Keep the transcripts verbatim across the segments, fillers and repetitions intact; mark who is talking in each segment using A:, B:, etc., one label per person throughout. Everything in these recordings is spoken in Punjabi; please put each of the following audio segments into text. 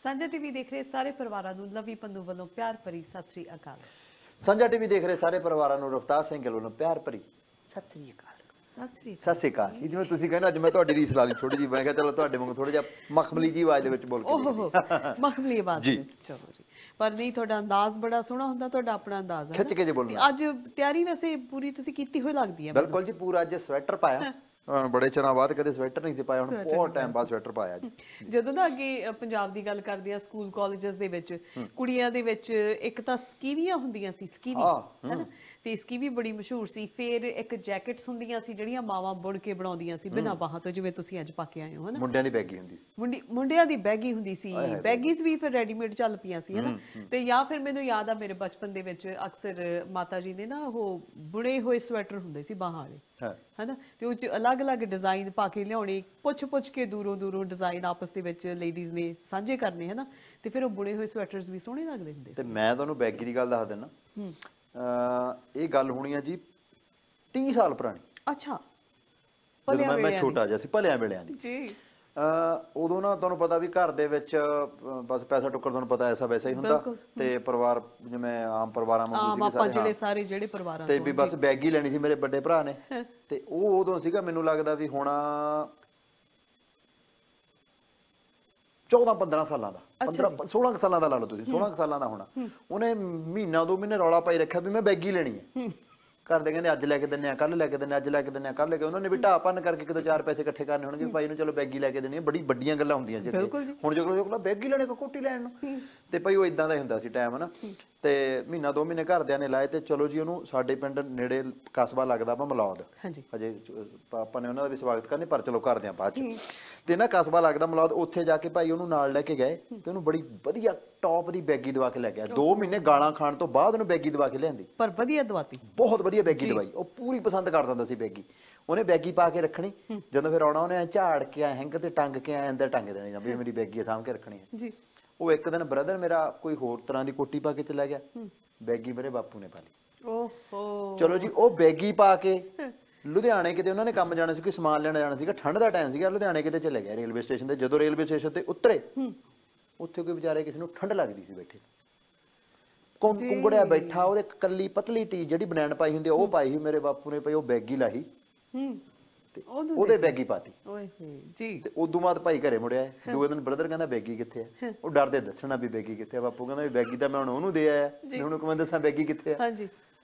A: ਸਾਂਝਾ ਟੀਵੀ ਦੇਖ ਰਹੇ ਸਾਰੇ ਪਰਿਵਾਰਾਂ ਨੂੰ ਲਵੀ ਪੰਨੂ ਵੱਲੋਂ ਪਿਆਰ ਭਰੀ ਸਤਿ ਸ੍ਰੀ ਅਕਾਲ।
B: ਸਾਂਝਾ ਟੀਵੀ ਦੇਖ ਰਹੇ ਸਾਰੇ ਪਰਿਵਾਰਾਂ ਨੂੰ ਰਫਤਾਰ ਸਿੰਘ ਗਿੱਲ ਵੱਲੋਂ ਪਿਆਰ ਭਰੀ ਸਤਿ ਸ੍ਰੀ ਅਕਾਲ।
A: ਸਤਿ ਸ੍ਰੀ
B: ਸਤਿ ਸ੍ਰੀ ਅਕਾਲ। ਜਿਵੇਂ ਤੁਸੀਂ ਕਹਿੰਦੇ ਅੱਜ ਮੈਂ ਤੁਹਾਡੀ ਰੀਸ ਲਾ ਲਈ ਥੋੜੀ ਜਿਹੀ, ਮੈਂ ਕਿਹਾ ਚਲੋ ਤੁਹਾਡੇ ਵਾਂਗੂ ਥੋੜਾ ਜਿਹਾ ਮਖਮਲੀ ਜੀ ਆਵਾਜ਼ ਦੇ ਵਿੱਚ ਬੋਲ ਕੇ
A: ਓਹੋ ਮਖਮਲੀ ਆਵਾਜ਼
B: ਜੀ।
A: ਚਲੋ ਜੀ, ਪਰ ਨਹੀਂ ਤੁਹਾਡਾ ਅੰਦਾਜ਼ ਬੜਾ ਸੋਹਣਾ ਹੁੰਦਾ, ਤੁਹਾਡਾ ਆਪਣਾ ਅੰਦਾਜ਼ ਹੈ
B: ਖਿੱਚ ਕੇ ਜੇ ਬੋਲਣਾ।
A: ਅੱਜ ਤਿਆਰੀ ਵੈਸੇ ਪੂਰੀ ਤੁਸੀਂ ਕੀਤੀ ਹੋਈ ਲੱਗਦੀ ਹੈ।
B: ਬਿਲਕੁਲ ਜੀ, ਪੂਰਾ ਅੱਜ ਸਵੈਟਰ ਪਾਇਆ, ਬੜੇ ਚਿਰਾਂ ਬਾਅਦ ਕਦੇ ਸਵੈਟਰ ਨਹੀਂ ਸੀ ਪਾਇਆ, ਹੁਣ ਬਹੁਤ ਟਾਈਮ ਬਾਅਦ ਸਵੈਟਰ ਪਾਇਆ ਜੀ।
A: ਜਦੋਂ ਦਾ ਅੱਗੇ ਪੰਜਾਬ ਦੀ ਗੱਲ ਕਰਦੇ ਆ, ਸਕੂਲ ਕਾਲਜਸ ਦੇ ਵਿੱਚ ਕੁੜੀਆਂ ਦੇ ਵਿੱਚ ਇੱਕ ਤਾਂ ਸਕੀਵੀਆਂ ਹੁੰਦੀਆਂ ਸੀ, ਸਕੀਵੀ ਹੈਨਾ, ਤੇ ਸਕੀਵੀ ਬੜੀ ਮਸ਼ਹੂਰ ਸੀ। ਫਿਰ ਇੱਕ ਜੈਕਟਸ ਹੁੰਦੀਆਂ ਸੀ ਜਿਹੜੀਆਂ ਮਾਵਾਂ ਬੁਣ ਕੇ ਬਣਾਉਂਦੀਆਂ ਸੀ ਬਿਨਾਂ ਬਾਹਾਂ ਤੋਂ, ਜਿਵੇਂ ਤੁਸੀਂ ਅੱਜ ਪਾ ਕੇ ਆਏ ਹੋ ਹੈਨਾ।
B: ਮੁੰਡਿਆਂ ਦੀ ਬੈਗੀ ਹੁੰਦੀ ਸੀ,
A: ਮੁੰਡੀ ਮੁੰਡਿਆਂ ਦੀ ਬੈਗੀ ਹੁੰਦੀ ਸੀ, ਬੈਗੀਜ਼ ਵੀ ਫਿਰ ਰੈਡੀਮੇਡ ਚੱਲ ਪਈਆਂ ਸੀ ਹੈਨਾ। ਤੇ ਜਾਂ ਫਿਰ ਮੈਨੂੰ ਯਾਦ ਆ ਮੇਰੇ ਬਚਪਨ ਦੇ ਵਿੱਚ ਅਕਸਰ ਮਾਤਾ ਜੀ ਨੇ ਨਾ ਉਹ ਬੁਣੇ ਹੋਏ ਸਵੈਟਰ ਹੁੰਦੇ ਸੀ ਬਾਹਾਂ ਵਾਲੇ ਹੈਨਾ, ਤੇ ਉਹ ਚ ਅਲੱਗ-ਅਲੱਗ ਡਿਜ਼ਾਈਨ ਪਾ ਕੇ ਲਿਆਉਣੇ, ਪੁੱਛ-ਪੁੱਛ ਕੇ ਦੂਰੋਂ ਦੂਰੋਂ ਡਿਜ਼ਾਈਨ ਆਪਸ ਦੇ ਵਿੱਚ ਲੇਡੀਜ਼ ਨੇ ਸਾਂਝੇ ਕਰਨੇ ਹੈਨਾ, ਤੇ ਫਿਰ ਉਹ ਬੁਣੇ ਹੋਏ ਸਵੈਟਰਸ ਵੀ ਸੋਹਣੇ ਲੱਗਦੇ ਹੁੰਦੇ ਸੀ।
B: ਤੇ ਮੈਂ ਤੁਹਾਨੂੰ ਬੈਗੀ ਦੀ ਗੱਲ ਦੱਸ ਦਿੰਦਾ। ਅਹ ਇਹ ਗੱਲ ਹੋਣੀ ਆ ਜੀ ਤੀਹ ਸਾਲ ਪੁਰਾਣੀ।
A: ਅੱਛਾ,
B: ਜਦੋਂ ਮੈਂ ਮੈਂ ਛੋਟਾ ਜਿਹਾ ਸੀ, ਭਲਿਆਂ ਵੇਲਿਆਂ ਦੀ
A: ਜੀ।
B: ਅਹ ਉਦੋਂ ਨਾ ਤੁਹਾਨੂੰ ਪਤਾ ਵੀ ਘਰ ਦੇ ਵਿੱਚ ਬਸ ਪੈਸਾ ਟੁੱਕਰ ਤੁਹਾਨੂੰ ਪਤਾ ਐਸਾ ਵੈਸਾ ਹੀ ਹੁੰਦਾ, ਤੇ ਪਰਿਵਾਰ ਜਿਵੇਂ ਆਮ ਪਰਿਵਾਰਾਂ ਵਾਂਗੂ ਸੀਗੇ ਸਾਰੇ,
A: ਜਿਹੜੇ ਸਾਰੇ ਜਿਹੜੇ ਪਰਿਵਾਰਾਂ
B: ਤੇ ਵੀ ਬਸ ਬੈਗੀ ਲੈਣੀ ਸੀ ਮੇਰੇ ਵੱਡੇ ਭਰਾ ਨੇ। ਤੇ ਉਹ ਉਦੋਂ ਸੀਗਾ ਮੈਨੂੰ ਲੱਗਦਾ ਵੀ ਹੁਣ ਚੌਦਾਂ ਪੰਦਰਾਂ ਸਾਲਾਂ ਦਾ, ਪੰਦਰਾਂ ਸੋਲਾਂ ਸਾਲਾਂ ਦਾ ਲਾ ਲਓ ਤੁਸੀਂ, ਸੋਲਾਂ ਸਾਲਾਂ ਦਾ ਹੋਣਾ। ਉਹਨੇ ਮਹੀਨਾ ਦੋ ਮਹੀਨੇ ਰੌਲਾ ਪਾਈ ਰੱਖਿਆ ਵੀ ਮੈਂ ਬੈਗੀ ਲੈਣੀ ਹੈ। ਘਰ ਦੇ ਕਹਿੰਦੇ ਅੱਜ ਲੈ ਕੇ ਦਿੰਦੇ ਆ, ਕੱਲ ਲੈ ਕੇ ਦਿੰਦੇ, ਅੱਜ ਲੈ ਕੇ ਦਿੰਦੇ ਆ, ਕੱਲ ਲੈ ਕੇ। ਉਹਨਾਂ ਨੇ ਵੀ ਢਾਹ ਭੰਨ ਕਰਕੇ ਕਿਤੋਂ ਚਾਰ ਪੈਸੇ ਇਕੱਠੇ ਕਰਨੇ ਹੋਣਗੇ, ਭਾਈ ਨੂੰ ਚਲੋ ਬੈਗੀ ਲੈ ਕੇ ਦੇਣੀ ਹੈ। ਬੜੀ ਵੱਡੀਆਂ ਗੱਲਾਂ ਹੁੰਦੀਆਂ ਸੀ ਅੱਗੇ। ਹੁਣ ਜੋ ਜੋ ਬੈਗੀ ਲੈਣੇ ਕੋ ਕੋਟੀ ਲੈਣ ਨੂੰ, ਤੇ ਭਾਈ ਉਹ ਇਦਾਂ ਦਾ ਹੁੰਦਾ ਸੀ ਟਾਈਮ ਹਨਾ। ਤੇ ਮਹੀਨਾ ਦੋ ਮਹੀਨੇ ਘਰਦਿਆਂ ਨੇ ਲਾਏ, ਤੇ ਚਲੋ ਜੀ ਉਹਨੂੰ ਸਾਡੇ ਪਿੰਡ ਨੇੜੇ ਕਸਬਾ ਲੱਗਦਾ ਵਾ ਮਲੌਦ, ਹਜੇ ਆਪਾਂ ਨੇ ਉਹਨਾਂ ਦਾ ਵੀ ਸਵਾਗਤ ਕਰਨੀ, ਪਰ ਚਲੋ ਕਰਦੇ ਆ ਬਾਅਦ ਚ। ਤੇ ਨਾ ਕਸਬਾ ਲੱਗਦਾ ਮਲੌਦ, ਉੱਥੇ ਜਾ ਕੇ ਭਾਈ ਉਹਨੂੰ ਨਾਲ ਲੈ ਕੇ ਗਏ, ਤੇ ਉਹਨੂੰ ਬੜੀ ਵਧੀਆ ਟੌਪ ਦੀ ਬੈਗੀ ਦਵਾ ਕੇ ਲੈ ਗਿਆ। ਦੋ ਮਹੀਨੇ ਗਾਲਾਂ ਖਾਣ ਤੋਂ ਬਾਅਦ ਉਹਨੂੰ ਬੈਗੀ ਦਵਾ ਕੇ ਲਿਆਂਦੀ,
A: ਪਰ ਵਧੀਆ ਦਵਾਤੀ,
B: ਬਹੁਤ ਵਧੀਆ ਬੈਗੀ ਦਵਾਈ। ਉਹ ਪੂਰੀ ਪਸੰਦ ਕਰ ਦਿੰਦਾ ਸੀ ਬੈਗੀ। ਉਹਨੇ ਬੈਗੀ ਪਾ ਕੇ ਰੱਖਣੀ, ਜਦੋਂ ਫਿਰ ਆਉਣਾ ਉਹਨੇ ਝਾੜ ਕੇ ਆਏ ਹੈਂਗ ਤੇ ਟੰਗ ਕੇ ਆਏ ਅੰਦਰ ਟੰਗ ਦੇਣੀ ਵੀ ਮੇਰੀ ਬੈਗੀ ਸਾਂਭ ਕੇ ਰੱਖਣੀ ਹੈ ਜੀ। ਉਹ ਇੱਕ ਦਿਨ ਬ੍ਰਦਰ ਮੇਰਾ ਕੋਈ ਹੋਰ ਤਰ੍ਹਾਂ ਦੀ ਕੋਟੀ ਪਾ ਕੇ ਚਲਾ ਗਿਆ, ਬੈਗੀ ਮੇਰੇ ਬਾਪੂ ਨੇ ਪਾ ਲਈ। ਓਹੋ, ਚਲੋ ਜੀ ਉਹ ਬੈਗੀ ਪਾ ਕੇ ਲੁਧਿਆਣੇ ਕਿਤੇ ਉਹਨਾਂ ਨੇ ਕੰਮ ਜਾਣਾ ਸੀ, ਕੋਈ ਸਮਾਨ ਲੈਣ ਜਾਣਾ ਸੀਗਾ, ਠੰਡ ਦਾ ਟਾਈਮ ਸੀਗਾ, ਲੁਧਿਆਣੇ ਕਿਤੇ ਚਲੇ ਗਿਆ ਰੇਲਵੇ ਸਟੇਸ਼ਨ ਤੇ। ਜਦੋਂ ਰੇਲਵੇ ਸਟੇਸ਼ਨ ਤੇ ਉਤਰੇ, ਉੱਥੇ ਕੋਈ ਵਿਚਾਰੇ ਕਿਸੇ ਨੂੰ ਠੰਡ ਲੱਗਦੀ ਸੀ ਬੈਠੇ, ਕੁੰਗੜਿਆ ਬੈਠਾ, ਉਹਦੇ ਕੱਲੀ ਪਤਲੀ ਟੀ ਜਿਹੜੀ ਬਨੈਣ ਪਾਈ ਹੁੰਦੀ ਉਹ ਪਾਈ ਸੀ। ਮੇਰੇ ਬਾਪੂ ਨੇ ਪਈ ਉਹ ਬੈਗੀ ਲਾਹੀ ਤੇ ਉਹਦੇ ਬੈਗੀ ਪਾਤੀ ਜੀ। ਤੇ ਉਦੋਂ ਬਾਅਦ ਭਾਈ ਘਰੇ ਮੁੜਿਆ। ਦੂਏ ਦਿਨ ਬ੍ਰਦਰ ਕਹਿੰਦਾ ਬੈਗੀ ਕਿੱਥੇ ਆ? ਉਹ ਡਰਦੇ ਦੱਸਣਾ ਵੀ ਬੈਗੀ ਕਿੱਥੇ ਆ। ਬਾਪੂ ਕਹਿੰਦਾ ਵੀ ਬੈਗੀ ਤਾਂ ਮੈਂ ਹੁਣ ਉਹਨੂੰ ਦੇ ਆਇਆ, ਹੁਣ ਕਿਵੇਂ ਦੱਸਾਂ ਬੈਗੀ ਕਿੱਥੇ ਆ?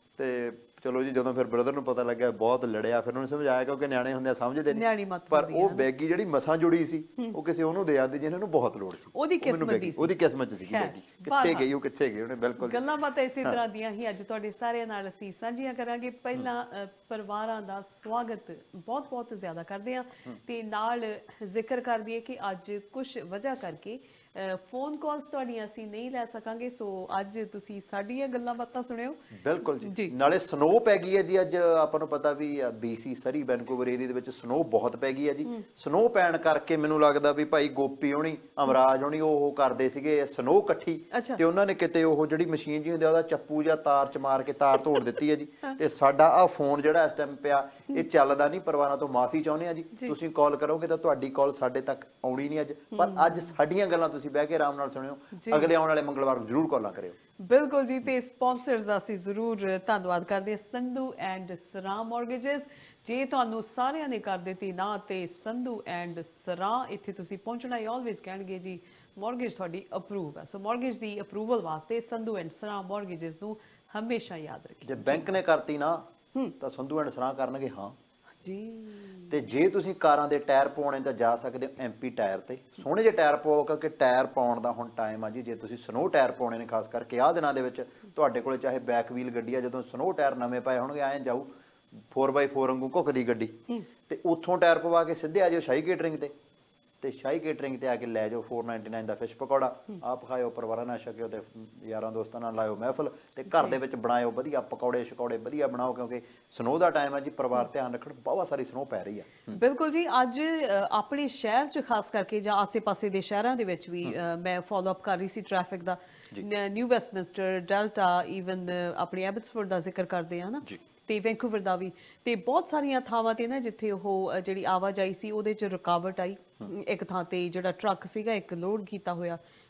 B: ਤੇ ਚਲੋ ਜੀ ਜਦੋਂ ਫਿਰ ਬ੍ਰਦਰ ਨੂੰ ਪਤਾ ਲੱਗਿਆ ਬਹੁਤ ਲੜਿਆ, ਫਿਰ ਉਹਨੂੰ ਸਮਝਾਇਆ, ਕਿਉਂਕਿ ਨਿਆਣੇ ਹੁੰਦੇ ਆ ਸਮਝਦੇ ਨਹੀਂ। ਪਰ ਉਹ ਬੈਗੀ ਜਿਹੜੀ ਮਸਾਂ ਜੁੜੀ ਸੀ ਉਹ ਕਿਸੇ ਉਹਨੂੰ ਦੇ ਆਂਦੀ ਜਿਹਨਾਂ ਨੂੰ ਬਹੁਤ ਲੋੜ ਸੀ। ਉਹਦੀ ਕਿਸਮਤ ਸੀ, ਉਹਦੀ ਕਿਸਮਤ ਚ ਸੀਗੀ ਬੈਗੀ। ਕਿੱਥੇ ਗਈ ਉਹ, ਕਿੱਥੇ ਗਈ ਉਹਨੇ। ਬਿਲਕੁਲ
A: ਗੱਲਾਂ ਬਾਤਾਂ ਇਸੇ ਤਰ੍ਹਾਂ ਦੀਆਂ ਹੀ ਅੱਜ ਤੁਹਾਡੇ ਸਾਰਿਆਂ ਨਾਲ ਅਸੀਂ ਸਾਂਝੀਆਂ ਕਰਾਂਗੇ। ਪਹਿਲਾਂ ਪਰਿਵਾਰਾਂ ਦਾ ਸਵਾਗਤ ਬਹੁਤ ਬਹੁਤ ਜ਼ਿਆਦਾ ਕਰਦੇ ਆ, ਤੇ ਨਾਲ ਜ਼ਿਕਰ ਕਰ ਦਈਏ ਕਿ ਅੱਜ ਕੁਝ ਵਜ੍ਹਾ ਕਰਕੇ ਫੋਨ ਕਾਲਸ ਤੁਹਾਡੀਆਂ ਅਸੀਂ ਨਹੀਂ ਲੈ ਸਕਾਂਗੇ, ਸੋ ਅੱਜ ਤੁਸੀਂ ਸਾਡੀਆਂ ਗੱਲਾਂ ਬਾਤਾਂ ਸੁਣਿਓ।
B: ਬਿਲਕੁਲ ਜੀ। ਨਾਲੇ ਸਨੋ ਪੈ ਗਈ ਹੈ ਜੀ ਅੱਜ, ਆਪਾਂ ਨੂੰ ਪਤਾ ਵੀ ਬੀਸੀ ਸਰੀ ਵੈਨਕੂਵਰ ਏਰੀਆ ਦੇ ਵਿੱਚ ਸਨੋ ਬਹੁਤ ਪੈ ਗਈ ਹੈ ਜੀ। ਸਨੋ ਪੈਣ ਕਰਕੇ ਮੈਨੂੰ ਲੱਗਦਾ ਵੀ ਭਾਈ ਗੋਪੀ ਹੋਣੀ, ਅਮਰਾਜ ਹੋਣੀ ਉਹ ਕਰਦੇ ਸੀਗੇ ਸਨੋ ਇਕੱਠੀ, ਤੇ ਉਹਨਾਂ ਨੇ ਕਿਤੇ ਉਹ ਜਿਹੜੀ ਮਸ਼ੀਨ ਜੀ ਹੁੰਦੀ ਉਹਦਾ ਚੱਪੂ ਜਾਂ ਤਾਰ ਚ ਮਾਰ ਕੇ ਤਾਰ ਤੋੜ ਦਿੱਤੀ ਹੈ ਜੀ। ਤੇ ਸਾਡਾ ਆਹ ਫੋਨ ਜਿਹੜਾ ਇਸ ਟਾਈਮ ਪਿਆ ਇਹ ਚੱਲਦਾ ਨਹੀਂ। ਪਰਿਵਾਰਾਂ ਤੋਂ ਮਾਫੀ ਚਾਹੁੰਦੇ ਆ ਜੀ, ਤੁਸੀਂ ਕਾਲ ਕਰੋਗੇ ਤਾਂ ਤੁਹਾਡੀ ਕਾਲ ਸਾਡੇ ਤੱਕ ਆਉਣੀ ਨਹੀਂ ਅੱਜ, ਪਰ ਅੱਜ ਸਾਡੀਆਂ ਗੱਲਾਂ ਤੁਸੀਂ ਬਹਿ ਕੇ ਆਰਾਮ ਨਾਲ ਸੁਣਿਓ। ਅਗਲੇ ਆਉਣ ਵਾਲੇ ਮੰਗਲਵਾਰ ਨੂੰ ਜ਼ਰੂਰ ਕਾਲਾਂ ਕਰਿਓ।
A: ਬਿਲਕੁਲ ਜੀ। ਤੇ ਸਪਾਂਸਰਸ ਦਾ ਅਸੀਂ ਜ਼ਰੂਰ ਧੰਨਵਾਦ ਕਰਦੇ ਹਾਂ, ਸੰਧੂ ਐਂਡ ਸਰਾਂ ਮੌਰਗੇਜਸ। ਜੇ ਤੁਹਾਨੂੰ ਸਾਰਿਆਂ ਨੇ ਕਰ ਦਿੱਤੀ ਨਾ ਤੇ ਸੰਧੂ ਐਂਡ ਸਰਾਂ ਇੱਥੇ ਤੁਸੀਂ ਪਹੁੰਚਣਾ ਹੀ ਆਲਵੇਜ਼ ਕਹਿਣਗੇ ਜੀ ਮੌਰਗੇਜ ਤੁਹਾਡੀ ਅਪਰੂਵ ਹੈ। ਸੋ ਮੌਰਗੇਜ ਦੀ ਅਪਰੂਵਲ ਵਾਸਤੇ ਸੰਧੂ ਐਂਡ ਸਰਾਂ ਮੌਰਗੇਜਸ ਨੂੰ ਹਮੇਸ਼ਾ ਯਾਦ ਰੱਖਿਓ।
B: ਜੇ ਬੈਂਕ ਨੇ ਕਰਤੀ ਨਾ ਤਾਂ ਸੰਧੂ ਐਂਡ ਸਰਾਂ ਕਰਨਗੇ ਹਾਂ
A: ਜੀ।
B: ਤੇ ਜੇ ਤੁਸੀਂ ਕਾਰਾਂ ਦੇ ਟਾਇਰ ਪਵਾਉਣੇ ਤਾਂ ਜਾ ਸਕਦੇ ਹੋ ਐਮਪੀ ਟਾਇਰ ਤੇ। ਸੋਹਣੇ ਜਿਹੇ ਟਾਇਰ ਪਵਾਓ, ਕਿਉਂਕਿ ਟਾਇਰ ਪਾਉਣ ਦਾ ਹੁਣ ਟਾਈਮ ਆ ਜੀ। ਜੇ ਤੁਸੀਂ ਸਨੋ ਟਾਇਰ ਪਾਉਣੇ ਨੇ, ਖਾਸ ਕਰਕੇ ਆਹ ਦਿਨਾਂ ਦੇ ਵਿੱਚ ਤੁਹਾਡੇ ਕੋਲੇ ਚਾਹੇ ਬੈਕ ਵੀਲ ਗੱਡੀ ਆ, ਜਦੋਂ ਸਨੋ ਟਾਇਰ ਨਵੇਂ ਪਏ ਹੋਣਗੇ ਐਂ ਜਾਊ ਫੋਰ ਬਾਈ ਫੋਰ ਵਾਂਗੂ ਘੁੱਕਦੀ ਗੱਡੀ, ਤੇ ਉੱਥੋਂ ਟਾਇਰ ਪਵਾ ਕੇ ਸਿੱਧੇ ਆ ਜਾਓ ਸ਼ਾਹੀ ਕੇਟਰਿੰਗ ਤੇ, ਤੇ ਸ਼ਾਹੀ ਕੇਟਰਿੰਗ ਤੇ ਆ ਕੇ ਲੈ ਜਾਓ ਚਾਰ ਸੌ ਨਿਨਆਨਵੇਂ ਦਾ ਫਿਸ਼ ਪਕੌੜਾ, ਆਪ ਖਾਇਓ, ਪਰਿਵਾਰਾਂ ਨਾਲ ਛਕਿਓ, ਤੇ ਯਾਰਾਂ ਦੋਸਤਾਂ ਨਾਲ ਲਾਇਓ ਮਹਿਫਲ, ਤੇ ਘਰ ਦੇ ਵਿੱਚ ਬਣਾਇਓ ਵਧੀਆ ਪਕੌੜੇ ਸ਼ਕੌੜੇ ਵਧੀਆ ਬਣਾਓ, ਕਿਉਂਕਿ ਸਨੋ ਦਾ ਟਾਈਮ ਹੈ ਜੀ। ਪਰਿਵਾਰ ਧਿਆਨ ਰੱਖਣ, ਬਹੁਤ ਸਾਰੀ ਸਨੋ ਪੈ ਰਹੀ ਆ। ਬਿਲਕੁਲ
A: ਜੀ। ਅੱਜ ਆਪਣੇ ਸ਼ਹਿਰ 'ਚ ਖਾਸ ਕਰਕੇ ਜਾਂ ਆਸੇ ਪਾਸੇ ਦੇ ਸ਼ਹਿਰਾਂ ਦੇ ਵਿੱਚ ਵੀ ਮੈਂ ਫੋਲੋ ਅਪ ਕਰ ਰਹੀ ਸੀ ਟ੍ਰੈਫਿਕ ਦਾ। ਨਿਊ ਵੈਸਟਮਿੰਸਟਰ, ਡੈਲਟਾ, ਈਵਨ ਆਪਣੇ ਐਬਟਸਫੋਰਡ ਦਾ ਜ਼ਿਕਰ ਕਰਦੇ ਆ ਨਾ, ਤੇ ਵੈਂਕੂਵਰ ਦਾ ਵੀ, ਤੇ ਬਹੁਤ ਸਾਰੀਆਂ ਥਾਵਾਂ ਤੇ ਨਾ ਜਿੱਥੇ ਉਹ ਜਿਹੜੀ ਆਵਾਜਾਈ ਸੀ ਉਹਦੇ 'ਚ ਰੁਕਾਵਟ ਆਈ। ਇੱਕ ਥਾਂ ਤੇ ਜਿਹੜਾ ਟਰੱਕ ਸੀਗਾ ਇੱਕ ਲੋਡ ਕੀਤਾ ਹੋਇਆ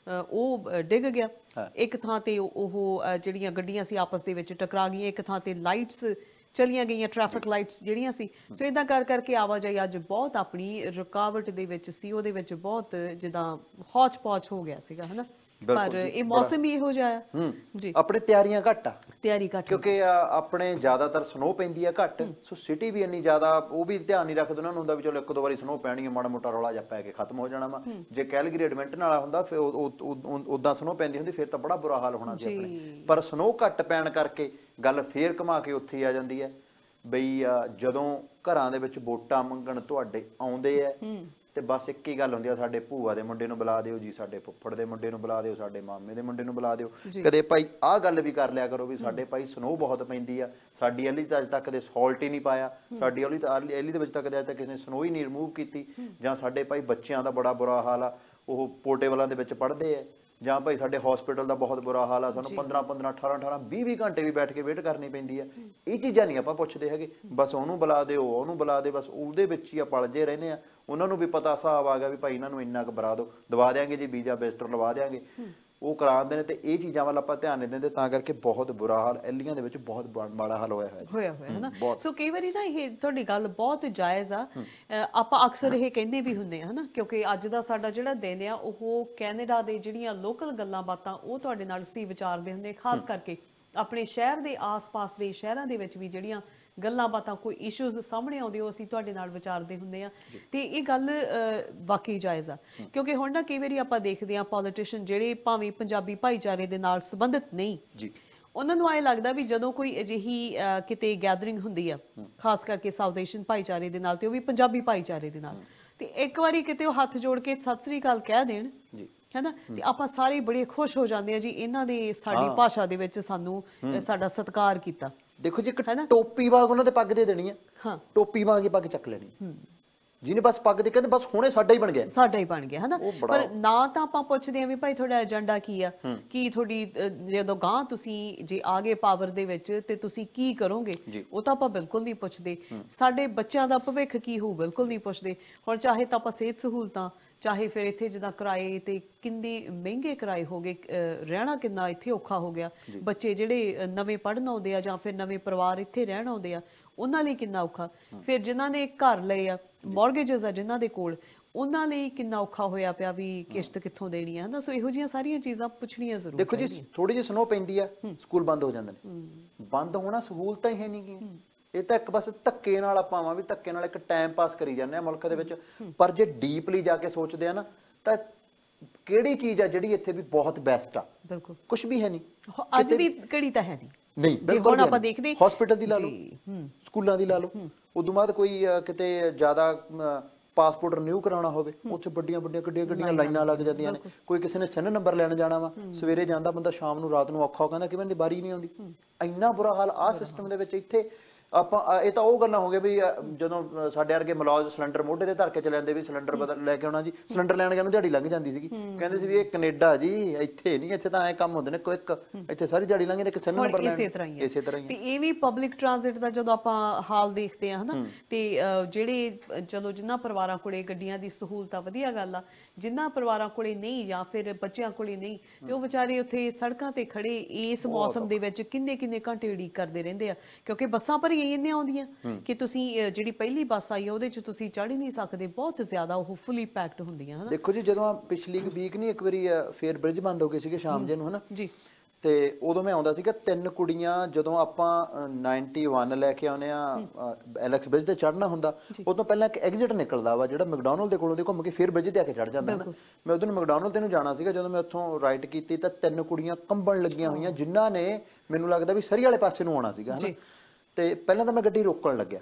A: ਉਹ ਡਿੱਗ ਗਿਆ। ਇੱਕ ਥਾਂ ਤੇ ਉਹ ਜਿਹੜੀਆਂ ਗੱਡੀਆਂ ਸੀ ਆਪਸ ਦੇ ਵਿੱਚ ਟਕਰਾ ਗਈਆਂ, ਇੱਕ ਥਾਂ ਤੇ ਲਾਈਟਸ ਚਲੀਆਂ ਗਈਆਂ, ਟ੍ਰੈਫਿਕ ਲਾਈਟਸ ਜਿਹੜੀਆਂ ਸੀ। ਸੋ ਇਦਾਂ ਕਰ ਕਰਕੇ ਆਵਾਜਾਈ ਅੱਜ ਬਹੁਤ ਆਪਣੀ ਰੁਕਾਵਟ ਦੇ ਵਿੱਚ ਸੀ, ਉਹਦੇ ਵਿੱਚ ਬਹੁਤ ਜਿੱਦਾਂ ਹੌਚ ਪੌਚ ਹੋ ਗਿਆ ਸੀਗਾ, ਹਨਾ। ਪਰ ਇਹ ਮੌਸਮ ਹੀ ਇਹੋ ਜਿਹਾ ਆ
B: ਜੀ। ਆਪਣੇ ਤਿਆਰੀਆਂ ਘੱਟ ਆ,
A: ਤਿਆਰੀ ਘੱਟ,
B: ਕਿਉਂਕਿ ਆਪਣੇ ਜ਼ਿਆਦਾਤਰ ਸਨੋ ਪੈਂਦੀ ਆ ਘੱਟ, ਸੋ ਸਿਟੀ ਵੀ ਇੰਨੀ ਜ਼ਿਆਦਾ ਉਹ ਵੀ ਧਿਆਨ ਨਹੀਂ ਰੱਖਦੇ। ਉਹਨਾਂ ਨੂੰ ਹੁੰਦਾ ਵੀ ਚਲੋ ਇੱਕ ਦੋ ਵਾਰੀ ਸਨੋ ਪੈਣੀ ਹੈ, ਮਾੜਾ ਮੋਟਾ ਰੌਲਾ ਜਿਹਾ ਪੈ ਕੇ ਖਤਮ ਹੋ ਜਾਣਾ ਵਾ। ਜੇ ਕੈਲਗਰੀ ਐਡਮਿੰਟਨ ਵਾਲਾ ਹੁੰਦਾ ਫਿਰ ਉਦਾਂ ਸਨੋ ਪੈਂਦੀ ਹੁੰਦੀ ਫਿਰ ਤਾਂ ਬੜਾ ਬੁਰਾ ਹਾਲ ਹੋਣਾ ਸੀ ਆਪਣੇ। ਪਰ ਸਨੋ ਘੱਟ ਪੈਣ ਕਰਕੇ ਗੱਲ ਫੇਰ ਘੁਮਾ ਕੇ ਉੱਥੇ ਹੀ ਆ ਜਾਂਦੀ ਹੈ ਬਈ ਜਦੋਂ ਘਰਾਂ ਦੇ ਵਿੱਚ ਵੋਟਾਂ ਮੰਗਣ ਤੁਹਾਡੇ ਆਉਂਦੇ ਆ ਤੇ ਬਸ ਇੱਕ ਹੀ ਗੱਲ ਹੁੰਦੀ ਆ, ਸਾਡੇ ਭੂਆ ਦੇ ਮੁੰਡੇ ਨੂੰ ਬੁਲਾ ਦਿਓ ਜੀ, ਸਾਡੇ ਫੁੱਫੜ ਦੇ ਮੁੰਡੇ ਨੂੰ ਬੁਲਾ ਦਿਓ, ਸਾਡੇ ਮਾਮੇ ਦੇ ਮੁੰਡੇ ਨੂੰ ਬੁਲਾ ਦਿਓ। ਕਦੇ ਭਾਈ ਆਹ ਗੱਲ ਵੀ ਕਰ ਲਿਆ ਕਰੋ ਵੀ ਸਾਡੇ ਭਾਈ ਸਨੋ ਬਹੁਤ ਪੈਂਦੀ ਆ, ਸਾਡੀ ਐਲੀ ਤਾਂ ਅੱਜ ਤੱਕ ਕਦੇ ਸਾਲਟ ਹੀ ਨਹੀਂ ਪਾਇਆ, ਸਾਡੀ ਐਲੀ ਤਾਂ ਐਲੀ ਦੇ ਵਿੱਚ ਤਾਂ ਕਦੇ ਅੱਜ ਤੱਕ ਕਿਸੇ ਨੇ ਸਨੋ ਹੀ ਨਹੀਂ ਰਿਮੂਵ ਕੀਤੀ। ਜਾਂ ਸਾਡੇ ਭਾਈ ਬੱਚਿਆਂ ਦਾ ਬੜਾ ਬੁਰਾ ਹਾਲ ਆ, ਉਹ ਪੋਰਟੇਬਲਾਂ ਦੇ ਵਿੱਚ ਪੜ੍ਹਦੇ ਆ। ਜਾਂ ਭਾਈ ਸਾਡੇ ਹਸਪੀਟਲ ਦਾ ਬਹੁਤ ਬੁਰਾ ਹਾਲ ਆ, ਸਾਨੂੰ ਪੰਦਰਾਂ ਪੰਦਰਾਂ ਅਠਾਰਾਂ ਅਠਾਰਾਂ ਵੀਹ ਵੀਹ ਘੰਟੇ ਵੀ ਬੈਠ ਕੇ ਵੇਟ ਕਰਨੀ ਪੈਂਦੀ ਆ। ਇਹ ਚੀਜ਼ਾਂ ਨਹੀਂ ਆਪਾਂ ਪੁੱਛਦੇ ਹੈਗੇ, ਬਸ ਉਹਨੂੰ ਬੁਲਾ ਦਿਓ, ਉਹਨੂੰ ਬੁਲਾ ਦੇ, ਬਸ ਉਹਦੇ ਵਿੱਚ ਹੀ ਆ ਪਲਜੇ ਰਹਿੰਦੇ ਆ। ਉਹਨਾਂ ਨੂੰ ਵੀ ਪਤਾ ਹਿਸਾਬ ਆ ਗਿਆ ਵੀ ਭਾਈ ਇਹਨਾਂ ਨੂੰ ਇੰਨਾ ਕੁ ਬਰਾ ਦਿਓ, ਦਵਾ ਦਿਆਂਗੇ ਜੀ, ਵੀਜ਼ਾ ਵਿਜ਼ਟਰ ਲਵਾ ਦਿਆਂਗੇ, ਉਹ ਕਰਾਉਂਦੇ ਨੇ। ਤੇ ਇਹ ਚੀਜ਼ਾਂ ਵੱਲ ਆਪਾਂ ਧਿਆਨ ਨਹੀਂ ਦਿੰਦੇ, ਤਾਂ ਕਰਕੇ ਬਹੁਤ ਬੁਰਾ ਹਾਲ ਐਲੀਆਂ ਦੇ ਵਿੱਚ ਬਹੁਤ ਮਾੜਾ ਹਾਲ ਹੋਇਆ ਹੋਇਆ
A: ਹੋਇਆ ਹੋਇਆ ਹੈ ਨਾ। ਸੋ ਕਈ ਵਾਰੀ ਨਾ ਇਹ ਤੁਹਾਡੀ ਗੱਲ ਬਹੁਤ ਜਾਇਜ਼ ਆ। ਆਪਾਂ ਅਕਸਰ ਇਹ ਕਹਿੰਦੇ ਵੀ ਹੁੰਦੇ ਆ ਹਨਾ, ਕਿਉਂਕਿ ਅੱਜ ਦਾ ਸਾਡਾ ਜਿਹੜਾ ਦਿਨ ਆ ਉਹ ਕੈਨੇਡਾ ਦੇ ਜਿਹੜੀਆਂ ਲੋਕਲ ਗੱਲਾਂ ਬਾਤਾਂ ਉਹ ਤੁਹਾਡੇ ਨਾਲ ਅਸੀਂ ਵਿਚਾਰਦੇ ਹੁੰਦੇ, ਖਾਸ ਕਰਕੇ ਆਪਣੇ ਸ਼ਹਿਰ ਦੇ ਆਸ-ਪਾਸ ਦੇ ਸ਼ਹਿਰਾਂ ਦੇ ਵਿੱਚ ਵੀ ਜਿਹੜੀਆਂ ਗੱਲਾਂ ਬਾਤਾਂ ਕੋਈ ਇਸ਼ੂਜ਼ ਸਾਹਮਣੇ ਆਉਂਦੇ ਉਹ ਅਸੀਂ ਤੁਹਾਡੇ ਨਾਲ ਵਿਚਾਰਦੇ ਹੁੰਦੇ ਆ। ਤੇ ਇਹ ਗੱਲ ਵਾਕਈ ਜਾਇਜ਼ ਆ, ਕਿਉਂਕਿ ਹੁਣ ਨਾ ਕਈ ਵਾਰੀ ਆਪਾਂ ਦੇਖਦੇ ਆ ਪੋਲੀਟੀਸ਼ੀਅਨ ਜਿਹੜੇ ਭਾਵੇਂ ਪੰਜਾਬੀ ਭਾਈਚਾਰੇ ਦੇ ਨਾਲ ਸੰਬੰਧਿਤ ਨਹੀਂ, ਉਹਨਾਂ ਨੂੰ ਐਂ ਲੱਗਦਾ ਵੀ ਜਦੋਂ ਕੋਈ ਅਜਿਹੀ ਕਿਤੇ ਗੈਦਰਿੰਗ ਹੁੰਦੀ ਆ, ਖਾਸ ਕਰਕੇ ਸਾਊਥ ਏਸ਼ੀਅਨ ਭਾਈਚਾਰੇ ਦੇ ਨਾਲ ਤੇ ਉਹ ਵੀ ਪੰਜਾਬੀ ਭਾਈਚਾਰੇ ਦੇ ਨਾਲ, ਤੇ ਇੱਕ ਵਾਰੀ ਕਿਤੇ ਉਹ ਹੱਥ ਜੋੜ ਕੇ ਸਤਿ ਸ੍ਰੀ ਅਕਾਲ ਕਹਿ ਦੇਣ ਹੈਨਾ, ਤੇ ਆਪਾਂ ਸਾਰੇ ਬੜੇ ਖੁਸ਼ ਹੋ ਜਾਂਦੇ ਆ ਜੀ, ਇਹਨਾਂ ਨੇ ਸਾਡੀ ਭਾਸ਼ਾ ਦੇ ਵਿੱਚ ਸਾਨੂੰ ਸਾਡਾ ਸਤਿਕਾਰ ਕੀਤਾ।
B: ਦੇਖੋ ਜੀ, ਇੱਕ ਟੋਪੀ ਵਾਂਗ ਉਹਨਾਂ ਦੇ ਪੱਗ ਦੇ ਦੇਣੀ ਆ, ਹਾਂ ਟੋਪੀ ਵਾਂਗ ਹੀ ਪੱਗ ਚੱਕ ਲੈਣੀ, ਜਿਹਨੇ ਬਸ ਪੱਗ ਦੇ ਕਹਿੰਦੇ ਬਸ ਹੁਣੇ ਸਾਡਾ ਹੀ ਬਣ ਗਿਆ, ਸਾਡਾ ਹੀ ਬਣ ਗਿਆ ਹਨਾ। ਪਰ ਨਾ ਤਾਂ ਆਪਾਂ ਪੁੱਛਦੇ ਆ ਵੀ ਭਾਈ ਤੁਹਾਡਾ ਏਜੰਡਾ ਕੀ ਆ, ਕੀ ਤੁਹਾਡੀ ਜਦੋਂ ਗਾਂ ਤੁਸੀਂ ਜੇ ਆ ਗਏ ਪਾਵਰ ਦੇ ਵਿੱਚ ਤੇ ਤੁਸੀਂ ਕੀ ਕਰੋਗੇ, ਉਹ ਤਾਂ ਆਪਾਂ ਬਿਲਕੁਲ ਨਹੀਂ ਪੁੱਛਦੇ। ਸਾਡੇ ਬੱਚਿਆਂ ਦਾ ਭਵਿੱਖ ਕੀ ਹੋਊ, ਬਿਲਕੁਲ ਨਹੀਂ ਪੁੱਛਦੇ। ਹੁਣ ਚਾਹੇ ਤਾਂ ਆਪਾਂ ਸਿਹਤ ਸਹੂਲਤਾਂ, ਚਾਹੇ ਫਿਰ ਇੱਥੇ ਜਿੱਦਾਂ ਕਿਰਾਏ ਤੇ ਕਿੰਨੇ ਮਹਿੰਗੇ ਕਿਰਾਏ ਹੋ ਗਏ, ਰਹਿਣਾ ਕਿੰਨਾ ਇੱਥੇ ਔਖਾ ਹੋ ਗਿਆ, ਬੱਚੇ ਜਿਹੜੇ ਨਵੇਂ ਪੜ੍ਹਨ ਆਉਂਦੇ ਆ ਜਾਂ ਫਿਰ ਨਵੇਂ ਪਰਿਵਾਰ ਇੱਥੇ ਰਹਿਣ ਆਉਂਦੇ ਆ ਉਹਨਾਂ ਲਈ ਕਿੰਨਾ ਔਖਾ, ਫਿਰ ਜਿਨ੍ਹਾਂ ਨੇ ਘਰ ਲਏ ਆ, ਮੌਰਗੇਜਸ ਆ ਜਿਨ੍ਹਾਂ ਦੇ ਕੋਲ, ਉਹਨਾਂ ਲਈ ਕਿੰਨਾ ਔਖਾ ਹੋਇਆ ਪਿਆ ਵੀ ਕਿਸ਼ਤ ਕਿੱਥੋਂ ਦੇਣੀ ਆ ਹਨਾ। ਸੋ ਇਹੋ ਜਿਹੀਆਂ ਸਾਰੀਆਂ ਚੀਜ਼ਾਂ ਪੁੱਛਣੀਆਂ ਜ਼ਰੂਰ। ਦੇਖੋ ਜੀ, ਥੋੜੀ ਜਿਹੀ ਸਨੋ ਪੈਂਦੀ ਆ, ਸਕੂਲ ਬੰਦ ਹੋ ਜਾਂਦੇ ਨੇ, ਬੰਦ ਹੋਣਾ ਸਹੂਲਤਾਂ ਹੀ ਹੈ ਨਹੀਂ ਗੀਆਂ। ਇਹ ਤਾਂ ਇੱਕ ਬਸ ਧੱਕੇ ਨਾਲ ਆਪਾਂ ਵੀ ਧੱਕੇ ਨਾਲ ਇੱਕ ਟਾਈਮ ਪਾਸ ਕਰੀ ਜਾਂਦੇ ਆ ਮੁਲਕ ਦੇ ਵਿੱਚ। ਪਰ ਜੇ ਡੀਪਲੀ ਜਾ ਕੇ ਸੋਚਦੇ ਆ ਨਾ ਤਾਂ ਕਿਹੜੀ ਚੀਜ਼ ਆ ਜਿਹੜੀ ਇੱਥੇ ਵੀ ਬਹੁਤ ਬੈਸਟ ਆ? ਬਿਲਕੁਲ ਕੁਝ ਵੀ ਹੈ ਨਹੀਂ,
A: ਅੱਜ ਵੀ ਕਿਹੜੀ ਤਾਂ ਹੈ ਨਹੀਂ।
B: ਨਹੀਂ ਬਿਲਕੁਲ ਆਪਾਂ ਦੇਖਦੇ ਹਸਪੀਟਲ ਦੀ ਲਾ ਲਓ, ਸਕੂਲਾਂ ਦੀ ਲਾ ਲਓ, ਉਦੋਂ ਬਾਅਦ ਕੋਈ ਕਿਤੇ ਜ਼ਿਆਦਾ ਪਾਸਪੋਰਟ ਰਿਨਿਊ ਕਰਾਉਣਾ ਹੋਵੇ, ਉੱਥੇ ਵੱਡੀਆਂ ਵੱਡੀਆਂ ਗੱਡੀਆਂ ਗੱਡੀਆਂ ਲਾਈਨਾਂ ਲੱਗ ਜਾਂਦੀਆਂ ਨੇ। ਕੋਈ ਕਿਸੇ ਨੇ ਸਿਨ ਨੰਬਰ ਲੈਣ ਜਾਣਾ ਵਾ, ਸਵੇਰੇ ਜਾਂਦਾ ਬੰਦਾ, ਸ਼ਾਮ ਨੂੰ ਰਾਤ ਨੂੰ ਔਖਾ ਹੋ ਕਹਿੰਦਾ ਕਿ ਮੈਨੂੰ ਬਾਰੀ ਨਹੀਂ ਆਉਂਦੀ। ਇੰਨਾ ਬੁਰਾ ਹਾਲ ਆ ਸਿਸਟਮ ਦੇ ਵਿੱਚ ਇੱਥੇ। ਆਪਾਂ ਇਹ ਤਾਂ ਉਹ ਗੱਲਾਂ ਹੋ ਗਈਆਂ ਵੀ ਜਦੋਂ ਸਾਡੇ ਵਰਗੇ ਮਲੌਜ ਸਿਲੰਡਰ ਮੋਢੇ ਤੇ ਧਰ ਕੇ ਚਲੇ ਜਾਂਦੇ ਵੀ ਸਿਲੰਡਰ ਬਦਲ ਲੈ ਕੇ ਆਉਣਾ ਜੀ, ਸਿਲੰਡਰ ਲੈਣ ਗਿਆ ਨੂੰ ਦਿਹਾੜੀ ਲੰਘ ਜਾਂਦੀ ਸੀਗੀ, ਕਹਿੰਦੇ ਸੀ ਵੀ ਇਹ ਕੈਨੇਡਾ ਜੀ, ਇੱਥੇ ਨਹੀਂ, ਇੱਥੇ ਤਾਂ ਐ ਕੰਮ ਹੁੰਦੇ ਨੇ ਕੁਇਕ, ਇੱਥੇ ਸਾਰੀ ਦਿਹਾੜੀ ਲੰਘ ਜਾਂਦੀ ਇੱਕ ਸਿਨ ਨੰਬਰ ਲੈਣ।
A: ਇਸੇ ਤਰ੍ਹਾਂ ਹੀ ਇਸੇ ਤਰ੍ਹਾਂ ਹੀ ਤੇ ਇਹ ਵੀ ਪਬਲਿਕ ਟ੍ਰਾਂਜ਼ਿਟ ਦਾ ਜਦੋਂ ਆਪਾਂ ਹਾਲ ਦੇਖਦੇ ਆ ਹਨਾ, ਤੇ ਜਿਹੜੇ ਚਲੋ ਜਿਨ੍ਹਾਂ ਪਰਿਵਾਰਾਂ ਕੋਲੇ ਗੱਡੀਆਂ ਦੀ ਸਹੂਲਤ ਆ ਵਧੀਆ ਗੱਲ ਆ, ਜਿਨ੍ਹਾਂ ਪਰਿਵਾਰਾਂ ਕੋਲੇ ਨਹੀਂ ਜਾਂ ਫਿਰ ਬੱਚਿਆਂ ਕੋਲੇ ਨਹੀਂ, ਤੇ ਉਹ ਵਿਚਾਰੇ ਉੱਥੇ ਸੜਕਾਂ ਤੇ ਖੜੇ ਇਸ ਮੌਸਮ ਦੇ ਵਿੱਚ ਕਿੰਨੇ ਕਿੰਨੇ ਘੰਟੇ ਉਡੀਕ ਕਰਦੇ ਰਹਿੰਦੇ ਆ, ਕਿਉਂਕਿ ਬੱਸਾਂ ਭਰੀਆਂ ਇੰਨੇ ਆਉਂਦੀਆਂ ਕਿ ਤੁਸੀਂ ਜਿਹੜੀ ਪਹਿਲੀ ਬੱਸ ਆਈ ਆ ਉਹਦੇ ਚ ਤੁਸੀਂ ਚੜ੍ਹ ਹੀ ਨਹੀਂ ਸਕਦੇ, ਬਹੁਤ ਜ਼ਿਆਦਾ ਉਹ ਫੁੱਲੀ ਪੈਕਡ ਹੁੰਦੀਆਂ ਹਨਾ। ਦੇਖੋ ਜੀ, ਜਦੋਂ ਪਿਛਲੀ ਵੀਕ ਨਹੀਂ ਇੱਕ ਵਾਰੀ ਫੇਰ ਬ੍ਰਿਜ ਬੰਦ ਹੋ ਗਏ ਸੀਗੇ ਸ਼ਾਮ ਜੇ ਨੂੰ ਹਨਾ ਜੀ, ਤੇ ਉਦੋਂ ਮੈਂ ਆਉਂਦਾ ਸੀਗਾ, ਤਿੰਨ ਕੁੜੀਆਂ ਜਦੋਂ ਆਪਾਂ ਇਕਾਨਵੇਂ ਲੈ ਕੇ ਆਉਨੇ ਆ ਐਲੈਕਸ ਬ੍ਰਿਜ ਤੇ ਚੜ੍ਹਨਾ ਹੁੰਦਾ, ਉਹ ਤੋਂ ਪਹਿਲਾਂ ਇੱਕ ਐਗਜ਼ਿਟ ਨਿਕਲਦਾ ਵਾ ਜਿਹੜਾ ਮੈਕਡੋਨਲਡ ਦੇ ਕੋਲੋਂ ਦੀ ਘੁੰਮ ਕੇ ਫਿਰ ਬ੍ਰਿਜ ਤੇ ਆ ਕੇ ਚੜ੍ਹ ਜਾਂਦਾ ਨਾ। ਮੈਂ ਉਦੋਂ ਮੈਕਡੋਨਲਡ ਤੇ ਨੂੰ ਜਾਣਾ ਸੀਗਾ, ਜਦੋਂ ਮੈਂ ਉੱਥੋਂ ਰਾਈਟ ਕੀਤੀ ਤਾਂ ਤਿੰਨ ਕੁੜੀਆਂ ਕੰਬਣ ਲੱਗੀਆਂ ਹੋਈਆਂ, ਜਿਨ੍ਹਾਂ ਨੇ ਮੈਨੂੰ ਲੱਗਦਾ ਵੀ ਸਰੀ ਵਾਲੇ ਪਾਸੇ ਨੂੰ ਆਉਣਾ ਸੀਗਾ ਹਨਾ। ਤੇ ਪਹਿਲਾਂ ਤਾਂ ਮੈਂ ਗੱਡੀ ਰੋਕਣ ਲੱਗਿਆ,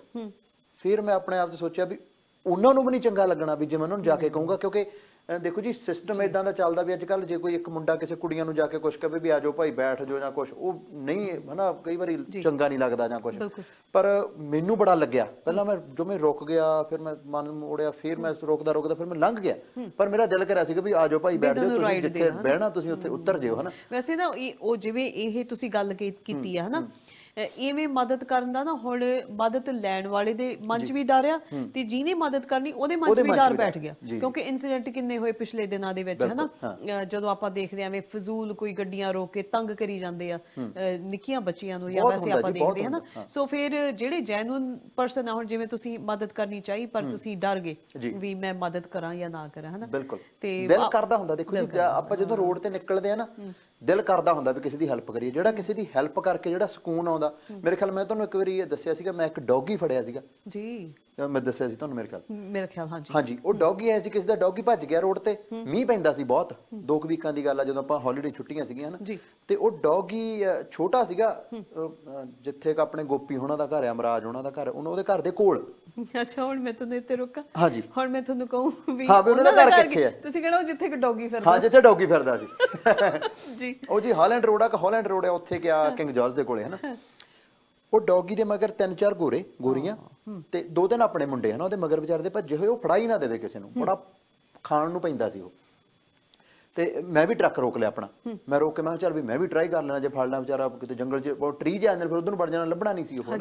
A: ਫਿਰ ਮੈਂ ਆਪਣੇ ਆਪ 'ਚ ਸੋਚਿਆ ਵੀ ਉਹਨਾਂ ਨੂੰ ਵੀ ਨਹੀਂ ਚੰਗਾ ਲੱਗਣਾ ਵੀ ਜੇ ਮੈਂ ਉਹਨਾਂ ਨੂੰ ਜਾ ਕੇ ਕਹੂੰਗਾ, ਕਿਉਂਕਿ ਦੇਖੋ ਜੀ ਸਿਸਟਮ ਇਦਾਂ ਦਾ ਚੱਲਦਾ ਵੀ ਅੱਜ ਕੱਲ੍ਹ ਜੇ ਕੋਈ ਇੱਕ ਮੁੰਡਾ ਕਿਸੇ ਕੁੜੀਆਂ ਨੂੰ ਜਾ ਕੇ ਕੁਛ ਕਹੇ ਵੀ ਆ ਜਾਓ ਭਾਈ ਬੈਠ ਜਾਓ ਜਾਂ ਕੁਛ, ਉਹ ਨਹੀਂ ਹਨਾ, ਕਈ ਵਾਰੀ ਚੰਗਾ ਨਹੀਂ ਲੱਗਦਾ ਜਾਂ ਕੁਛ। ਪਰ ਮੈਨੂੰ ਬੜਾ ਲੱਗਿਆ, ਪਹਿਲਾਂ ਮੈਂ ਜੋ ਮੈਂ ਰੁਕ ਗਿਆ, ਫਿਰ ਮੈਂ ਮਨ ਮੋੜਿਆ, ਫਿਰ ਮੈਂ ਰੁਕਦਾ ਰੁਕਦਾ ਫਿਰ ਮੈਂ ਲੰਘ ਗਿਆ, ਪਰ ਮੇਰਾ ਦਿਲ ਕਰਿਆ ਸੀਗਾ ਵੀ ਆ ਜਾਓ ਭਾਈ ਬੈਠ ਜਾਓ, ਤੁਸੀਂ ਜਿੱਥੇ ਬਹਿਣਾ ਤੁਸੀਂ ਉੱਥੇ ਉਤਰ ਜਿਓ ਹਨਾ। ਵੈਸੇ ਨਾ ਉਹ ਜਿਵੇਂ ਇਹ ਤੁਸੀਂ ਗੱਲ ਕੀਤੀ ਆ ਹਨਾ, ਇਵੇਂ ਮਦਦ ਕਰਨ ਦਾ ਨਾ ਹੁਣ ਮਦਦ ਲੈਣ ਵਾਲੇ ਦੇ ਮਨ 'ਚ ਵੀ ਡਰ ਆ ਤੇ ਜਿਹਨੇ ਮਦਦ ਕਰਨੀ ਉਹਦੇ ਮਨ 'ਚ ਵੀ ਡਰ ਬੈਠ ਗਿਆ, ਕਿਉਂਕਿ ਇਨਸੀਡੈਂਟ ਕਿੰਨੇ ਹੋਏ ਪਿਛਲੇ ਦਿਨਾਂ ਦੇ ਵਿੱਚ, ਹਨਾ। ਜਦੋਂ ਆਪਾਂ ਦੇਖਦੇ ਆਂ ਫਜ਼ੂਲ ਕੋਈ ਗੱਡੀਆਂ ਰੋਕ ਕੇ ਤੰਗ ਕਰੀ ਜਾਂਦੇ ਆ ਨਿੱਕੀਆਂ ਬੱਚੀਆਂ ਨੂੰ, ਜਾਂ ਵੈਸੇ ਆਪਾਂ ਦੇਖਦੇ ਹਨਾ। ਸੋ ਫਿਰ ਜਿਹੜੇ ਜੈਨੂਇਨ ਪਰਸਨ ਆ, ਹੁਣ ਜਿਵੇਂ ਤੁਸੀਂ ਮਦਦ ਕਰਨੀ ਚਾਹੀ ਪਰ ਤੁਸੀਂ ਡਰ ਗਏ ਵੀ ਮੈਂ ਮਦਦ ਕਰਾਂ ਜਾਂ ਨਾ ਕਰਾਂ, ਹਨਾ।
B: ਬਿਲਕੁਲ ਦਿਲ ਕਰਦਾ ਹੁੰਦਾ, ਦੇਖੋ ਜੀ ਆਪਾਂ ਜਦੋਂ ਰੋਡ ਤੇ ਨਿਕਲਦੇ ਆ ਨਾ, ਦਿਲ ਕਰਦਾ ਹੁੰਦਾ ਵੀ ਕਿਸੇ ਦੀ ਹੈਲਪ ਕਰੀਏ। ਜਿਹੜਾ ਕਿਸੇ ਦੀ ਹੈਲਪ ਕਰਕੇ ਜਿਹੜਾ ਸਕੂਨ ਆਉਂਦਾ, ਮੇਰੇ ਖਿਆਲ ਮੈਂ ਤੁਹਾਨੂੰ ਇੱਕ ਵਾਰੀ ਇਹ ਦੱਸਿਆ ਸੀਗਾ, ਮੈਂ ਇੱਕ ਡੌਗੀ ਫੜਿਆ ਸੀਗਾ ਜੀ, ਮੈਂ ਦੱਸਿਆ ਸੀ ਤੁਹਾਨੂੰ ਮੇਰੇ ਖਿਆਲ
A: ਮੇਰੇ ਖਿਆਲ ਹਾਂਜੀ
B: ਹਾਂਜੀ ਉਹ ਡੌਗੀ ਆਇਆ ਸੀ, ਕਿਸੇ ਦਾ ਡੌਗੀ ਭੱਜ ਗਿਆ ਰੋਡ ਤੇ, ਮੀਂਹ ਪੈਂਦਾ ਸੀ ਬਹੁਤ, ਦੋ ਕੁ ਵੀਕਾਂ ਦੀ ਗੱਲ ਆ, ਜਦੋਂ ਆਪਾਂ ਹੌਲੀਡੇ ਛੁੱਟੀਆਂ ਸੀਗੀਆਂ ਨਾ, ਤੇ ਉਹ ਡੌਗੀ ਛੋਟਾ ਸੀਗਾ, ਜਿੱਥੇ ਕ ਆਪਣੇ ਗੋਪੀ ਹੋਣਾ ਦਾ ਘਰ ਆ, ਅਮਰਾਜ ਹੋਣਾ ਦਾ ਘਰ, ਉਹਦੇ ਘਰ ਦੇ ਕੋਲ।
A: ਅੱਛਾ, ਹੁਣ ਮੈਂ ਤੁਹਾਨੂੰ ਇੱਥੇ ਰੋਕਾਂ,
B: ਹਾਂਜੀ
A: ਹੁਣ ਮੈਂ ਤੁਹਾਨੂੰ ਕਹੂੰ ਵੀ
B: ਹਾਂ ਵੀ ਉਹਨਾਂ ਦਾ ਘਰ ਕਿੱਥੇ ਹੈ,
A: ਤੁਸੀਂ ਕਹਿਣਾ ਜਿੱਥੇ ਇੱਕ ਡੌਗੀ ਫਿਰਦਾ,
B: ਹਾਂ ਜਿੱਥੇ ਡੌਗੀ ਫਿਰਦਾ ਸੀ
A: ਜੀ,
B: ਉਹ ਜੀ ਹਾਲੈਂਡ ਰੋਡ ਆ, ਕਿ ਹਾਲੈਂਡ ਰੋਡ ਆ, ਉੱਥੇ ਗਿਆ ਕਿੰਗ ਜਾਰਜ ਦੇ ਕੋਲੇ, ਹਨਾ। ਉਹ ਡੌਗੀ ਦੇ ਮਗਰ ਤਿੰਨ ਚਾਰ ਗੋਰੇ ਗੋਰੀਆਂ ਤੇ ਦੋ ਤਿੰਨ ਆਪਣੇ ਮੁੰਡੇ ਹਨਾ, ਉਹਦੇ ਮਗਰ ਵਿਚਾਰੇ ਦੇ ਭੱਜੇ ਹੋਏ, ਉਹ ਫੜਾ ਹੀ ਨਾ ਦੇਵੇ ਕਿਸੇ ਨੂੰ, ਬੜਾ ਖਾਣ ਨੂੰ ਪੈਂਦਾ ਸੀ ਉਹ। ਤੇ ਮੈਂ ਵੀ ਟਰੱਕ ਰੋਕ ਲਿਆ ਆਪਣਾ, ਮੈਂ ਰੋਕ ਕੇ ਮੈਂ ਕਿਹਾ ਚੱਲ ਵੀ ਮੈਂ ਵੀ ਟਰਾਈ ਕਰ ਲੈਣਾ, ਜੇ ਫੜ ਲੈਣਾ ਵਿਚਾਰਾ ਕਿਤੇ ਜੰਗਲ 'ਚ ਟਰੀ ਜਿਹਾ ਅੰਦਰ, ਫਿਰ ਉਧਰ ਨੂੰ ਵੜ ਜਾਣਾ, ਲੱਭਣਾ ਨਹੀਂ ਸੀ ਉਹ।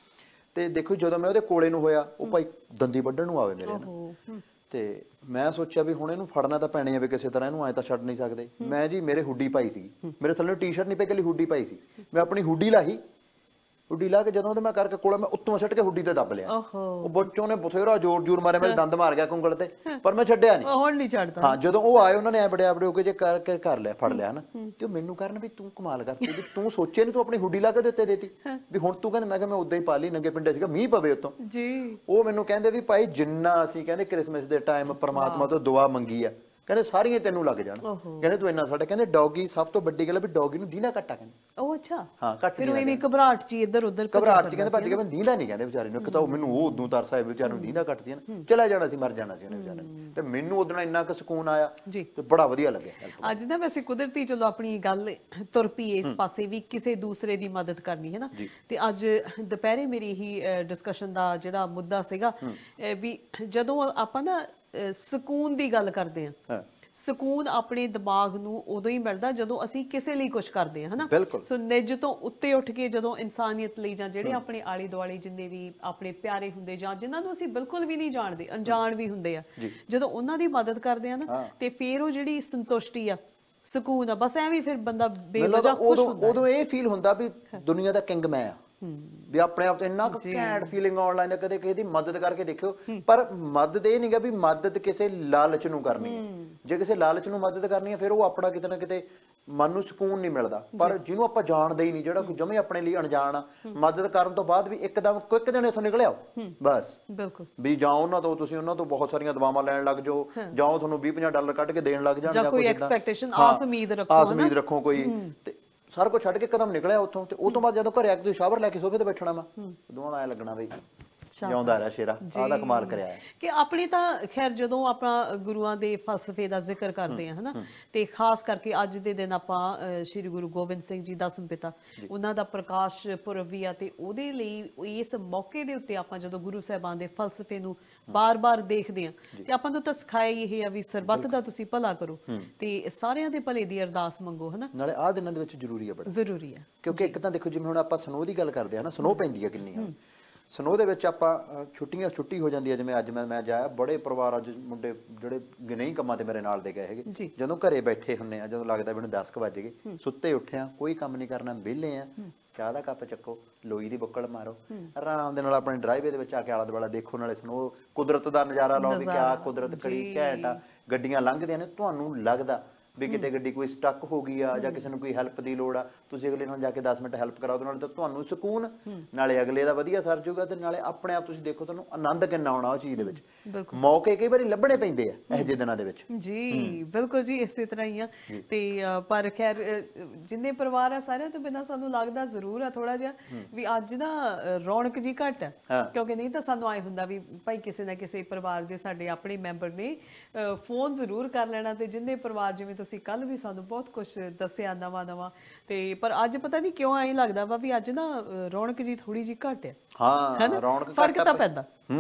B: ਤੇ ਦੇਖੋ ਜਦੋਂ ਮੈਂ ਉਹਦੇ ਕੋਲੇ ਨੂੰ ਹੋਇਆ, ਉਹ ਭਾਈ ਦੰਦੀ ਵੱਢਣ ਨੂੰ ਆਵੇ ਮੇਰੇ ਨਾਲ, ਤੇ ਮੈਂ ਸੋਚਿਆ ਵੀ ਹੁਣ ਇਹਨੂੰ ਫੜਨਾ ਤਾਂ ਪੈਣੀ ਆ ਵੀ ਕਿਸੇ ਤਰ੍ਹਾਂ, ਇਹਨੂੰ ਐ ਤਾਂ ਛੱਡ ਨਹੀਂ ਸਕਦੇ। ਮੈਂ ਜੀ ਮੇਰੇ ਹੁੱਡੀ ਪਾਈ ਸੀਗੀ, ਮੇਰੇ ਥੱਲੇ ਟੀ ਸ਼ਰਟ ਨਹੀਂ ਪਈ, ਇਕੱਲੀ ਹੁੱਡੀ ਪਾਈ ਸੀ, ਮੈਂ ਆਪਣੀ ਹੁੱਡੀ ਲਾਹੀ, ਹੁੱਡੀ ਲਾ ਕੇ ਜਦੋਂ ਉਹਦੇ ਮੈਂ ਕਰਕੇ ਕੋਲ ਮੈਂ ਉੱਤੋਂ ਛੱਡ ਕੇ ਹੁੱਡੀ ਤੇ ਦੱਬ ਲਿਆ। ਉਹ ਬੱਚੋਂ ਨੇ ਬਥੇਰਾ ਜ਼ੋਰ ਜ਼ੋਰ ਮਾਰਿਆ, ਮੇਰੇ ਦੰਦ ਮਾਰ ਗਿਆ ਕੁੰਗਲ ਤੇ, ਪਰ ਮੈਂ ਛੱਡਿਆ ਨਹੀਂ, ਹੁਣ ਨਹੀਂ ਛੱਡਦਾ। ਹਾਂ ਜਦੋਂ ਉਹ ਆਏ ਉਹਨਾਂ ਨੇ ਐ ਬੜੇ ਆਬੜੇ ਹੋ ਕੇ ਜੇ ਕਰਕੇ ਕਰ ਲਿਆ, ਫੜ ਲਿਆ ਨਾ, ਤੇ ਉਹ ਮੈਨੂੰ ਕਰਨ ਵੀ ਤੂੰ ਕਮਾਲ ਕਰਤੀ, ਵੀ ਤੂੰ ਸੋਚਿਆ ਨੀ, ਤੂੰ ਆਪਣੀ ਹੁੱਡੀ ਲਾ ਕੇ ਦਿੱਤੇ ਦੇਤੀ ਵੀ ਹੁਣ ਤੂੰ ਕਹਿੰਦੇ। ਮੈਂ ਕਿਹਾ ਮੈਂ ਉਦਾਂ ਹੀ ਪਾ ਲਈ, ਨੰਗੇ ਪਿੰਡੇ ਸੀਗਾ, ਮੀਂਹ ਪਵੇ ਉੱਤੋਂ ਜੀ। ਉਹ ਮੈਨੂੰ ਕਹਿੰਦੇ ਵੀ ਭਾਈ ਜਿੰਨਾ ਅਸੀਂ ਕਹਿੰਦੇ ਕ੍ਰਿਸਮਸ ਦੇ ਟਾਈਮ ਪਰਮਾਤਮਾ ਤੋਂ ਦੁਆ ਮੰਗੀ ਆ, ਕਹਿੰਦੇ ਸਾਰੀਆਂ ਤੈਨੂੰ ਲੱਗ ਜਾਣ, ਕਹਿੰਦੇ ਤੂੰ ਇੰਨਾ ਸਾਡੇ, ਕਹਿੰਦੇ ਡੌਗੀ ਸਭ ਤੋਂ ਵੱਡੀ ਗੱਲ ਵੀ ਡੌਗੀ ਨੂੰ ਦੀਨਾ ਘੱਟਾ, ਕਹਿੰਦੇ ਉਹ ਅੱਛਾ ਹਾਂ ਘੱਟ, ਫਿਰ ਐਵੇਂ ਘਬਰਾਹਟ ਚ ਇੱਧਰ ਉੱਧਰ ਘਬਰਾਹਟ ਚ ਕਹਿੰਦੇ ਭੱਜ ਕੇ, ਮੈਂ ਦੀਂਦਾ ਨਹੀਂ ਕਹਿੰਦੇ ਵਿਚਾਰੇ ਨੂੰ, ਇੱਕ ਤਾਂ ਮੈਨੂੰ ਉਹ ਉਦੋਂ ਤਰਸ ਆਇਆ ਵਿਚਾਰੇ ਨੂੰ, ਦੀਂਦਾ ਘੱਟ ਸੀ ਨਾ, ਚਲਾ ਜਾਣਾ ਸੀ, ਮਰ ਜਾਣਾ ਸੀ ਉਹਨੇ ਵਿਚਾਰੇ ਨੇ, ਤੇ ਮੈਨੂੰ ਉਦੋਂ ਇੰਨਾ ਕੁ ਸਕੂਨ ਆਇਆ ਤੇ ਬੜਾ ਵਧੀਆ ਲੱਗਿਆ।
A: ਅੱਜ ਨਾ ਵੈਸੇ ਕੁਦਰਤੀ ਚਲੋ ਆਪਣੀ ਗੱਲ ਤੁਰ ਪਈ ਇਸ ਪਾਸੇ ਵੀ ਕਿਸੇ ਦੂਸਰੇ ਦੀ ਮਦਦ ਕਰਨੀ ਹੈ ਨਾ, ਤੇ ਅੱਜ ਦੁਪਹਿਰੇ ਮੇਰੀ ਹੀ ਡਿਸਕਸ਼ਨ ਦਾ ਜਿਹੜਾ ਮੁੱਦਾ ਸੀਗਾ ਵੀ ਜਦੋਂ ਆਪਾਂ ਨਾ ਸਕੂਨ ਦੀ ਗੱਲ ਕਰਦੇ ਆ, ਸਕੂਨ ਆਪਣੇ ਦਿਮਾਗ ਨੂੰ ਉਦੋਂ ਹੀ ਮਿਲਦਾ ਜਦੋਂ ਅਸੀਂ ਕਿਸੇ ਲਈ ਕੁਝ ਕਰਦੇ ਹਾਂ, ਹਨਾ। ਸੋ ਨਿੱਜ ਤੋਂ ਉੱਤੇ ਉੱਠ ਕੇ ਜਦੋਂ ਇਨਸਾਨੀਅਤ ਲਈ, ਜਾਂ ਜਿਹੜੇ ਆਪਣੇ ਆਲੇ ਦੁਆਲੇ ਜਿੰਨੇ ਵੀ ਆਪਣੇ ਪਿਆਰੇ ਹੁੰਦੇ, ਜਾਂ ਜਿਨ੍ਹਾਂ ਨੂੰ ਅਸੀਂ ਬਿਲਕੁਲ ਵੀ ਨਹੀਂ ਜਾਣਦੇ, ਅਣਜਾਣ ਵੀ ਹੁੰਦੇ ਆ, ਜਦੋਂ ਉਹਨਾਂ ਦੀ ਮਦਦ ਕਰਦੇ ਆ ਨਾ, ਤੇ ਫਿਰ ਉਹ ਜਿਹੜੀ ਸੰਤੁਸ਼ਟੀ ਆ, ਸਕੂਨ ਆ, ਬਸ ਐਵੇਂ ਫਿਰ ਬੰਦਾ ਬੇਵਜ੍ਹਾ ਖੁਸ਼ ਹੁੰਦਾ।
B: ਉਦੋਂ ਇਹ ਫੀਲ ਹੁੰਦਾ ਵੀ ਦੁਨੀਆ ਦਾ ਕਿੰਗ ਮੈਂ ਆ, ਵੀ ਆਪਣੇ ਆਪ ਤੇ ਇੰਨਾ ਕੁ ਘੈਂਟ ਫੀਲਿੰਗ ਆਉਣ ਲੱਗ ਜਾਂਦੀ। ਕਦੇ ਕਿਸੇ ਦੀ ਮਦਦ ਕਰਕੇ ਦੇਖਿਓ, ਪਰ ਮਦਦ ਇਹ ਨਹੀਂਗਾ ਵੀ ਮਦਦ ਕਿਸੇ ਲਾਲਚ ਨੂੰ ਕਰਨੀ ਹੈ। ਜੇ ਕਿਸੇ ਲਾਲਚ ਨੂੰ ਮਦਦ ਕਰਨੀ ਹੈ, ਫਿਰ ਉਹ ਆਪਣਾ ਕਿਤੇ ਨਾ ਕਿਤੇ ਮਨ ਨੂੰ ਸਕੂਨ ਨਹੀਂ ਮਿਲਦਾ। ਪਰ ਜਿਹਨੂੰ ਆਪਾਂ ਜਾਣਦੇ ਹੀ ਨਹੀਂ, ਜਿਹੜਾ ਕੋਈ ਜਮੇ ਆਪਣੇ ਲਈ ਅਣਜਾਣ ਆ, ਮਦਦ ਕਰਨ ਤੋਂ ਬਾਅਦ ਵੀ ਇੱਕਦਮ ਇੱਕ ਦਿਨ ਇੱਥੋਂ ਨਿਕਲ ਆਓ, ਬਸ ਬਿਲਕੁਲ ਵੀ ਜਾਂ ਉਹਨਾਂ ਤੋਂ ਤੁਸੀਂ ਉਹਨਾਂ ਤੋਂ ਬਹੁਤ ਸਾਰੀਆਂ ਦਵਾਵਾਂ ਲੈਣ ਲੱਗ ਜਾਓ, ਜਾਂ ਉਹ ਤੁਹਾਨੂੰ ਵੀਹ ਪੰਜਾਹ ਡਾਲਰ ਕੱਢ ਕੇ ਦੇਣ ਲੱਗ ਜਾਣ, ਜਾਂ ਕੋਈ ਐਕਸਪੈਕਟੇਸ਼ਨ ਆਸ ਉਮੀਦ ਰੱਖੋ, ਆਸ ਉਮੀਦ ਰੱਖੋ ਕੋਈ, ਤੇ ਸਾਰਾ ਕੁਝ ਛੱਡ ਕੇ ਕਦਮ ਨਿਕਲਿਆ ਉੱਥੋਂ। ਤੇ ਉਹ ਤੋਂ ਬਾਅਦ ਜਦੋਂ ਘਰੇ ਆ ਕੇ ਤੁਸੀਂ ਸ਼ਾਵਰ ਲੈ ਕੇ ਸੋਫੇ ਤੇ ਬੈਠਣਾ, ਵਾ ਦੋਵਾਂ ਐ ਲੱਗਣਾ ਬਈ ਜਿਉਂਦਾ ਰਿਹਾ ਸ਼ੇਰਾ, ਆਹ ਦਾ ਕਮਾਲ ਕਰਿਆ ਹੈ।
A: ਕਿ ਆਪਣੀ ਤਾਂ ਖੈਰ ਜਦੋਂ ਆਪਾਂ ਗੁਰੂਆਂ ਦੇ ਫਲਸਫੇ ਦਾ ਜ਼ਿਕਰ ਕਰਦੇ ਹਾਂ, ਹਨਾ, ਤੇ ਖਾਸ ਕਰਕੇ ਅੱਜ ਦੇ ਦਿਨ ਆਪਾਂ ਸ਼੍ਰੀ ਗੁਰੂ ਗੋਬਿੰਦ ਸਿੰਘ ਜੀ ਦਸਮ ਪਿਤਾ, ਉਹਨਾਂ ਦਾ ਪ੍ਰਕਾਸ਼ ਪੁਰਬ ਵੀ ਆ, ਤੇ ਉਹਦੇ ਲਈ ਇਸ ਮੌਕੇ ਦੇ ਉੱਤੇ ਆਪਾਂ ਜਦੋਂ ਗੁਰੂ ਸਾਹਿਬਾਨ ਦੇ ਫਲਸਫੇ ਨੂੰ ਬਾਰ-ਬਾਰ ਦੇਖਦੇ ਹਾਂ, ਤੇ ਆਪਾਂ ਨੂੰ ਤਾਂ ਸਿਖਾਇਆ ਇਹ ਆ ਵੀ ਸਰਬੱਤ ਦਾ ਤੁਸੀਂ ਭਲਾ ਕਰੋ ਤੇ ਸਾਰਿਆਂ ਦੇ ਭਲੇ ਦੀ ਅਰਦਾਸ ਮੰਗੋ, ਹਨਾ।
B: ਨਾਲੇ ਆਹ ਦਿਨਾਂ ਦੇ ਵਿੱਚ ਜ਼ਰੂਰੀ ਹੈ, ਬੜਾ
A: ਜ਼ਰੂਰੀ ਹੈ,
B: ਕਿਉਂਕਿ ਇੱਕ ਤਾਂ ਦੇਖੋ ਜਿਵੇਂ ਹੁਣ ਆਪਾਂ ਸਨੋ ਦੀ ਗੱਲ ਕਰਦੇ ਹਾਂ ਨਾ, ਸਨੋ ਪੈਂਦੀ ਹੈ ਕਿੰਨੀ ਆ, ਸਨੋ ਦੇ ਵਿੱਚ ਆਪਾਂ ਛੁੱਟੀਆਂ ਛੁੱਟੀ ਹੋ ਜਾਂਦੀ ਹੈ। ਜਿਵੇਂ ਅੱਜ ਮੈਂ ਮੈਂ ਜਾਇਆ, ਬੜੇ ਪਰਿਵਾਰ ਅੱਜ ਮੁੰਡੇ ਜਿਹੜੇ ਨਹੀਂ ਕੰਮਾਂ ਤੇ ਮੇਰੇ ਨਾਲ ਦੇ ਗਏ ਹੈਗੇ, ਜਦੋਂ ਘਰੇ ਬੈਠੇ ਹੁੰਨੇ ਆ, ਜਦੋਂ ਲੱਗਦਾ ਮੈਨੂੰ ਦਸ ਕੁ ਵੱਜ ਗਏ, ਸੁੱਤੇ ਉੱਠਿਆ, ਕੋਈ ਕੰਮ ਨਹੀਂ ਕਰਨਾ, ਵਿਹਲੇ ਆ, ਚਾਹ ਦਾ ਕੱਪ ਚੱਕੋ, ਲੋਈ ਦੀ ਬੁੱਕਲ ਮਾਰੋ, ਆਰਾਮ ਦੇ ਨਾਲ ਆਪਣੇ ਡਰਾਈਵੇ ਦੇ ਵਿੱਚ ਆ ਕੇ ਆਲਾ ਦੁਆਲਾ ਦੇਖੋ, ਨਾਲੇ ਸਨੋ ਕੁਦਰਤ ਦਾ ਨਜ਼ਾਰਾ ਲਓ ਵੀ ਕਿਆ ਕੁਦਰਤ ਕੜੀ ਘੈਂਟ ਆ। ਗੱਡੀਆਂ ਲੰਘਦੀਆਂ ਨੇ, ਤੁਹਾਨੂੰ ਲੱਗਦਾ ਵੀ ਕਿਤੇ ਗੱਡੀ ਕੋਈ ਸਟਕ ਹੋ ਗਈ ਆ, ਜਾਂ ਕਿਸੇ ਨੂੰ ਕੋਈ ਹੈਲਪ ਦੀ ਲੋੜ ਆ, ਤੁਸੀਂ ਅਗਲੇ ਨਾਲ ਜਾ ਕੇ ਦਸ ਮਿੰਟ ਹੈਲਪ ਕਰਾਓ, ਉਹਦੇ ਨਾਲ ਤਾਂ ਤੁਹਾਨੂੰ ਸਕੂਨ, ਨਾਲੇ ਅਗਲੇ ਦਾ ਵਧੀਆ ਸਰ ਜੂਗਾ, ਤੇ ਨਾਲੇ ਆਪਣੇ ਆਪ ਤੁਸੀਂ ਦੇਖੋ ਤੁਹਾਨੂੰ ਆਨੰਦ ਕਿੰਨਾ ਆਉਣਾ ਉਹ ਚੀਜ਼ ਦੇ ਵਿੱਚ। ਮੌਕੇ ਕਈ ਵਾਰੀ ਲੱਭਣੇ ਪੈਂਦੇ ਆ ਇਹੋ ਜਿਹੇ ਦਿਨਾਂ ਦੇ ਵਿੱਚ।
A: ਜੀ ਬਿਲਕੁਲ ਜੀ, ਇਸੇ ਤਰ੍ਹਾਂ ਹੀ ਆ। ਤੇ ਪਰ ਖੈਰ ਜਿੰਨੇ ਪਰਿਵਾਰ ਆ ਸਾਰਿਆਂ ਤੋਂ ਬਿਨਾਂ ਸਾਨੂੰ ਲੱਗਦਾ ਜ਼ਰੂਰ ਆ ਥੋੜਾ ਜਿਹਾ ਵੀ ਅੱਜ ਨਾ ਰੌਣਕ ਜੀ ਘੱਟ ਆ, ਕਿਉਂਕਿ ਨਹੀਂ ਤਾਂ ਸਾਨੂੰ ਆਏ ਹੁੰਦਾ ਵੀ ਭਾਈ ਕਿਸੇ ਨਾ ਕਿਸੇ ਪਰਿਵਾਰ ਦੇ ਸਾਡੇ ਆਪਣੇ ਮੈਂਬਰ ਨੇ ਫੋਨ ਜ਼ਰੂਰ ਕਰ ਲੈਣਾ, ਤੇ ਜਿੰਨੇ ਪਰਿਵਾਰ ਜਿਵੇਂ ਤੁਸੀਂ ਕੱਲ ਵੀ ਸਾਨੂੰ ਬਹੁਤ ਕੁਝ ਦੱਸਿਆ ਨਵਾਂ ਨਵਾਂ, ਤੇ ਪਰ ਅੱਜ ਪਤਾ ਨਹੀਂ ਕਿਉਂ ਐਂ ਲੱਗਦਾ ਵਾ ਵੀ ਅੱਜ ਨਾ ਰੌਣਕ ਜੀ ਥੋੜੀ ਜੀ ਘੱਟ ਆ।
B: ਹਾਂ ਰੌਣਕ
A: ਫਰਕ ਤਾਂ ਪੈਂਦਾ।
B: ਹੂੰ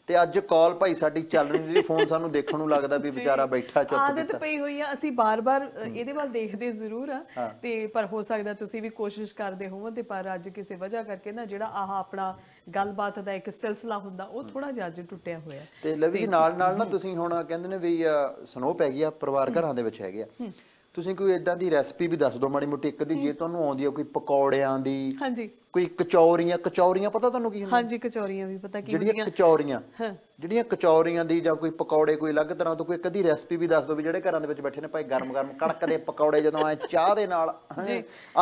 B: ਤੇ ਅੱਜ ਕਾਲ ਭਾਈ ਸਾਡੀ ਚੱਲ ਰਹੀ, ਫੋਨ ਸਾਨੂੰ ਦੇਖਣ ਨੂੰ ਲੱਗਦਾ ਵੀ ਵਿਚਾਰਾ ਬੈਠਾ ਚੁੱਪ
A: ਆਦਤ
B: ਕੀਤਾ।
A: ਪਈ ਹੋਈ ਆ, ਅਸੀਂ ਬਾਰ-ਬਾਰ ਇਹਦੇ ਵੱਲ ਦੇਖਦੇ ਜ਼ਰੂਰ ਆ ਤੇ ਪਰ ਹੋ ਸਕਦਾ ਤੁਸੀਂ ਵੀ ਕੋਸ਼ਿਸ਼ ਕਰਦੇ ਹੋਵੋ ਤੇ ਪਰ ਅੱਜ ਕਿਸੇ ਵਜ੍ਹਾ ਕਰਕੇ ਨਾ ਜਿਹੜਾ ਆਹ ਆਪਣਾ ਗੱਲਬਾਤ ਦਾ ਇੱਕ ਸਿਲਸਿਲਾ ਹੁੰਦਾ ਉਹ ਥੋੜਾ ਜਿਹਾ ਅੱਜ ਟੁੱਟਿਆ ਹੋਇਆ।
B: ਤੇ ਲਵੀ ਜੀ ਨਾਲ ਨਾਲ ਨਾ ਤੁਸੀਂ ਹੁਣ ਕਹਿੰਦੇ ਨੇ ਵੀ ਸਨੋ ਪੈ ਗਈ ਆ, ਪਰਿਵਾਰ ਘਰਾਂ ਦੇ ਵਿੱਚ ਹੈਗੇ ਆ, ਤੁਸੀਂ ਕੋਈ ਏਦਾਂ ਦੀ ਰੈਸਪੀ ਵੀ ਦੱਸ ਦਿਓ ਮਾੜੀ ਮੋਟੀ ਇੱਕ ਦੀ, ਜੇ ਤੁਹਾਨੂੰ ਆਉਂਦੀ ਆ ਕੋਈ ਪਕੌੜਿਆਂ ਦੀ,
A: ਹਾਂਜੀ
B: ਕੋਈ ਕਚੌਰੀਆਂ, ਕਚੌਰੀਆਂ ਪਤਾ ਤੁਹਾਨੂੰ ਕੀ ਹੁੰਦਾ?
A: ਹਾਂਜੀ ਕਚੌਰੀਆਂ ਵੀ ਪਤਾ ਕੀ
B: ਜਿਹੜੀਆਂ ਕਚੌਰੀਆਂ, ਜਿਹੜੀਆਂ ਕਚੌਰੀਆਂ ਦੀ ਜਾਂ ਕੋਈ ਪਕੌੜੇ ਕੋਈ ਅਲੱਗ ਤਰ੍ਹਾਂ ਤੋਂ ਕੋਈ ਇੱਕ ਅੱਧੀ ਰੈਸਪੀ ਵੀ ਦੱਸ ਦਿਓ ਵੀ ਜਿਹੜੇ ਘਰਾਂ ਦੇ ਵਿੱਚ ਬੈਠੇ ਨੇ ਭਾਈ ਗਰਮ ਗਰਮ ਕੜਕਦੇ ਪਕੌੜੇ ਜਦੋਂ ਐ ਚਾਹ ਦੇ ਨਾਲ ਐ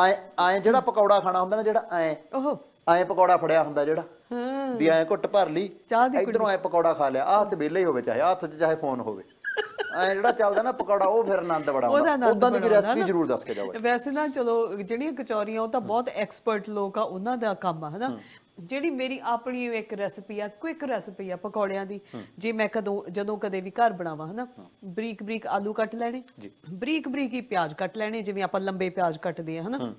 B: ਐ ਜਿਹੜਾ ਪਕੌੜਾ ਖਾਣਾ ਹੁੰਦਾ ਨਾ, ਜਿਹੜਾ ਐ
A: ਓਹੋ
B: ਐ ਪਕੌੜਾ ਫੜਿਆ ਹੁੰਦਾ ਜਿਹੜਾ ਵੀ ਐ ਘੁੱਟ ਭਰ ਲਈ ਇਧਰੋਂ ਐ ਪਕੌੜਾ ਖਾ ਲਿਆ, ਆਹ ਹੱਥ ਵਿਹਲੇ ਹੀ ਹੋਵੇ ਚਾਹੇ ਹੱਥ 'ਚ ਚਾਹੇ ਫੋਨ ਹੋਵੇ, ਐ ਜਿਹੜਾ ਚੱਲਦਾ ਨਾ ਪਕੌੜਾ ਉਹ ਫਿਰ ਆਨੰਦ ਬੜਾ ਆਉਂਦਾ। ਉਦਾਂ ਦੀ ਰੈਸਪੀ ਜ਼ਰੂਰ ਦੱਸ ਕੇ ਜਾਓ।
A: ਵੈਸੇ ਨਾ ਚਲੋ ਜਿਹੜੀਆਂ ਕਚੌਰੀਆਂ ਉਹ ਤਾਂ ਬਹੁਤ ਐਕਸਪਰਟ ਲੋਕ ਆ, ਉਹਨਾਂ ਦਾ ਕੰਮ ਆ ਹਨਾ। ਜਿਹੜੀ ਮੇਰੀ ਆਪਣੀ ਇੱਕ ਰੈਸਪੀ ਆ, ਕੁਇਕ ਰੈਸਪੀ ਆ ਪਕੌੜਿਆਂ ਦੀ, ਜੇ ਮੈਂ ਕਦੋਂ ਜਦੋਂ ਕਦੇ ਵੀ ਘਰ ਬਣਾਵਾਂ ਹਨਾ, ਬਰੀਕ ਬਰੀਕ ਆਲੂ ਕੱਟ ਲੈਣੇ, ਬਰੀਕ ਬਰੀਕ ਹੀ ਪਿਆਜ਼ ਕੱਟ ਲੈਣੇ ਜਿਵੇਂ ਆਪਾਂ ਲੰਬੇ ਪਿਆਜ਼ ਕੱਟਦੇ ਆ ਹਨਾ।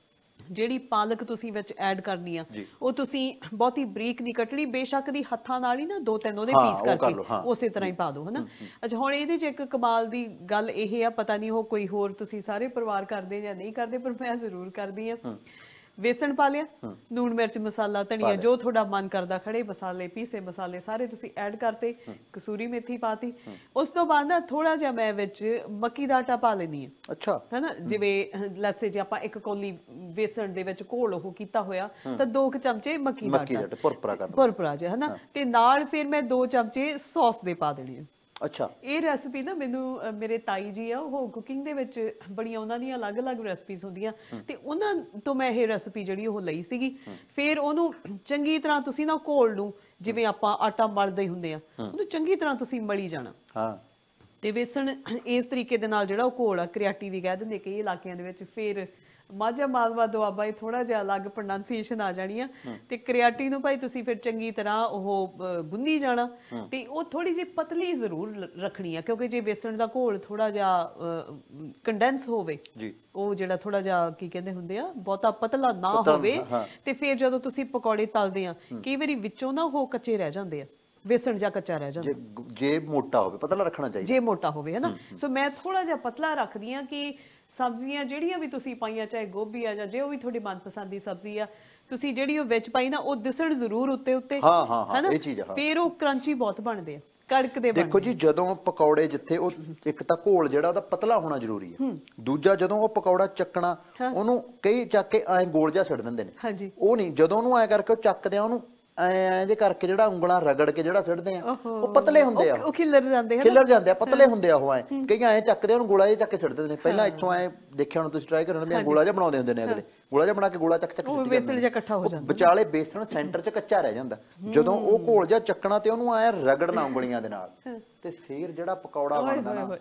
A: ਜਿਹੜੀ ਪਾਲਕ ਤੁਸੀਂ ਵਿੱਚ ਐਡ ਕਰਨੀ ਆ ਉਹ ਤੁਸੀਂ ਬਹੁਤੀ ਬਰੀਕ ਨਹੀਂ ਕੱਟਣੀ, ਬੇਸ਼ੱਕ ਦੀ ਹੱਥਾਂ ਨਾਲ ਹੀ ਨਾ ਦੋ ਤਿੰਨ ਉਹਦੇ ਪੀਸ ਕਰਕੇ ਉਸੇ ਤਰ੍ਹਾਂ ਹੀ ਪਾ ਦਿਓ ਹਨਾ। ਅੱਛਾ ਹੁਣ ਇਹਦੇ 'ਚ ਇੱਕ ਕਮਾਲ ਦੀ ਗੱਲ ਇਹ ਆ, ਪਤਾ ਨਹੀਂ ਉਹ ਕੋਈ ਹੋਰ ਤੁਸੀਂ ਸਾਰੇ ਪਰਿਵਾਰ ਕਰਦੇ ਜਾਂ ਨਹੀਂ ਕਰਦੇ, ਪਰ ਮੈਂ ਜ਼ਰੂਰ ਕਰਦੀ ਆ। ਵੇਸਣ ਪਾ ਲਿਆ, ਲੂਣ ਮਿਰਚ ਮਸਾਲਾ ਧਨੀਆ ਜੋ ਤੁਹਾਡਾ ਮਨ ਕਰਦਾ, ਖੜੇ ਮਸਾਲੇ ਪੀਸੇ ਮਸਾਲੇ ਸਾਰੇ ਤੁਸੀਂ ਐਡ ਕਰਤੇ, ਕਸੂਰੀ ਮੇਥੀ ਪਾਤੀ। ਉਸ ਤੋਂ ਬਾਅਦ ਨਾ ਥੋੜਾ ਜਿਹਾ ਮੈਂ ਵਿੱਚ ਮੱਕੀ ਦਾ ਆਟਾ ਪਾ ਲੈਣੀ ਆ।
B: ਅੱਛਾ
A: ਹੈਨਾ, ਜਿਵੇਂ ਲੈਟਸ ਸੇ ਜੇ ਆਪਾਂ ਇੱਕ ਕੌਲੀ ਵੇਸਣ ਦੇ ਵਿੱਚ ਘੋਲ ਉਹ ਕੀਤਾ ਹੋਇਆ ਤਾਂ ਦੋ ਕੁ ਚਮਚੇ ਮੱਕੀ ਦਾ ਆਟਾ
B: ਭੁਰਭੁਰਾ ਕਰਨਾ,
A: ਭੁਰਭੁਰਾ ਜਿਹਾ ਹਨਾ, ਤੇ ਨਾਲ ਫਿਰ ਮੈਂ ਦੋ ਚਮਚੇ ਸੌਸ ਦੇ ਪਾ ਦੇਣੀ ਆ।
B: ਅੱਛਾ
A: ਇਹ ਰੈਸਪੀ ਨਾ ਮੈਨੂੰ ਮੇਰੇ ਤਾਈ ਜੀ ਆ, ਉਹ ਕੁਕਿੰਗ ਦੇ ਵਿੱਚ ਬੜੀਆਂ ਉਹਨਾਂ ਦੀਆਂ ਅਲੱਗ-ਅਲੱਗ ਰੈਸਪੀਜ਼ ਹੁੰਦੀਆਂ ਤੇ ਉਹਨਾਂ ਤੋਂ ਮੈਂ ਇਹ ਰੈਸਪੀ ਜਿਹੜੀ ਉਹ ਲਈ ਸੀਗੀ। ਫਿਰ ਉਹਨੂੰ ਚੰਗੀ ਤਰ੍ਹਾਂ ਤੁਸੀਂ ਨਾ ਘੋਲ ਨੂੰ, ਜਿਵੇਂ ਆਪਾਂ ਆਟਾ ਮਲਦੇ ਹੁੰਦੇ ਆ, ਉਹਨੂੰ ਚੰਗੀ ਤਰ੍ਹਾਂ ਤੁਸੀਂ ਮਲੀ ਜਾਣਾ। ਹਾਂ ਤੇ ਵੇਸਣ ਇਸ ਤਰੀਕੇ ਦੇ ਨਾਲ ਜਿਹੜਾ ਉਹ ਘੋਲ ਆ, ਕਰਿਆਟੀ ਵੀ ਕਹਿ ਦਿੰਦੇ ਕਈ ਇਲਾਕਿਆਂ ਦੇ ਵਿੱਚ, ਫਿਰ ਮਾਝਾ ਮਾਲਵਾ ਦੁਆਬਾ ਇਹ ਥੋੜਾ ਜਿਹਾ ਅਲੱਗ ਪ੍ਰੋਨਾਂਸੀਏਸ਼ਨ ਆ ਜਾਣੀ ਆ। ਤੇ ਕਰਿਆਟੀ ਨੂੰ ਭਾਈ ਤੁਸੀਂ ਫਿਰ ਚੰਗੀ ਤਰ੍ਹਾਂ ਉਹ ਗੁੰਨੀ ਜਾਣਾ ਤੇ ਉਹ ਥੋੜੀ ਜਿਹੀ ਪਤਲੀ ਜ਼ਰੂਰ ਰੱਖਣੀ ਆ, ਕਿਉਂਕਿ ਜੇ ਵੇਸਣ ਦਾ ਘੋਲ ਥੋੜਾ ਜਿਹਾ ਕੰਡੈਂਸ ਹੋਵੇ, ਉਹ ਜਿਹੜਾ ਥੋੜਾ ਜਿਹਾ ਕੀ ਕਹਿੰਦੇ ਹੁੰਦੇ ਆ ਬਹੁਤਾ ਪਤਲਾ ਨਾ ਹੋਵੇ, ਤੇ ਫਿਰ ਜਦੋਂ ਤੁਸੀਂ ਪਕੌੜੇ ਤਲਦੇ ਆ ਕਈ ਵਾਰੀ ਵਿੱਚੋਂ ਨਾ ਉਹ ਕੱਚੇ ਰਹਿ ਜਾਂਦੇ ਆ, ਵੇਸਣ ਜਾਂ ਕੱਚਾ ਰਹਿ ਜਾਂਦਾ।
B: ਜੇ ਮੋਟਾ ਹੋਵੇ ਪਤਲਾ ਰੱਖਣਾ ਚਾਹੀਦਾ, ਜੇ
A: ਮੋਟਾ ਹੋਵੇ ਹਨਾ। ਸੋ ਮੈਂ ਥੋੜਾ ਜਿਹਾ ਪਤਲਾ ਰੱਖਦੀ ਆ ਕਿ ਸਬਜ਼ੀਆਂ ਜਿਹੜੀਆਂ ਵੀ ਤੁਸੀਂ ਪਾਈਆਂ, ਚਾਹੇ ਗੋਭੀ ਆ ਜਾਂ ਜੇ ਉਹ ਵੀ ਤੁਹਾਡੀ ਮਨਪਸੰਦ ਦੀ ਸਬਜ਼ੀ ਆ, ਤੁਸੀਂ ਜਿਹੜੀ ਉਹ ਵਿੱਚ ਪਾਈ ਨਾ ਉਹ ਦਿਸਣ ਜ਼ਰੂਰ ਉੱਤੇ ਉੱਤੇ,
B: ਹਾਂ ਹਾਂ ਹਾਂ ਇਹ ਚੀਜ਼ ਆ,
A: ਫਿਰ ਉਹ ਕਰੰਚੀ ਬਹੁਤ ਬਣਦੇ ਆ, ਕੜਕਦੇ ਬਣਦੇ।
B: ਦੇਖੋ ਜੀ ਜਦੋਂ ਪਕੌੜੇ ਜਿੱਥੇ ਉਹ ਇੱਕ ਤਾਂ ਘੋਲ ਜਿਹੜਾ ਉਹਦਾ ਪਤਲਾ ਹੋਣਾ ਜ਼ਰੂਰੀ ਹੈ, ਦੂਜਾ ਜਦੋਂ ਉਹ ਪਕੌੜਾ ਚੱਕਣਾ ਉਹਨੂੰ ਕਈ ਚੱਕ ਕੇ ਐ ਗੋਲ ਜਿਹਾ ਛੱਡ ਦਿੰਦੇ ਨੇ, ਉਹ ਨਹੀਂ, ਜਦੋਂ ਉਹਨੂੰ ਐ ਕਰਕੇ ਉਹ ਚੱਕਦੇ ਆ ਉਹਨੂੰ ਐ ਜੇ ਕਰਕੇ ਜਿਹੜਾ ਉਂਗਲਾਂ ਰਗੜ ਕੇ ਜਿਹੜਾ ਸਿੱਟਦੇ ਆ ਉਹ ਪਤਲੇ ਹੁੰਦੇ ਆ, ਉਹ
A: ਖਿੱਲਰ ਜਾਂਦੇ ਆ,
B: ਖਿੱਲਰ ਜਾਂਦੇ ਆ, ਪਤਲੇ ਹੁੰਦੇ ਆ ਉਹ ਐ, ਕਈ ਐ ਚੱਕਦੇ ਉਹਨੂੰ ਗੋਲਾ ਜਿਹਾ ਚੱਕ ਕੇ ਸਿੱਟਦੇ ਨੇ। ਪਹਿਲਾਂ ਇੱਥੋਂ ਐ ਦੇਖਿਆ ਹੁਣ ਤੁਸੀਂ ਟਰਾਈ ਕਰਨਾ ਵੀ ਗੋਲਾ ਜਿਹਾ ਬਣਾਉਂਦੇ ਹੁੰਦੇ ਨੇ, ਅਗਲੇ ਗੋਲਾ ਜਿਹਾ ਬਣਾ ਕੇ ਗੋਲਾ ਚੱਕ ਚੱਕ
A: ਉਹ ਵੇਸਣ ਜਿਹਾ ਇਕੱਠਾ ਹੋ ਜਾਂਦਾ,
B: ਵਿਚਾਲੇ ਬੇਸਣ ਸੈਂਟਰ 'ਚ ਕੱਚਾ ਰਹਿ ਜਾਂਦਾ। ਜਦੋਂ ਉਹ ਘੋਲ ਜਿਹਾ ਚੱਕਣਾ ਤੇ ਉਹਨੂੰ ਐ ਰਗੜਨਾ ਉਂਗਲੀਆਂ ਦੇ ਨਾਲ, ਤੇ ਫਿਰ ਜਿਹੜਾ ਪਕੌੜਾ ਬਣਦਾ ਨਾ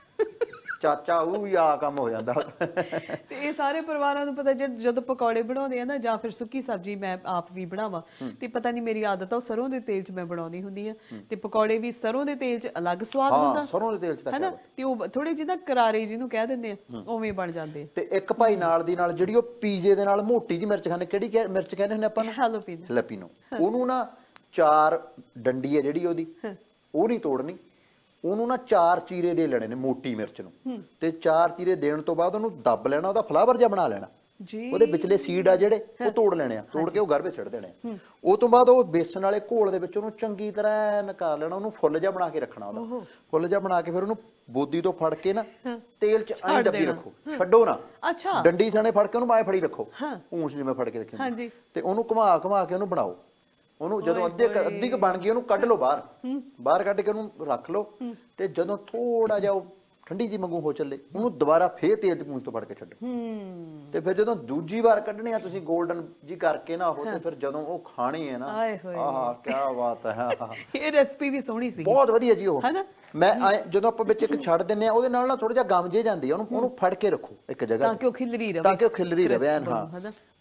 B: ਚਾਚਾ ਉਹ ਵੀ ਆ ਕੰਮ ਹੋ ਜਾਂਦਾ।
A: ਤੇ ਇਹ ਸਾਰੇ ਪਰਿਵਾਰਾਂ ਨੂੰ ਪਤਾ, ਜਦੋਂ ਪਕੌੜੇ ਬਣਾਉਂਦੇ ਆ ਨਾ ਜਾਂ ਫਿਰ ਸੁੱਕੀ ਸਬਜ਼ੀ ਮੈਂ ਆਪ ਵੀ ਬਣਾਵਾਂ, ਤੇ ਪਤਾ ਨਹੀਂ ਮੇਰੀ ਆਦਤ ਆ ਉਹ ਸਰੋਂ ਦੇ ਤੇਲ 'ਚ ਮੈਂ ਬਣਾਉਂਦੀ ਹੁੰਦੀ ਆ, ਤੇ ਪਕੌੜੇ ਵੀ ਸਰੋਂ ਦੇ ਤੇਲ 'ਚ ਅਲੱਗ ਸਵਾਦ ਹੁੰਦਾ,
B: ਸਰੋਂ ਦੇ ਤੇਲ 'ਚ
A: ਹੈਨਾ, ਤੇ ਉਹ ਥੋੜੇ ਜਿਹੇ ਨਾ ਕਰਾਰੇ ਜਿਹਨੂੰ ਕਹਿ ਦਿੰਦੇ ਆ ਉਵੇਂ ਬਣ ਜਾਂਦੇ।
B: ਤੇ ਇੱਕ ਭਾਈ ਨਾਲ ਦੀ ਨਾਲ ਜਿਹੜੀ ਉਹ ਪੀਜ਼ੇ ਦੇ ਨਾਲ ਮੋਟੀ ਜਿਹੀ ਮਿਰਚ ਖਾਂਦੇ, ਕਿਹੜੀ ਮਿਰਚ ਕਹਿੰਦੇ ਹੁੰਦੇ ਆਪਾਂ ਨੂੰ?
A: ਹੈਲੋਪੀਨੋ।
B: ਹੈਲੋਪੀਨੋ। ਉਹਨੂੰ ਨਾ ਚਾਰ ਡੰਡੀ ਹੈ ਜਿਹੜੀ ਉਹਦੀ, ਉਹ ਨਹੀਂ ਤੋੜਨੀ, ਉਹਨੂੰ ਨਾ ਚਾਰ ਚੀਰੇ ਦੇ ਲੈਣੇ ਨੇ ਮੋਟੀ ਮਿਰਚ ਨੂੰ, ਤੇ ਚਾਰ ਚੀਰੇ ਦੇਣ ਤੋਂ ਬਾਅਦ ਉਹਨੂੰ ਦੱਬ ਲੈਣਾ, ਉਹਦਾ ਫਲਾਵਰ ਜਿਹਾ ਬਣਾ ਲੈਣਾ, ਉਹਦੇ ਵਿਚਲੇ ਸੀਡ ਆ ਜਿਹੜੇ ਉਹ ਤੋੜ ਲੈਣੇ ਆ, ਤੋੜ ਕੇ ਉਹ ਗਰਭੇ ਸਿੱਟ ਦੇਣੇ ਆ। ਉਹ ਤੋਂ ਬਾਅਦ ਉਹ ਬੇਸਣ ਵਾਲੇ ਘੋਲ ਦੇ ਵਿੱਚ ਉਹਨੂੰ ਚੰਗੀ ਤਰ੍ਹਾਂ ਨਿਕਾਲ ਲੈਣਾ, ਉਹਨੂੰ ਫੁੱਲ ਜਿਹਾ ਬਣਾ ਕੇ ਰੱਖਣਾ, ਉਹਦਾ ਫੁੱਲ ਜਿਹਾ ਬਣਾ ਕੇ ਫਿਰ ਉਹਨੂੰ ਬੋਦੀ ਤੋਂ ਫੜ ਕੇ ਨਾ ਤੇਲ 'ਚ ਐਂ ਦੱਬੀ ਰੱਖੋ, ਛੱਡੋ ਨਾ, ਡੰਡੀ ਸਣੇ ਫੜ ਕੇ ਉਹਨੂੰ ਬਾਏ ਫੜੀ ਰੱਖੋ, ਪੂੰਛ ਜਿਵੇਂ ਫੜ ਕੇ ਰੱਖੀ, ਤੇ ਉਹਨੂੰ ਘੁਮਾ ਘੁਮਾ ਕੇ ਉਹਨੂੰ ਬਣਾਓ। ਉਹਨੂੰ ਜਦੋਂ ਅੱਧੇ ਅੱਧੀ ਕੁ ਬਣ ਗਈ ਉਹਨੂੰ ਕੱਢ ਲਓ ਬਾਹਰ, ਬਾਹਰ ਕੱਢ ਕੇ ਉਹਨੂੰ ਰੱਖ ਲਓ, ਤੇ ਜਦੋਂ ਥੋੜਾ ਜਿਹਾ ਉਹ ਠੰਡੀ ਜੀ ਵਾਂਗੂ ਹੋ ਚੱਲੇ ਉਹਨੂੰ ਦੁਬਾਰਾ ਫੇਰ ਤੇਲ 'ਚ ਪੂੰਛ ਤੋਂ ਫੜ ਕੇ ਛੱਡੋ, ਤੇ ਫਿਰ ਜਦੋਂ ਦੂਜੀ ਵਾਰ ਕੱਢਣੀ ਆ ਤੁਸੀਂ ਗੋਲਡਨ ਜੀ ਕਰਕੇ ਨਾ ਉਹ, ਤੇ ਫਿਰ ਜਦੋਂ ਉਹ ਖਾਣੀ ਹੈ ਨਾ, ਆਹ ਕੀ ਬਾਤ ਹੈ।
A: ਇਹ ਰੈਸਪੀ ਵੀ ਸੋਹਣੀ ਸੀ,
B: ਬਹੁਤ ਵਧੀਆ ਜੀ ਉਹ। ਮੈਂ ਜਦੋਂ ਆਪਾਂ ਵਿੱਚ ਇੱਕ ਛੱਡ ਦਿੰਨੇ ਆ ਉਹਦੇ ਨਾਲ ਨਾ ਥੋੜਾ ਜਿਹਾ ਗਮ ਜੇ ਜਾਂਦੀ ਆ, ਉਹਨੂੰ ਉਹਨੂੰ ਫੜ ਕੇ ਰੱਖੋ ਇੱਕ ਜਗ੍ਹਾ
A: ਤਾਂ ਕਿ ਉਹ ਖਿਲਰੀ ਰਵੇ,
B: ਤਾਂ ਕਿ ਉਹ ਖਿਲਰੀ ਰਵੇ ਐਨ। ਹਾਂ, ਤੇ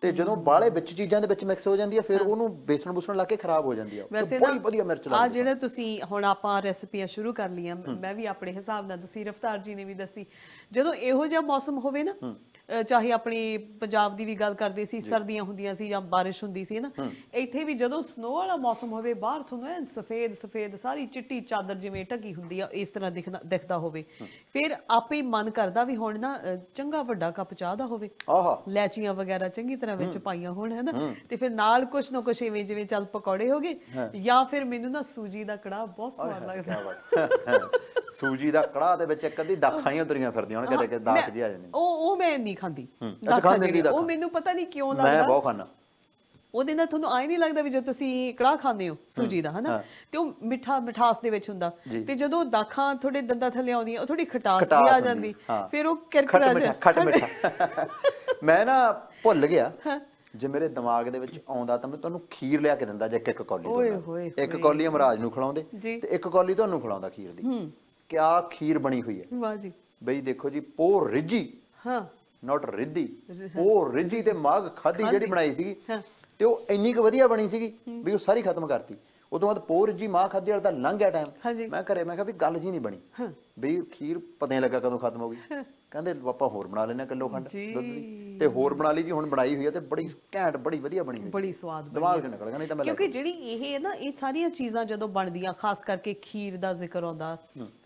B: ਤੇ ਜਦੋਂ ਬਾਲੇ ਵਿੱਚ ਚੀਜ਼ਾਂ ਦੇ ਵਿੱਚ ਮਿਕਸ ਹੋ ਜਾਂਦੀ ਆ ਫਿਰ ਉਹਨੂੰ ਬੇਸਣ ਬੂਸਣ ਲਾ ਕੇ ਖਰਾਬ ਹੋ ਜਾਂਦੀ ਆ।
A: ਵੈਸੇ
B: ਬੜੀ ਵਧੀਆ ਮਿਰਚ ਲੱਗਦੀ
A: ਆ ਜਿਹੜਾ ਤੁਸੀਂ ਹੁਣ ਆਪਾਂ ਰੈਸਪੀਆਂ ਸ਼ੁਰੂ ਕਰ ਲਈਆਂ, ਮੈਂ ਵੀ ਆਪਣੇ ਹਿਸਾਬ ਨਾਲ ਦੱਸੀ, ਰਫਤਾਰ ਜੀ ਨੇ ਵੀ ਦੱਸੀ, ਜਦੋਂ ਇਹੋ ਜਿਹਾ ਮੌਸਮ ਹੋਵੇ ਨਾ, ਚਾਹੇ ਆਪਣੀ ਪੰਜਾਬ ਦੀ ਵੀ ਗੱਲ ਕਰਦੇ ਸੀ, ਸਰਦੀਆਂ ਹੁੰਦੀਆਂ ਸੀ ਜਾਂ ਬਾਰਿਸ਼ ਹੁੰਦੀ ਸੀ ਨਾ, ਇੱਥੇ ਵੀ ਜਦੋਂ ਸਨੋ ਵਾਲਾ ਮੌਸਮ ਹੋਵੇ, ਬਾਹਰ ਤੁਹਾਨੂੰ ਐਨ ਸਫੇਦ ਸਫੇਦ ਸਾਰੀ ਚਿੱਟੀ ਚਾਦਰ ਜਿਵੇਂ ਢਕੀ ਹੁੰਦੀ ਆ ਇਸ ਤਰ੍ਹਾਂ ਦਿਖਦਾ ਦਿਖਦਾ ਹੋਵੇ, ਫਿਰ ਆਪੇ ਮਨ ਕਰਦਾ ਵੀ ਹੁਣ ਨਾ ਚੰਗਾ ਵੱਡਾ ਕੱਪ ਚਾਹ ਦਾ ਹੋਵੇ,
B: ਆਹਾ
A: ਲੈਚੀਆਂ ਵਗੈਰਾ ਚੰਗੀ ਤਰ੍ਹਾਂ ਵਿੱਚ ਪਾਈਆਂ ਹੋਣ, ਹੈ ਨਾ, ਤੇ ਫਿਰ ਨਾਲ ਕੁਛ ਨਾ ਕੁਛ ਇਵੇਂ ਜਿਵੇਂ ਚੱਲ ਪਕੌੜੇ ਹੋ ਗਏ, ਜਾਂ ਫਿਰ ਮੈਨੂੰ ਨਾ ਸੂਜੀ ਦਾ ਕੜਾਹ ਬਹੁਤ ਸਵਾਦ ਲੱਗਦਾ।
B: ਸੂਜੀ ਦਾ ਕੜਾਹ ਦੇ ਵਿੱਚ ਇੱਕ ਅੱਧੀ ਦਾਖਾਂ ਹੀ ਉਤਰੀਆਂ ਫਿਰਦੀਆਂ ਹੁਣ, ਕਦੇ ਕਦੇ ਦਾਖ ਜੀ ਆ ਜਾਂਦੀ।
A: ਉਹ ਉਹ ਮੈਂ ਨਹੀਂ ਖਾਂਦੀ,
B: ਅੱਛਾ ਖਾਂਦੇ ਨਹੀਂ ਦਾਖਾਂ?
A: ਉਹ ਮੈਨੂੰ ਪਤਾ ਨਹੀਂ ਕਿਉਂ ਲੱਗਦਾ,
B: ਮੈਂ ਬਹੁਤ ਖਾਣਾ।
A: ਉਹਦੇ ਨਾਲ ਤੁਹਾਨੂੰ ਆਏ ਨਹੀਂ ਲੱਗਦਾ ਵੀ ਜਦੋਂ ਤੁਸੀਂ ਕੜਾਹ ਖਾਂਦੇ ਹੋ ਸੂਜੀ ਦਾ, ਹਨਾ, ਤੇ ਉਹ ਮਿੱਠਾ ਮਿਠਾਸ ਦੇ ਵਿੱਚ ਹੁੰਦਾ, ਤੇ ਜਦੋਂ ਦਾਖਾਂ ਤੁਹਾਡੇ ਦੰਦਾਂ ਥੱਲੇ ਆਉਂਦੀਆਂ ਉਹ ਥੋੜੀ ਖਟਾਸ ਵੀ ਆ ਜਾਂਦੀ, ਫਿਰ ਉਹ ਕਿਰਕਰਾ ਜਿਹਾ
B: ਖੱਟ ਮਿੱਠਾ। ਮੈਂ ਨਾ ਭੁੱਲ ਗਿਆ, ਜੇ ਮੇਰੇ ਦਿਮਾਗ ਦੇ ਵਿੱਚ ਆਉਂਦਾ ਤਾਂ ਮੈਂ ਤੁਹਾਨੂੰ ਖੀਰ ਲਿਆ ਕੇ ਦਿੰਦਾ, ਜੇ ਇੱਕ ਇੱਕ ਕੌਲੀ, ਇੱਕ ਕੌਲੀ ਅਮਰਾਜ ਨੂੰ ਖਿਲਾਉਂਦੇ ਤੇ ਇੱਕ ਕੌਲੀ ਤੁਹਾਨੂੰ ਖਿਲਾਉਂਦਾ ਖੀਰ ਦੀ। ਕਿਆ ਖੀਰ ਬਣੀ ਹੋਈ ਹੈ, ਵਾਹ ਜੀ। ਬਈ ਦੇਖੋ ਜੀ, ਪੋਰ ਰਿੱਝੀ, ਹਾਂ ਨਾਟ ਰਿੱਧੀ, ਉਹ ਰਿੱਝੀ ਤੇ ਮਾਘ ਖਾਧੀ ਜਿਹੜੀ ਬਣਾਈ ਸੀਗੀ, ਤੇ ਉਹ ਇੰਨੀ ਕੁ ਵਧੀਆ ਬਣੀ ਸੀਗੀ ਵੀ ਉਹ ਸਾਰੀ ਖਤਮ ਕਰਤੀ। ਉਦੋਂ ਬਾਅਦ ਪੋਰ ਰਿੱਝੀ ਮਾਂ ਖਾਧੀ ਵਾਲਾ ਤਾਂ ਲੰਘ ਗਿਆ ਟਾਈਮ। ਮੈਂ ਘਰੇ ਮੈਂ ਕਿਹਾ ਵੀ ਗੱਲ ਜੀ ਨਹੀਂ ਬਣੀ, ਵੀ ਖੀਰ ਪਤਾ ਨਹੀਂ ਲੱਗਾ ਕਦੋਂ ਖਤਮ ਹੋ ਗਈ। ਕਹਿੰਦੇ ਆਪਾਂ ਹੋਰ ਬਣਾ ਲੈਣਾ ਕਿਲੋ ਖੰਡ ਦੁੱਧ ਦੀ, ਤੇ ਹੋਰ ਬਣਾ ਲਈ ਜੀ, ਹੁਣ ਬਣਾਈ ਹੋਈ ਹੈ ਤੇ ਬੜੀ ਘੈਂਟ, ਬੜੀ ਵਧੀਆ ਬਣੀ ਹੋਈ, ਬੜੀ ਸਵਾਦ ਦਿਮਾਗ ਚੋਂ ਨਿਕਲ ਗਿਆ। ਨਹੀਂ ਤਾਂ ਮੈਂ ਕਿਉਂਕਿ ਜਿਹੜੀ ਇਹ ਹੈ ਨਾ, ਇਹ ਸਾਰੀਆਂ ਚੀਜ਼ਾਂ ਜਦੋਂ ਬਣਦੀਆਂ, ਖਾਸ ਕਰਕੇ ਖੀਰ ਦਾ ਜ਼ਿਕਰ ਆਉਂਦਾ,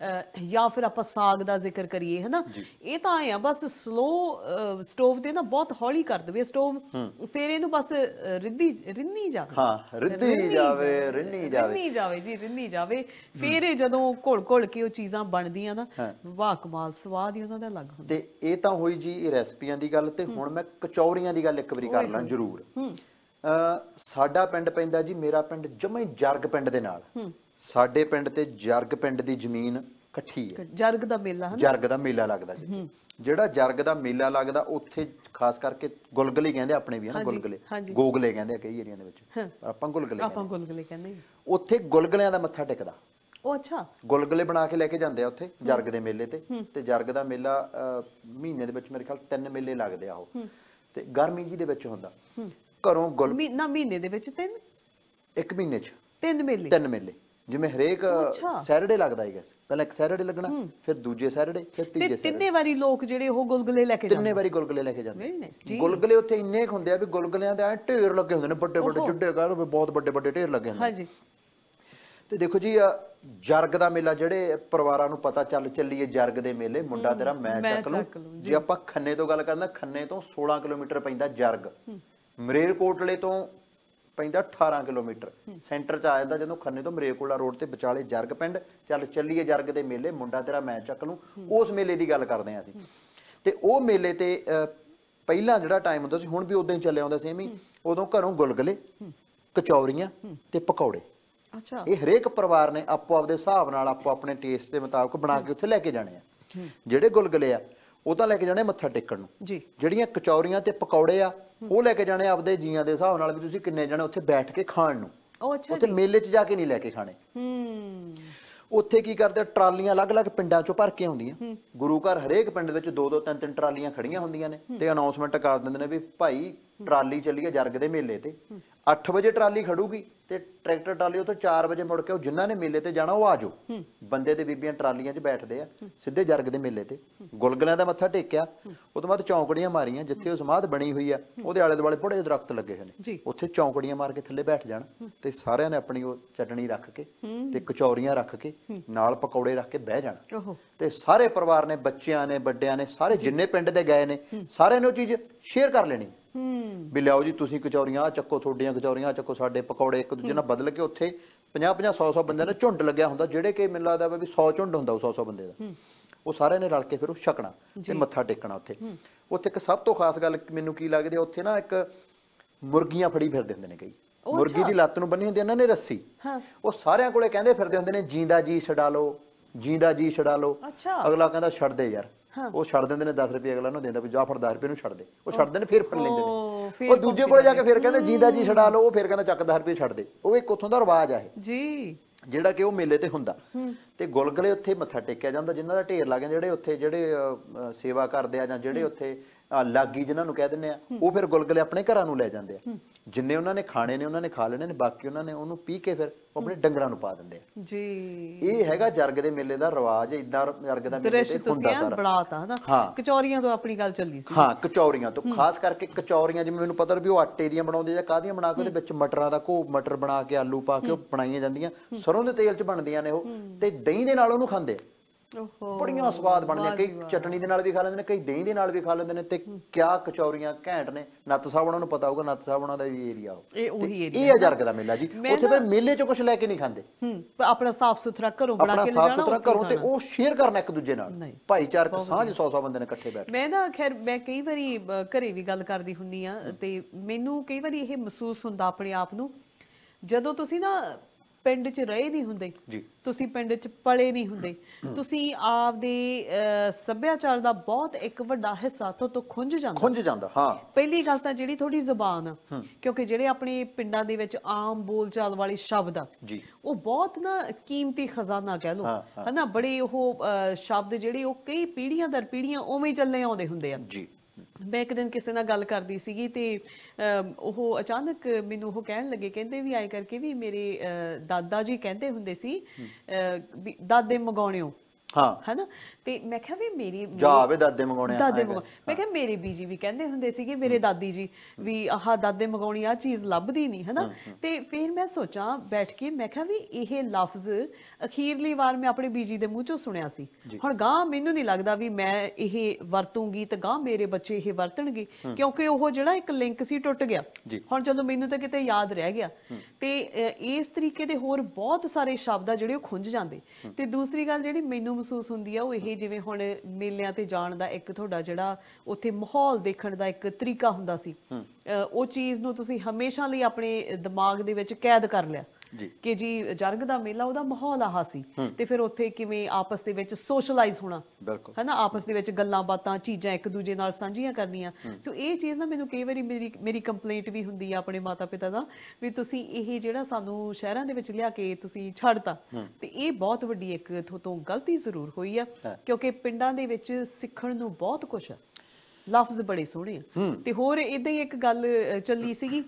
B: ਜਾਂ ਫਿਰ ਆਪਾਂ ਸਾਗ ਦਾ ਜ਼ਿਕਰ ਕਰੀਏ, ਹਨਾ, ਇਹ ਤਾਂ ਆਏ ਆ ਬਸ ਸਲੋ ਸਟੋਵ ਤੇ ਨਾ ਬਹੁਤ ਹੌਲੀ ਕਰ ਦੇਵੇ ਸਟੋਵ, ਫਿਰ ਇਹਨੂੰ ਬਸ ਰਿੱਧੀ ਰਿੰਨੀ ਜਾਵੇ, ਹਾਂ ਰਿੱਧੀ ਜਾਵੇ ਰਿੰਨੀ ਜਾਵੇ ਰਿੰਨੀ ਜਾਵੇ ਜੀ ਰਿੰਨੀ ਜਾਵੇ, ਫਿਰ ਇਹ ਜਦੋਂ ਘੁਲ ਘੁਲ ਕੇ ਉਹ ਚੀਜ਼ਾਂ ਬਣਦੀਆਂ ਨਾ, ਵਾਹ ਕਮਾਲ, ਸਵਾਦ ਹੀ ਉਹਨਾਂ ਦਾ ਅਲੱਗ। ਤੇ ਇਹ ਤਾਂ ਹੋਈ ਜੀ ਇਹ ਰੈਸਪੀਆਂ ਦੀ ਗੱਲ, ਤੇ ਹੁਣ ਮੈਂ ਕਚੌਰੀਆਂ ਦੀ ਗੱਲ ਇੱਕ ਵਾਰੀ ਕਰ ਲਾਂ ਜਰੂਰ। ਸਾਡਾ ਪਿੰਡ ਪੈਂਦਾ ਜੀ, ਮੇਰਾ ਪਿੰਡ ਜਮਾਂ ਹੀ ਜਰਗ ਪਿੰਡ ਦੇ ਨਾਲ, ਸਾਡੇ ਪਿੰਡ ਤੇ ਜਰਗ ਪਿੰਡ ਦੀ ਜ਼ਮੀਨ ਇਕੱਠੀ ਹੈ।
A: ਜਰਗ ਦਾ ਮੇਲਾ,
B: ਜਰਗ ਦਾ ਮੇਲਾ ਲੱਗਦਾ ਜੀ, ਜਿਹੜਾ ਜਰਗ ਦਾ ਮੇਲਾ ਲੱਗਦਾ ਉੱਥੇ ਖਾਸ ਕਰਕੇ ਗੁਲਗੁਲੇ ਕਹਿੰਦੇ, ਆਪਣੇ ਵੀ ਹਨਾ ਗੁਲਗੁਲੇ, ਗੋਗਲੇ ਕਹਿੰਦੇ ਆ ਕਈ ਏਰੀਆ ਦੇ ਵਿੱਚ, ਆਪਾਂ ਗੁਲਗੁਲੇ
A: ਆਪਾਂ ਗੁਲਗੁਲੇ ਕਹਿੰਦੇ।
B: ਉੱਥੇ ਗੁਲਗੁਲਿਆਂ ਦਾ ਮੱਥਾ ਟਿਕਦਾ,
A: ਉਹ ਅੱਛਾ
B: ਗੁਲਗੁਲੇ ਬਣਾ ਕੇ ਲੈ ਕੇ ਜਾਂਦੇ ਆ ਉੱਥੇ ਜਰਗ ਦੇ ਮੇਲੇ ਤੇ। ਤੇ ਜਰਗ ਦਾ ਮੇਲਾ ਮਹੀਨੇ ਦੇ ਵਿੱਚ ਮੇਰੇ ਖਿਆਲ ਤਿੰਨ ਮੇਲੇ ਲੱਗਦੇ ਆ ਉਹ, ਤੇ ਗਰਮੀ ਜੀ ਦੇ ਵਿੱਚ ਹੁੰਦਾ। ਘਰੋਂ ਗੁਲ
A: ਨਾ ਮਹੀਨੇ ਦੇ ਵਿੱਚ ਤਿੰਨ,
B: ਇੱਕ ਮਹੀਨੇ ਚ
A: ਤਿੰਨ ਮੇਲੇ,
B: ਤਿੰਨ ਮੇਲੇ, ਜਿਵੇਂ ਹਰੇਕ ਸੈਟਰਡੇ ਲੱਗਦਾ ਹੈ, ਪਹਿਲਾਂ ਇੱਕ ਸੈਟਰਡੇ ਲੱਗਣਾ, ਫਿਰ ਦੂਜੇ ਸੈਟਰਡੇ, ਫਿਰ ਤੀਜੇ ਸੈਟਰਡੇ।
A: ਤਿੰਨੇ ਵਾਰੀ ਲੋਕ ਜਿਹੜੇ ਉਹ ਗੁਲਗੁਲੇ ਲੈ ਕੇ ਜਾਂਦੇ,
B: ਤਿੰਨੇ ਵਾਰੀ ਗੁਲਗੁਲੇ ਲੈ ਕੇ ਜਾਂਦੇ। ਗੁਲਗੁਲੇ ਉੱਥੇ ਇੰਨੇ ਕੁ ਹੁੰਦੇ ਆ ਵੀ ਗੁਲਗੁਲਿਆਂ ਦੇ ਐ ਢੇਰ ਲੱਗੇ ਹੁੰਦੇ ਨੇ, ਵੱਡੇ ਵੱਡੇ ਚੁੱਡੇ ਕਰ ਬਹੁਤ ਵੱਡੇ ਵੱਡੇ ਢੇਰ ਲੱਗੇ ਹੁੰਦੇ। ਹਾਂਜੀ। ਤੇ ਦੇਖੋ ਜੀ, ਜਰਗ ਦਾ ਮੇਲਾ, ਜਿਹੜੇ ਪਰਿਵਾਰਾਂ ਨੂੰ ਪਤਾ ਚੱਲ ਚੱਲੀਏ ਜਰਗ ਦੇ ਮੇਲੇ, ਮੁੰਡਾ ਤੇਰਾ ਮੈਂ ਚੱਕ ਲੂੰ। ਜੇ ਆਪਾਂ ਖੰਨੇ ਤੋਂ ਗੱਲ ਕਰਨਾ, ਖੰਨੇ ਤੋਂ ਸੋਲਾਂ ਕਿਲੋਮੀਟਰ ਪੈਂਦਾ ਜਰਗ, ਮਰੇਲਕੋਟਲੇ ਤੋਂ ਪੈਂਦਾ ਅਠਾਰਾਂ ਕਿਲੋਮੀਟਰ, ਸੈਂਟਰ ਚ ਆ ਜਾਂਦਾ। ਜਦੋਂ ਖੰਨੇ ਤੋਂ ਮਰੇਲਕੋਟਲਾ ਰੋਡ ਤੇ ਵਿਚਾਲੇ ਜਰਗ ਪਿੰਡ, ਚੱਲ ਚੱਲੀਏ ਜਰਗ ਦੇ ਮੇਲੇ, ਮੁੰਡਾ ਤੇਰਾ ਮੈਂ ਚੱਕ ਲੂੰ, ਉਸ ਮੇਲੇ ਦੀ ਗੱਲ ਕਰਦੇ ਹਾਂ ਅਸੀਂ। ਤੇ ਉਹ ਮੇਲੇ ਤੇ ਪਹਿਲਾਂ ਜਿਹੜਾ ਟਾਈਮ ਹੁੰਦਾ ਸੀ, ਹੁਣ ਵੀ ਉਦਾਂ ਹੀ ਚੱਲਿਆ ਆਉਂਦਾ ਸੇਮ ਹੀ, ਉਦੋਂ ਘਰੋਂ ਗੁਲਗੁਲੇ, ਕਚੌਰੀਆਂ ਤੇ ਪਕੌੜੇ, ਅੱਛਾ, ਇਹ ਹਰੇਕ ਪਰਿਵਾਰ ਨੇ ਆਪੋ ਆਪਦੇ ਹਿਸਾਬ ਨਾਲ, ਆਪੋ ਆਪਣੇ ਟੇਸਟ ਦੇ ਮੁਤਾਬਕ ਬਣਾ ਕੇ ਉੱਥੇ ਲੈ ਕੇ ਜਾਣੇ ਆ। ਜਿਹੜੇ ਗੁਲਗੁਲੇ ਆ ਉਹ ਤਾਂ ਲੈ ਕੇ ਜਾਣੇ ਮੱਥਾ ਟੇਕਣ ਨੂੰ, ਜਿਹੜੀਆਂ ਕਚੌਰੀਆਂ ਤੇ ਪਕੌੜੇ ਆ ਉਹ ਲੈ ਕੇ ਜਾਣੇ ਆਪਦੇ ਜੀਆਂ ਦੇ ਹਿਸਾਬ ਨਾਲ, ਵੀ ਤੁਸੀਂ ਕਿੰਨੇ ਜਾਣੇ ਉੱਥੇ ਬੈਠ ਕੇ ਖਾਣ ਨੂੰ। ਉੱਥੇ ਮੇਲੇ 'ਚ ਜਾ ਕੇ ਨਹੀਂ ਲੈ ਕੇ ਖਾਣੇ। ਉੱਥੇ ਕੀ ਕਰਦੇ, ਟਰਾਲੀਆਂ ਅਲੱਗ-ਅਲੱਗ ਪਿੰਡਾਂ ਚੋਂ ਭਰ ਕੇ ਆਉਂਦੀਆਂ, ਗੁਰੂ ਘਰ ਹਰੇਕ ਪਿੰਡ ਵਿੱਚ ਦੋ ਦੋ ਤਿੰਨ ਤਿੰਨ ਟਰਾਲੀਆਂ ਖੜੀਆਂ ਹੁੰਦੀਆਂ ਨੇ, ਤੇ ਅਨਾਉਂਸਮੈਂਟ ਕਰ ਦਿੰਦੇ ਨੇ ਵੀ ਭਾਈ ਟਰਾਲੀ ਚੱਲੀਏ ਜਰਗ ਦੇ ਮੇਲੇ ਤੇ। ਅੱਠ ਵਜੇ ਟਰਾਲੀ ਖੜੂਗੀ ਤੇ ਟਰੈਕਟਰ ਟਰਾਲੀ ਉੱਥੋਂ ਚਾਰ ਵਜੇ ਮੁੜ ਕੇ, ਉਹ ਜਿਨ੍ਹਾਂ ਨੇ ਮੇਲੇ ਤੇ ਜਾਣਾ ਉਹ ਆ ਜਾਓ। ਬੰਦੇ ਤੇ ਬੀਬੀਆਂ ਟਰਾਲੀਆਂ 'ਚ ਬੈਠਦੇ ਆ, ਸਿੱਧੇ ਜਰਗ ਦੇ ਮੇਲੇ ਤੇ ਗੁਲਗੁਲਿਆਂ ਦਾ ਮੱਥਾ ਟੇਕਿਆ, ਉਹ ਤੋਂ ਬਾਅਦ ਚੌਂਕੜੀਆਂ ਮਾਰੀਆਂ, ਜਿੱਥੇ ਉਹ ਸਮਾਧ ਬਣੀ ਹੋਈ ਆ ਉਹਦੇ ਆਲੇ ਦੁਆਲੇ ਬੜੇ ਦਰਖਤ ਲੱਗੇ ਹੋਏ ਨੇ, ਉੱਥੇ ਚੌਂਕੜੀਆਂ ਮਾਰ ਕੇ ਥੱਲੇ ਬੈਠ ਜਾਣ, ਤੇ ਸਾਰਿਆਂ ਨੇ ਆਪਣੀ ਉਹ ਚਟਣੀ ਰੱਖ ਕੇ ਤੇ ਕਚੌਰੀਆਂ ਰੱਖ ਕੇ ਨਾਲ ਪਕੌੜੇ ਰੱਖ ਕੇ ਬਹਿ ਜਾਣਾ, ਤੇ ਸਾਰੇ ਪਰਿਵਾਰ ਨੇ, ਬੱਚਿਆਂ ਨੇ, ਵੱਡਿਆਂ ਨੇ, ਸਾਰੇ ਜਿੰਨੇ ਪਿੰਡ ਦੇ ਗਏ ਨੇ, ਸਾਰਿਆਂ ਨੇ ਉਹ ਚੀਜ਼ ਸ਼ੇਅਰ ਕਰ ਲੈਣੀ। ਵੀ ਲਿਆਓ ਜੀ ਤੁਸੀਂ ਕਚੌਰੀਆਂ, ਆ ਚੱਕੋ ਤੁਹਾਡੀਆਂ ਕਚੌਰੀਆਂ, ਆ ਚੱਕੋ ਸਾਡੇ ਪਕੌੜੇ, ਇੱਕ ਦੂਜੇ ਨਾਲ ਬਦਲ ਕੇ। ਉੱਥੇ ਪੰਜਾਹ ਪੰਜਾਹ ਸੌ ਸੌ ਬੰਦਿਆਂ ਦਾ ਝੁੰਡ ਲੱਗਿਆ ਹੁੰਦਾ, ਜਿਹੜੇ ਕਿ ਮੈਨੂੰ ਲੱਗਦਾ ਵੀ ਸੌ ਝੁੰਡ ਹੁੰਦਾ ਉਹ ਸੌ ਸੌ ਬੰਦੇ ਦਾ, ਉਹ ਸਾਰਿਆਂ ਨੇ ਰਲ ਕੇ ਫਿਰ ਉਹ ਛਕਣਾ ਤੇ ਮੱਥਾ ਟੇਕਣਾ ਉੱਥੇ। ਉੱਥੇ ਇੱਕ ਸਭ ਤੋਂ ਖਾਸ ਗੱਲ ਮੈਨੂੰ ਕੀ ਲੱਗਦੀ, ਉੱਥੇ ਨਾ ਇੱਕ ਮੁਰਗੀਆਂ ਫੜੀ ਫਿਰਦੇ ਹੁੰਦੇ ਨੇ ਕਈ, ਮੁਰਗੀ ਦੀ ਲੱਤ ਨੂੰ ਬੰਨੀ ਹੁੰਦੀ ਇਹਨਾਂ ਨੇ ਰੱਸੀ, ਉਹ ਸਾਰਿਆਂ ਕੋਲੇ ਕਹਿੰਦੇ ਫਿਰਦੇ ਹੁੰਦੇ ਨੇ, ਜਿੰਦਾ ਜੀ ਛਡਾ ਲਓ, ਜਿੰਦਾ ਜੀ ਛਡਾ ਲਓ। ਅਗਲਾ ਕਹਿੰਦਾ ਛੱਡ ਦੇ ਯਾਰ, ਉਹ ਛੱਡ ਦਿੰਦੇ ਨੇ, ਦਸ ਰੁਪਏ ਅਗਲਾ ਨੂੰ ਦਿੰਦਾ ਵੀ ਜਾ ਫੜ ਦਸ ਰੁਪਏ ਨੂੰ ਛੱਡ ਦੇ, ਉਹ ਛੱਡਦੇ ਨੇ, ਫਿਰ ਫੜ ਲੈਂਦੇ ਨੇ। ਉਹ ਦੂਜੇ ਕੋਲੇ ਜਾ ਕੇ ਫਿਰ ਕਹਿੰਦੇ ਜਿੰਦਾ ਜੀ ਛਡਾ ਲਓ, ਉਹ ਫਿਰ ਕਹਿੰਦਾ ਚੱਕ ਦਸ ਰੁਪਏ ਛੱਡ ਦੇ। ਉਹ ਇੱਕ ਉੱਥੋਂ ਦਾ ਰਿਵਾਜ ਆ ਇਹ ਜੀ, ਜਿਹੜਾ ਕਿ ਉਹ ਮੇਲੇ ਤੇ ਹੁੰਦਾ। ਤੇ ਗੁਲਗੁਲੇ ਉੱਥੇ ਮੱਥਾ ਟੇਕਿਆ ਜਾਂਦਾ, ਜਿਨ੍ਹਾਂ ਦਾ ਢੇਰ ਲੱਗ ਗਿਆ, ਜਿਹੜੇ ਉੱਥੇ ਜਿਹੜੇ ਸੇਵਾ ਕਰਦੇ ਆ ਜਾਂ ਜਿਹੜੇ ਉੱਥੇ ਲਾਗੀ ਜਿਨ੍ਹਾਂ ਨੂੰ ਕਹਿ ਦਿੰਦੇ ਆ, ਉਹ ਫਿਰ ਗੁਲਗੁਲੇ ਆਪਣੇ ਘਰਾਂ ਨੂੰ ਲੈ ਜਾਂਦੇ ਆ। ਜਿੰਨੇ ਉਹਨਾਂ ਨੇ ਖਾਣੇ ਨੇ ਉਹਨਾਂ ਨੇ ਖਾ ਲੈਣੇ ਨੇ, ਬਾਕੀ ਉਹਨਾਂ ਨੇ ਉਹਨੂੰ ਪੀ ਕੇ ਫਿਰ ਆਪਣੇ ਡੰਗਰਾਂ ਨੂੰ ਪਾ ਦਿੰਦੇ ਆ
A: ਜੀ।
B: ਇਹ ਹੈਗਾ ਜਰਗ ਦੇ ਮੇਲੇ ਦਾ ਰਿਵਾਜ, ਇਦਾਂ ਜਰਗ ਦਾ ਮੇਲੇ ਤੇ ਹੁੰਦਾ ਸਾਰਾ।
A: ਬਣਾਤਾ ਨਾ ਕਚੌਰੀਆਂ ਤੋਂ ਆਪਣੀ ਗੱਲ ਚੱਲੀ ਸੀ।
B: ਹਾਂ, ਕਚੌਰੀਆਂ ਤੋਂ, ਖਾਸ ਕਰਕੇ ਕਚੌਰੀਆਂ ਜਿਵੇਂ ਮੈਨੂੰ ਪਤਾ ਵੀ ਉਹ ਆਟੇ ਦੀਆਂ ਬਣਾਉਂਦੇ ਜਾਂ ਕਾਹਦੀਆਂ ਬਣਾ ਕੇ ਉਹਦੇ ਵਿੱਚ ਮਟਰਾਂ ਦਾ ਘੋਲ, ਮਟਰ ਬਣਾ ਕੇ ਆਲੂ ਪਾ ਕੇ ਉਹ ਬਣਾਈਆਂ ਜਾਂਦੀਆਂ, ਸਰੋਂ ਦੇ ਤੇਲ 'ਚ ਬਣਦੀਆਂ ਨੇ ਉਹ, ਤੇ ਦਹੀਂ ਦੇ ਨਾਲ ਉਹਨੂੰ ਖਾਂਦੇ ਆ।
A: ਓਹੋ,
B: ਬੜੀਆਂ ਸਵਾਦ ਬਣਦੀਆਂ, ਕਈ ਚਟਣੀ ਦੇ ਨਾਲ ਵੀ ਖਾ ਲੈਂਦੇ ਨੇ, ਕਈ ਦਹੀਂ ਦੇ ਨਾਲ ਵੀ ਖਾ ਲੈਂਦੇ ਨੇ। ਤੇ ਕਿਆ ਕਚੌਰੀਆਂ ਘੈਂਟ ਨੇ। ਨੱਤ ਸਾਹਿਬ ਉਹਨਾਂ ਨੂੰ ਪਤਾ ਹੋਊਗਾ, ਨੱਤ ਸਾਹਿਬ ਉਹਨਾਂ ਦਾ ਵੀ ਏਰੀਆ ਉਹ,
A: ਇਹ ਉਹੀ ਏਰੀਆ,
B: ਇਹ ਆ ਜਰਗ ਦਾ ਮੇਲਾ ਜੀ। ਉੱਥੇ ਫਿਰ ਮੇਲੇ 'ਚ ਕੁਝ ਲੈ ਕੇ ਨਹੀਂ ਖਾਂਦੇ,
A: ਹੂੰ, ਆਪਣਾ ਸਾਫ ਸੁਥਰਾ ਘਰੋਂ ਬਣਾ ਕੇ ਲਿਜਾਣਾ,
B: ਸਾਫ ਸੁਥਰਾ ਘਰੋਂ, ਤੇ ਉਹ ਸ਼ੇਅਰ ਕਰਨਾ ਇੱਕ ਦੂਜੇ ਨਾਲ, ਭਾਈਚਾਰਕ ਸਾਂਝ, ਸੌ ਸੌ ਬੰਦੇ ਨੇ ਇਕੱਠੇ ਬੈਠ।
A: ਮੈਂ ਨਾ ਖੈਰ ਮੈਂ ਕਈ ਵਾਰੀ ਘਰੇ ਵੀ ਗੱਲ ਕਰਦੀ ਹੁੰਨੀ ਆ, ਤੇ ਮੈਨੂੰ ਕਈ ਵਾਰੀ ਇਹ ਮਹਿਸੂਸ ਹੁੰਦਾ ਆਪਣੇ ਆਪ ਨੂੰ, ਜਦੋਂ ਤੁਸੀਂ ਨਾ ਪਿੰਡ 'ਚ ਰਹੇ ਨਹੀਂ ਹੁੰਦੇ, ਤੁਸੀਂ ਪਿੰਡ 'ਚ ਪਲੇ ਨਹੀਂ ਹੁੰਦੇ, ਤੁਸੀਂ ਆਪਦੇ ਸੱਭਿਆਚਾਰ ਦਾ ਬਹੁਤ ਇੱਕ ਵੱਡਾ ਹਿੱਸਾ ਤੋਂ ਖੁੰਝ ਜਾਂਦਾ
B: ਖੁੰਝ ਜਾਂਦਾ ਹਾਂ।
A: ਪਹਿਲੀ ਗੱਲ ਤਾਂ ਜਿਹੜੀ ਤੁਹਾਡੀ ਜ਼ੁਬਾਨ ਆ, ਕਿਉਂਕਿ ਜਿਹੜੇ ਆਪਣੇ ਪਿੰਡਾਂ ਦੇ ਵਿੱਚ ਆਮ ਬੋਲਚਾਲ ਵਾਲੇ ਸ਼ਬਦ ਆ, ਉਹ ਬਹੁਤ ਨਾ ਕੀਮਤੀ ਖਜ਼ਾਨਾ ਕਹਿ ਲਓ, ਹਨਾ। ਬੜੇ ਉਹ ਸ਼ਬਦ ਜਿਹੜੇ ਉਹ ਕਈ ਪੀੜ੍ਹੀਆਂ ਦਰ ਪੀੜ੍ਹੀਆਂ ਉਵੇਂ ਹੀ ਚੱਲੇ ਆਉਂਦੇ ਹੁੰਦੇ ਆ ਜੀ। ਮੈਂ ਇੱਕ ਦਿਨ ਕਿਸੇ ਨਾਲ ਗੱਲ ਕਰਦੀ ਸੀਗੀ, ਤੇ ਉਹ ਅਚਾਨਕ ਮੈਨੂੰ ਉਹ ਕਹਿਣ ਲੱਗੇ, ਕਹਿੰਦੇ ਵੀ ਆਏ ਕਰਕੇ ਵੀ ਮੇਰੇ ਦਾਦਾ ਜੀ ਕਹਿੰਦੇ ਹੁੰਦੇ ਸੀ ਵੀ ਦਾਦੇ ਮਗਾਉਣਿਓ, ਹਾਂ, ਹਨਾ। ਤੇ ਮੈਂ ਕਿਹਾ ਵੀ ਮੇਰੀ
B: ਜਾਵੇ ਦਾਦੇ ਮਗਾਉਣੇ,
A: ਦਾਦੇ ਮਗਾਉਣੇ, ਮੈਂ ਕਿਹਾ ਮੇਰੇ ਬੀਜੀ ਵੀ ਕਹਿੰਦੇ ਹੁੰਦੇ ਸੀਗੇ, ਮੇਰੇ ਦਾਦੀ ਜੀ ਵੀ ਆਹ ਦਾਦੇ ਮਗਾਉਣੀ ਆ ਚੀਜ਼ ਲੱਭਦੀ ਨਹੀਂ, ਹਨਾ। ਤੇ ਫਿਰ ਮੈਂ ਸੋਚਾਂ ਬੈਠ ਕੇ, ਮੈਂ ਕਿਹਾ ਵੀ ਇਹ ਲਫ਼ਜ਼ ਅਖੀਰਲੀ ਵਾਰ ਮੈਂ ਆਪਣੇ ਬੀਜੀ ਦੇ ਮੂੰਹ ਚੋਂ ਸੁਣਿਆ ਸੀ। ਹੁਣ ਗਾਂ ਮੈਨੂੰ ਨਹੀਂ ਲੱਗਦਾ ਵੀ ਮੈਂ ਇਹ ਵਰਤੂੰਗੀ ਤੇ ਗਾਂ ਮੇਰੇ ਬੱਚੇ ਇਹ ਵਰਤਣਗੇ, ਕਿਉਂਕਿ ਉਹ ਜਿਹੜਾ ਇੱਕ ਲਿੰਕ ਸੀ ਟੁੱਟ ਗਿਆ। ਹੁਣ ਚਲੋ ਮੈਨੂੰ ਤਾਂ ਕਿਤੇ ਯਾਦ ਰਹਿ ਗਿਆ। ਤੇ ਇਸ ਤਰੀਕੇ ਦੇ ਹੋਰ ਬਹੁਤ ਸਾਰੇ ਸ਼ਬਦ ਆ ਜਿਹੜੇ ਉਹ ਖੁੰਝ ਜਾਂਦੇ। ਤੇ ਦੂਸਰੀ ਗੱਲ ਜਿਹੜੀ ਮੈਨੂੰ ਮਹਿਸੂਸ ਹੁੰਦੀ ਆ, ਉਹ ਇਹ ਜਿਵੇਂ ਹੁਣ ਮੇਲਿਆਂ ਤੇ ਜਾਣ ਦਾ ਇੱਕ ਤੁਹਾਡਾ ਜਿਹੜਾ ਉੱਥੇ ਮਾਹੌਲ ਦੇਖਣ ਦਾ ਇੱਕ ਤਰੀਕਾ ਹੁੰਦਾ ਸੀ, ਉਹ ਚੀਜ਼ ਨੂੰ ਤੁਸੀਂ ਹਮੇਸ਼ਾ ਲਈ ਆਪਣੇ ਦਿਮਾਗ ਦੇ ਵਿੱਚ ਕੈਦ ਕਰ ਲਿਆ ਕਿ ਜੀ ਜਰਗ ਦਾ ਮੇਲਾ, ਉਹਦਾ ਮਾਹੌਲ ਆਹ ਸੀ। ਤੇ ਫਿਰ ਉੱਥੇ ਕਿਵੇਂ ਆਪਸ ਦੇ ਵਿੱਚ ਸੋਸ਼ਲਾਈਜ਼ ਹੋਣਾ, ਹਨਾ, ਆਪਸ ਦੇ ਵਿੱਚ ਗੱਲਾਂ ਬਾਤਾਂ, ਚੀਜ਼ਾਂ ਇੱਕ ਦੂਜੇ ਨਾਲ ਸਾਂਝੀਆਂ ਕਰਨੀਆਂ। ਸੋ ਇਹ ਚੀਜ਼ ਨਾ ਮੈਨੂੰ ਕਈ ਵਾਰੀ ਮੇਰੀ ਮੇਰੀ ਕੰਪਲੇਂਟ ਵੀ ਹੁੰਦੀ ਆ ਆਪਣੇ ਮਾਤਾ ਪਿਤਾ ਦਾ, ਵੀ ਤੁਸੀਂ ਇਹ ਜਿਹੜਾ ਸਾਨੂੰ ਸ਼ਹਿਰਾਂ ਦੇ ਵਿੱਚ ਲਿਆ ਕੇ ਤੁਸੀਂ ਛੱਡਤਾ, ਤੇ ਇਹ ਬਹੁਤ ਵੱਡੀ ਇੱਕ ਤੋਂ ਗਲਤੀ ਜ਼ਰੂਰ ਹੋਈ ਆ, ਕਿਉਂਕਿ ਪਿੰਡਾਂ ਦੇ ਵਿੱਚ ਸਿੱਖਣ ਨੂੰ ਬਹੁਤ ਕੁਛ ਆ, ਲਫ਼ਜ਼ ਬੜੇ ਸੋਹਣੇ ਆ। ਤੇ ਹੋਰ ਏਦਾਂ ਹੀ ਇੱਕ ਗੱਲ ਚੱਲੀ ਸੀਗੀ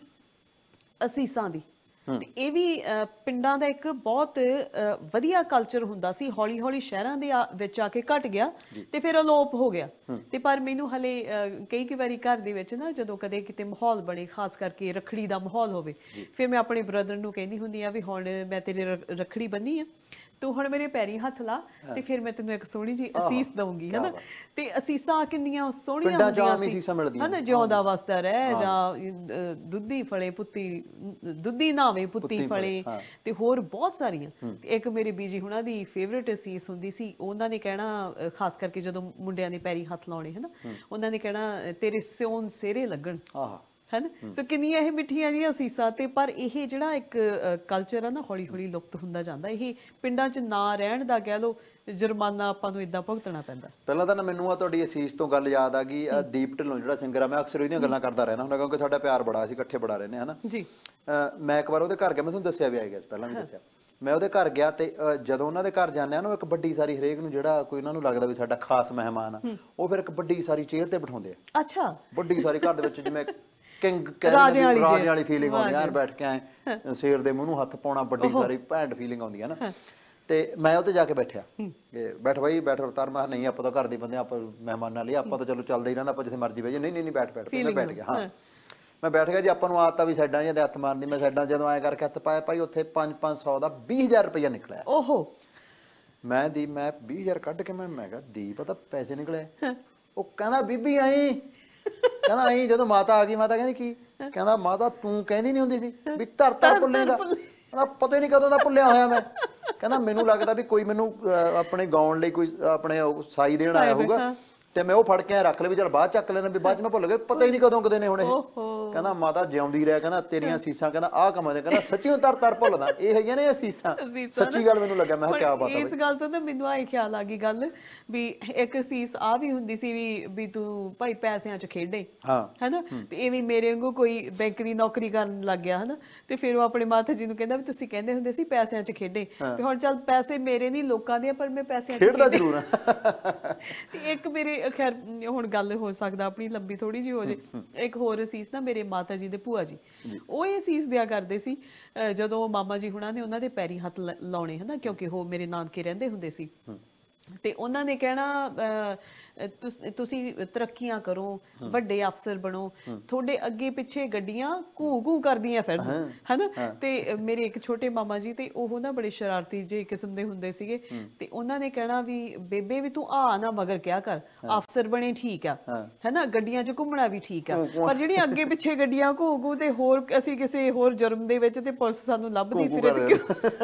A: ਅਸੀਸਾਂ ਦੀ, ਤੇ ਇਹ ਵੀ ਪਿੰਡਾਂ ਦਾ ਇੱਕ ਬਹੁਤ ਵਧੀਆ ਕਲਚਰ ਹੁੰਦਾ ਸੀ, ਹੌਲੀ ਹੌਲੀ ਸ਼ਹਿਰਾਂ ਦੇ ਵਿੱਚ ਆ ਕੇ ਘਟ ਗਿਆ ਤੇ ਫਿਰ ਅਲੋਪ ਹੋ ਗਿਆ। ਤੇ ਪਰ ਮੈਨੂੰ ਹਲੇ ਕਈ ਕਈ ਵਾਰੀ ਘਰ ਦੇ ਵਿੱਚ ਨਾ ਜਦੋਂ ਕਦੇ ਕਿਤੇ ਮਾਹੌਲ ਬਣੇ, ਖਾਸ ਕਰਕੇ ਰੱਖੜੀ ਦਾ ਮਾਹੌਲ ਹੋਵੇ, ਫਿਰ ਮੈਂ ਆਪਣੇ ਬ੍ਰਦਰ ਨੂੰ ਕਹਿੰਦੀ ਹੁੰਦੀ ਆ ਵੀ ਹੁਣ ਮੈਂ ਤੇਰੇ ਰੱਖੜੀ ਬੰਨੀ ਆ, ਤੂੰ ਹੁਣ ਮੇਰੇ ਪੈਰੀ ਹੱਥ ਲਾ, ਤੇ ਫਿਰ ਮੈਂ ਤੈਨੂੰ ਇੱਕ ਸੋਹਣੀ ਜੀ ਅਸੀਸ ਦਊਂਗੀ, ਹਨਾ। ਤੇ ਅਸੀਸਾਂ ਕਿੰਨੀਆਂ ਸੋਹਣੀਆਂ ਹੁੰਦੀਆਂ ਸੀ, ਹਨਾ, ਜਿਉਂਦਾ ਵਸਦਾ ਰਹਿ, ਜਾਂ ਦੁੱਧੀ ਫਲੇ ਪੁੱਤੀ, ਦੁੱਧੀ ਨਾਵੇਂ ਪੁੱਤੀ ਫਲੇ, ਤੇ ਹੋਰ ਬਹੁਤ ਸਾਰੀਆਂ। ਤੇ ਇੱਕ ਮੇਰੇ ਬੀਜੀ ਹੁਣਾਂ ਦੀ ਫੇਵਰੇਟ ਅਸੀਸ ਹੁੰਦੀ ਸੀ, ਉਹਨਾਂ ਨੇ ਕਹਿਣਾ, ਖਾਸ ਕਰਕੇ ਜਦੋਂ ਮੁੰਡਿਆਂ ਦੇ ਪੈਰੀ ਹੱਥ ਲਾਉਣੇ, ਹਨਾ, ਉਹਨਾਂ ਨੇ ਕਹਿਣਾ ਤੇਰੇ ਸਿਉਣ ਸਿਹਰੇ ਲੱਗਣ, ਹਨਾ। ਸੋ ਕਿੰਨੀਆਂ ਇਹ ਮਿੱਠੀਆਂ ਜਿਹੀਆਂ ਅਸੀਸਾਂ। ਤੇ ਪਰ ਇਹ ਜਿਹੜਾ ਇੱਕ ਕਲਚਰ ਆ ਨਾ, ਹੌਲੀ ਹੌਲੀ ਲੁਪਤ ਹੁੰਦਾ ਜਾਂਦਾ। ਇਹ ਪਿੰਡਾਂ 'ਚ ਨਾ ਰਹਿਣ ਦਾ ਕਹਿ ਲਓ ਜੁਰਮਾਨਾ ਆਪਾਂ ਨੂੰ ਏਦਾਂ ਭੁਗਤਣਾ ਪੈਂਦਾ।
B: ਪਹਿਲਾਂ ਤਾਂ ਨਾ ਮੈਨੂੰ ਆ ਤੁਹਾਡੀ ਅਸੀਸ ਤੋਂ ਗੱਲ ਯਾਦ ਆ ਗਈ, ਦੀਪ ਢਿੱਲੋਂ ਜਿਹੜਾ ਸਿੰਗਰ ਆ, ਮੈਂ ਅਕਸਰ ਉਹਦੀਆਂ ਗੱਲਾਂ ਕਰਦਾ ਰਹਿਣਾ ਹੁੰਦਾ, ਕਿਉਂਕਿ ਸਾਡਾ ਪਿਆਰ ਬੜਾ, ਅਸੀਂ ਇਕੱਠੇ ਬੜਾ ਰਹਿੰਦੇ, ਹਨਾ ਜੀ। ਮੈਂ ਇੱਕ ਵਾਰ ਉਹਦੇ ਘਰ ਗਿਆ, ਮੈਂ ਤੁਹਾਨੂੰ ਦੱਸਿਆ ਵੀ ਆਏਗਾ, ਪਹਿਲਾਂ ਵੀ ਦੱਸਿਆ। ਮੈਂ ਉਹਦੇ ਘਰ ਗਿਆ, ਤੇ ਜਦੋਂ ਉਹਨਾਂ ਦੇ ਘਰ ਜਾਂਦੇ ਆ ਨਾ, ਇੱਕ ਵੱਡੀ ਸਾਰੀ ਹਰੇਕ ਨੂੰ ਜਿਹੜਾ ਕੋਈ ਉਹਨਾਂ ਨੂੰ ਲੱਗਦਾ ਵੀ ਸਾਡਾ ਖਾਸ ਮਹਿਮਾਨ ਆ, ਉਹ ਫਿਰ ਇੱਕ ਵੱਡੀ ਸਾਰੀ ਚੇਅਰ ਤੇ ਬਿਠਾਉਂਦੇ ਆ। ਅੱਛਾ, ਵੱਡੀ ਸਾਰੀ ਘਰ ਦੇ ਵਿੱਚ ਜਿਵੇਂ ਕਿੰਗ ਰਾਜੇ ਵਾਲੀ ਫੀਲਿੰਗ ਆਉਂਦੀ ਯਾਰ, ਬੈਠ ਕੇ ਆਏ ਸ਼ੇਰ ਦੇ ਮੂੰਹ ਨੂੰ ਹੱਥ ਪਾਉਣਾ, ਵੱਡੀ ਸਾਰੀ ਭੈਂਟ ਫੀਲਿੰਗ ਆਉਂਦੀ ਹੈ ਨਾ। ਤੇ ਮੈਂ ਉੱਥੇ ਜਾ ਕੇ ਬੈਠਿਆ, ਬੈਠ ਬਾਈ ਬੈਠ ਅਵਤਾਰ, ਮੈਂ ਨਹੀਂ ਆਪਾਂ ਤਾਂ ਘਰ ਦੇ ਬੰਦੇ, ਆਪਾਂ ਮਹਿਮਾਨਾਂ ਲਈ ਆਪਾਂ ਤਾਂ ਚਲੋ ਚੱਲਦਾ ਹੀ ਰਹਿੰਦਾ, ਆਪਾਂ ਜਿੱਥੇ ਮਰਜ਼ੀ ਬਹਿ ਜਾ। ਨਹੀਂ ਨਹੀਂ ਬੈਠ ਬੈਠ ਮੈਂ ਬੈਠ ਗਿਆ। ਹਾਂ, ਮੈਂ ਬੈਠ ਗਿਆ ਜੀ। ਆਪਾਂ ਨੂੰ ਆਦਤ ਆ ਵੀ ਸਾਈਡਾਂ ਜਾਂ ਹੱਥ ਮਾਰਨੀ। ਮੈਂ ਸਾਈਡਾਂ ਜਦੋਂ ਐਂ ਕਰਕੇ ਹੱਥ ਪਾਇਆ, ਭਾਈ ਉੱਥੇ ਪੰਜ ਪੰਜ ਸੌ ਦਾ ਵੀਹ ਹਜ਼ਾਰ ਰੁਪਇਆ ਨਿਕਲਿਆ। ਓਹੋ, ਮੈਂ ਦੀ ਮੈਂ ਵੀਹ ਹਜ਼ਾਰ ਕੱਢ ਕੇ ਮੈਂ ਮੈਂ ਕਿਹਾ ਦੀਪ ਤਾਂ ਪੈਸੇ ਨਿਕਲੇ। ਉਹ ਕਹਿੰਦਾ ਬੀਬੀ ਆਈ, ਕਹਿੰਦਾ ਆਈ। ਜਦੋਂ ਮਾਤਾ ਆ ਗਈ, ਮਾਤਾ ਕਹਿੰਦੀ ਕੀ? ਕਹਿੰਦਾ ਮਾਤਾ ਤੂੰ ਕਹਿੰਦੀ ਨੀ ਹੁੰਦੀ ਸੀ ਵੀ ਧਰ ਧਰ ਭੁੱਲੇਗਾ। ਕਹਿੰਦਾ ਪਤਾ ਹੀ ਨਹੀਂ ਕਦੋਂ ਦਾ ਭੁੱਲਿਆ ਹੋਇਆ ਮੈਂ। ਕਹਿੰਦਾ ਮੈਨੂੰ ਲੱਗਦਾ ਵੀ ਕੋਈ ਮੈਨੂੰ ਆਪਣੇ ਗਾਉਣ ਲਈ ਕੋਈ ਆਪਣੇ ਸਾਈ ਦੇਣ ਆਇਆ ਹੋਊਗਾ, ਤੇ ਮੈਂ ਉਹ ਫੜ ਕੇ ਰੱਖ ਲਿਆ ਵੀ ਚਲ ਬਾਅਦ ਚੱਕ ਲੈਣਾ, ਵੀ ਬਾਅਦ ਚ ਮੈਂ ਭੁੱਲ ਗਿਆ, ਪਤਾ ਹੀ ਨਹੀਂ ਕਦੋਂ ਕਦੇ ਨੇ ਹੁਣ ਇਹ। ਕਹਿੰਦਾ ਮਾਤਾ ਜਿਉਂਦੀ ਰਹਿ, ਕਹਿੰਦਾ ਤੇਰੀਆਂ ਸੀਸਾਂ, ਕਹਿੰਦਾ ਆਹ ਕੰਮ ਨੇ, ਕਹਿੰਦਾ ਸੱਚੀਓ ਤਰ ਤਰ ਭੁੱਲਦਾ। ਇਹ ਹੈਗੀਆਂ ਨੇ ਸੀਸਾਂ, ਸੱਚੀ ਗੱਲ ਮੈਨੂੰ ਲੱਗਿਆ। ਮੈਂ ਕਿਹਾ ਕਿਆ ਬਾਤ ਹੈ। ਇਸ ਗੱਲ ਤੋਂ ਤਾਂ ਮੈਨੂੰ ਆਏ ਖਿਆਲ ਆ ਗਈ ਗੱਲ ਵੀ ਇੱਕ ਸੀਸ ਆ ਵੀ ਹੁੰਦੀ ਸੀ ਵੀ ਵੀ ਤੂੰ ਭਾਈ ਪੈਸਿਆਂ 'ਚ ਖੇਡੇ, ਹਨਾ। ਤੇ ਐਵੇਂ ਮੇਰੇ ਵਾਂਗੂ ਕੋਈ ਬੈਂਕ ਦੀ ਨੌਕਰੀ ਕਰਨ ਲੱਗ ਗਿਆ, ਹਨਾ। ਤੇ ਫਿਰ ਉਹ ਆਪਣੇ ਮਾਤਾ ਜੀ ਨੂੰ ਕਹਿੰਦਾ ਵੀ ਤੁਸੀਂ ਕਹਿੰਦੇ ਹੁੰਦੇ ਸੀ ਪੈਸਿਆਂ 'ਚ ਖੇਡੇ, ਤੇ ਹੁਣ ਚੱਲ ਪੈਸੇ ਮੇਰੇ ਨਹੀਂ ਲੋਕਾਂ ਦੇ, ਪਰ ਮੈਂ ਪੈਸਿਆਂ 'ਚ ਖੇਡਦਾ ਜ਼ਰੂਰ ਆ। ਤੇ ਇੱਕ ਮੇਰੇ
A: ਖੈਰ ਹੁਣ ਗੱਲ ਹੋ ਸਕਦਾ ਆਪਣੀ ਲੰਬੀ ਥੋੜੀ ਜਿਹੀ ਹੋ ਜੇ। ਇੱਕ ਹੋਰ ਅਸੀਸ ਨਾ ਮੇਰੇ ਮਾਤਾ ਜੀ ਦੇ ਭੂਆ ਜੀ, ਉਹ ਇਹ ਅਸੀਸ ਦਿਆ ਕਰਦੇ ਸੀ ਜਦੋਂ ਮਾਮਾ ਜੀ ਹੁਣਾਂ ਨੇ ਉਹਨਾਂ ਦੇ ਪੈਰੀ ਹੱਥ ਲਾਉਣੇ ਹਨਾ, ਕਿਉਂਕਿ ਉਹ ਮੇਰੇ ਨਾਨਕੇ ਰਹਿੰਦੇ ਹੁੰਦੇ ਸੀ ਤੇ ਉਹਨਾਂ ਨੇ ਕਹਿਣਾ ਤੁਸੀਂ ਤਰੱਕੀਆਂ ਕਰੋ, ਵੱਡੇ ਅਫਸਰ ਬਣੋ, ਤੁਹਾਡੇ ਅੱਗੇ ਪਿੱਛੇ ਗੱਡੀਆਂ ਘੂ ਘੂ ਕਰਦੀਆਂ ਫਿਰਨ ਹਨਾ। ਤੇ ਮੇਰੇ ਇੱਕ ਛੋਟੇ ਮਾਮਾ ਜੀ ਤੇ ਉਹ ਨਾ ਬੜੇ ਸ਼ਰਾਰਤੀ ਜਿਹੇ ਕਿਸਮ ਦੇ ਹੁੰਦੇ ਸੀਗੇ ਤੇ ਉਹਨਾਂ ਨੇ ਕਹਿਣਾ ਵੀ ਬੇਬੇ ਵੀ ਤੂੰ ਆ ਨਾ ਮਗਰ ਕਿਆ ਕਰ, ਅਫਸਰ ਬਣੇ ਠੀਕ ਆ ਹਨਾ, ਗੱਡੀਆਂ 'ਚ ਘੁੰਮਣਾ ਵੀ ਠੀਕ ਆ, ਪਰ ਜਿਹੜੀਆਂ ਅੱਗੇ ਪਿੱਛੇ ਗੱਡੀਆਂ ਘੂ ਘੂ ਤੇ ਹੋਰ ਅਸੀਂ ਕਿਸੇ ਹੋਰ ਜੁਰਮ ਦੇ ਵਿੱਚ ਤੇ ਪੁਲਿਸ ਸਾਨੂੰ ਲੱਭਦੀ ਫਿਰੇ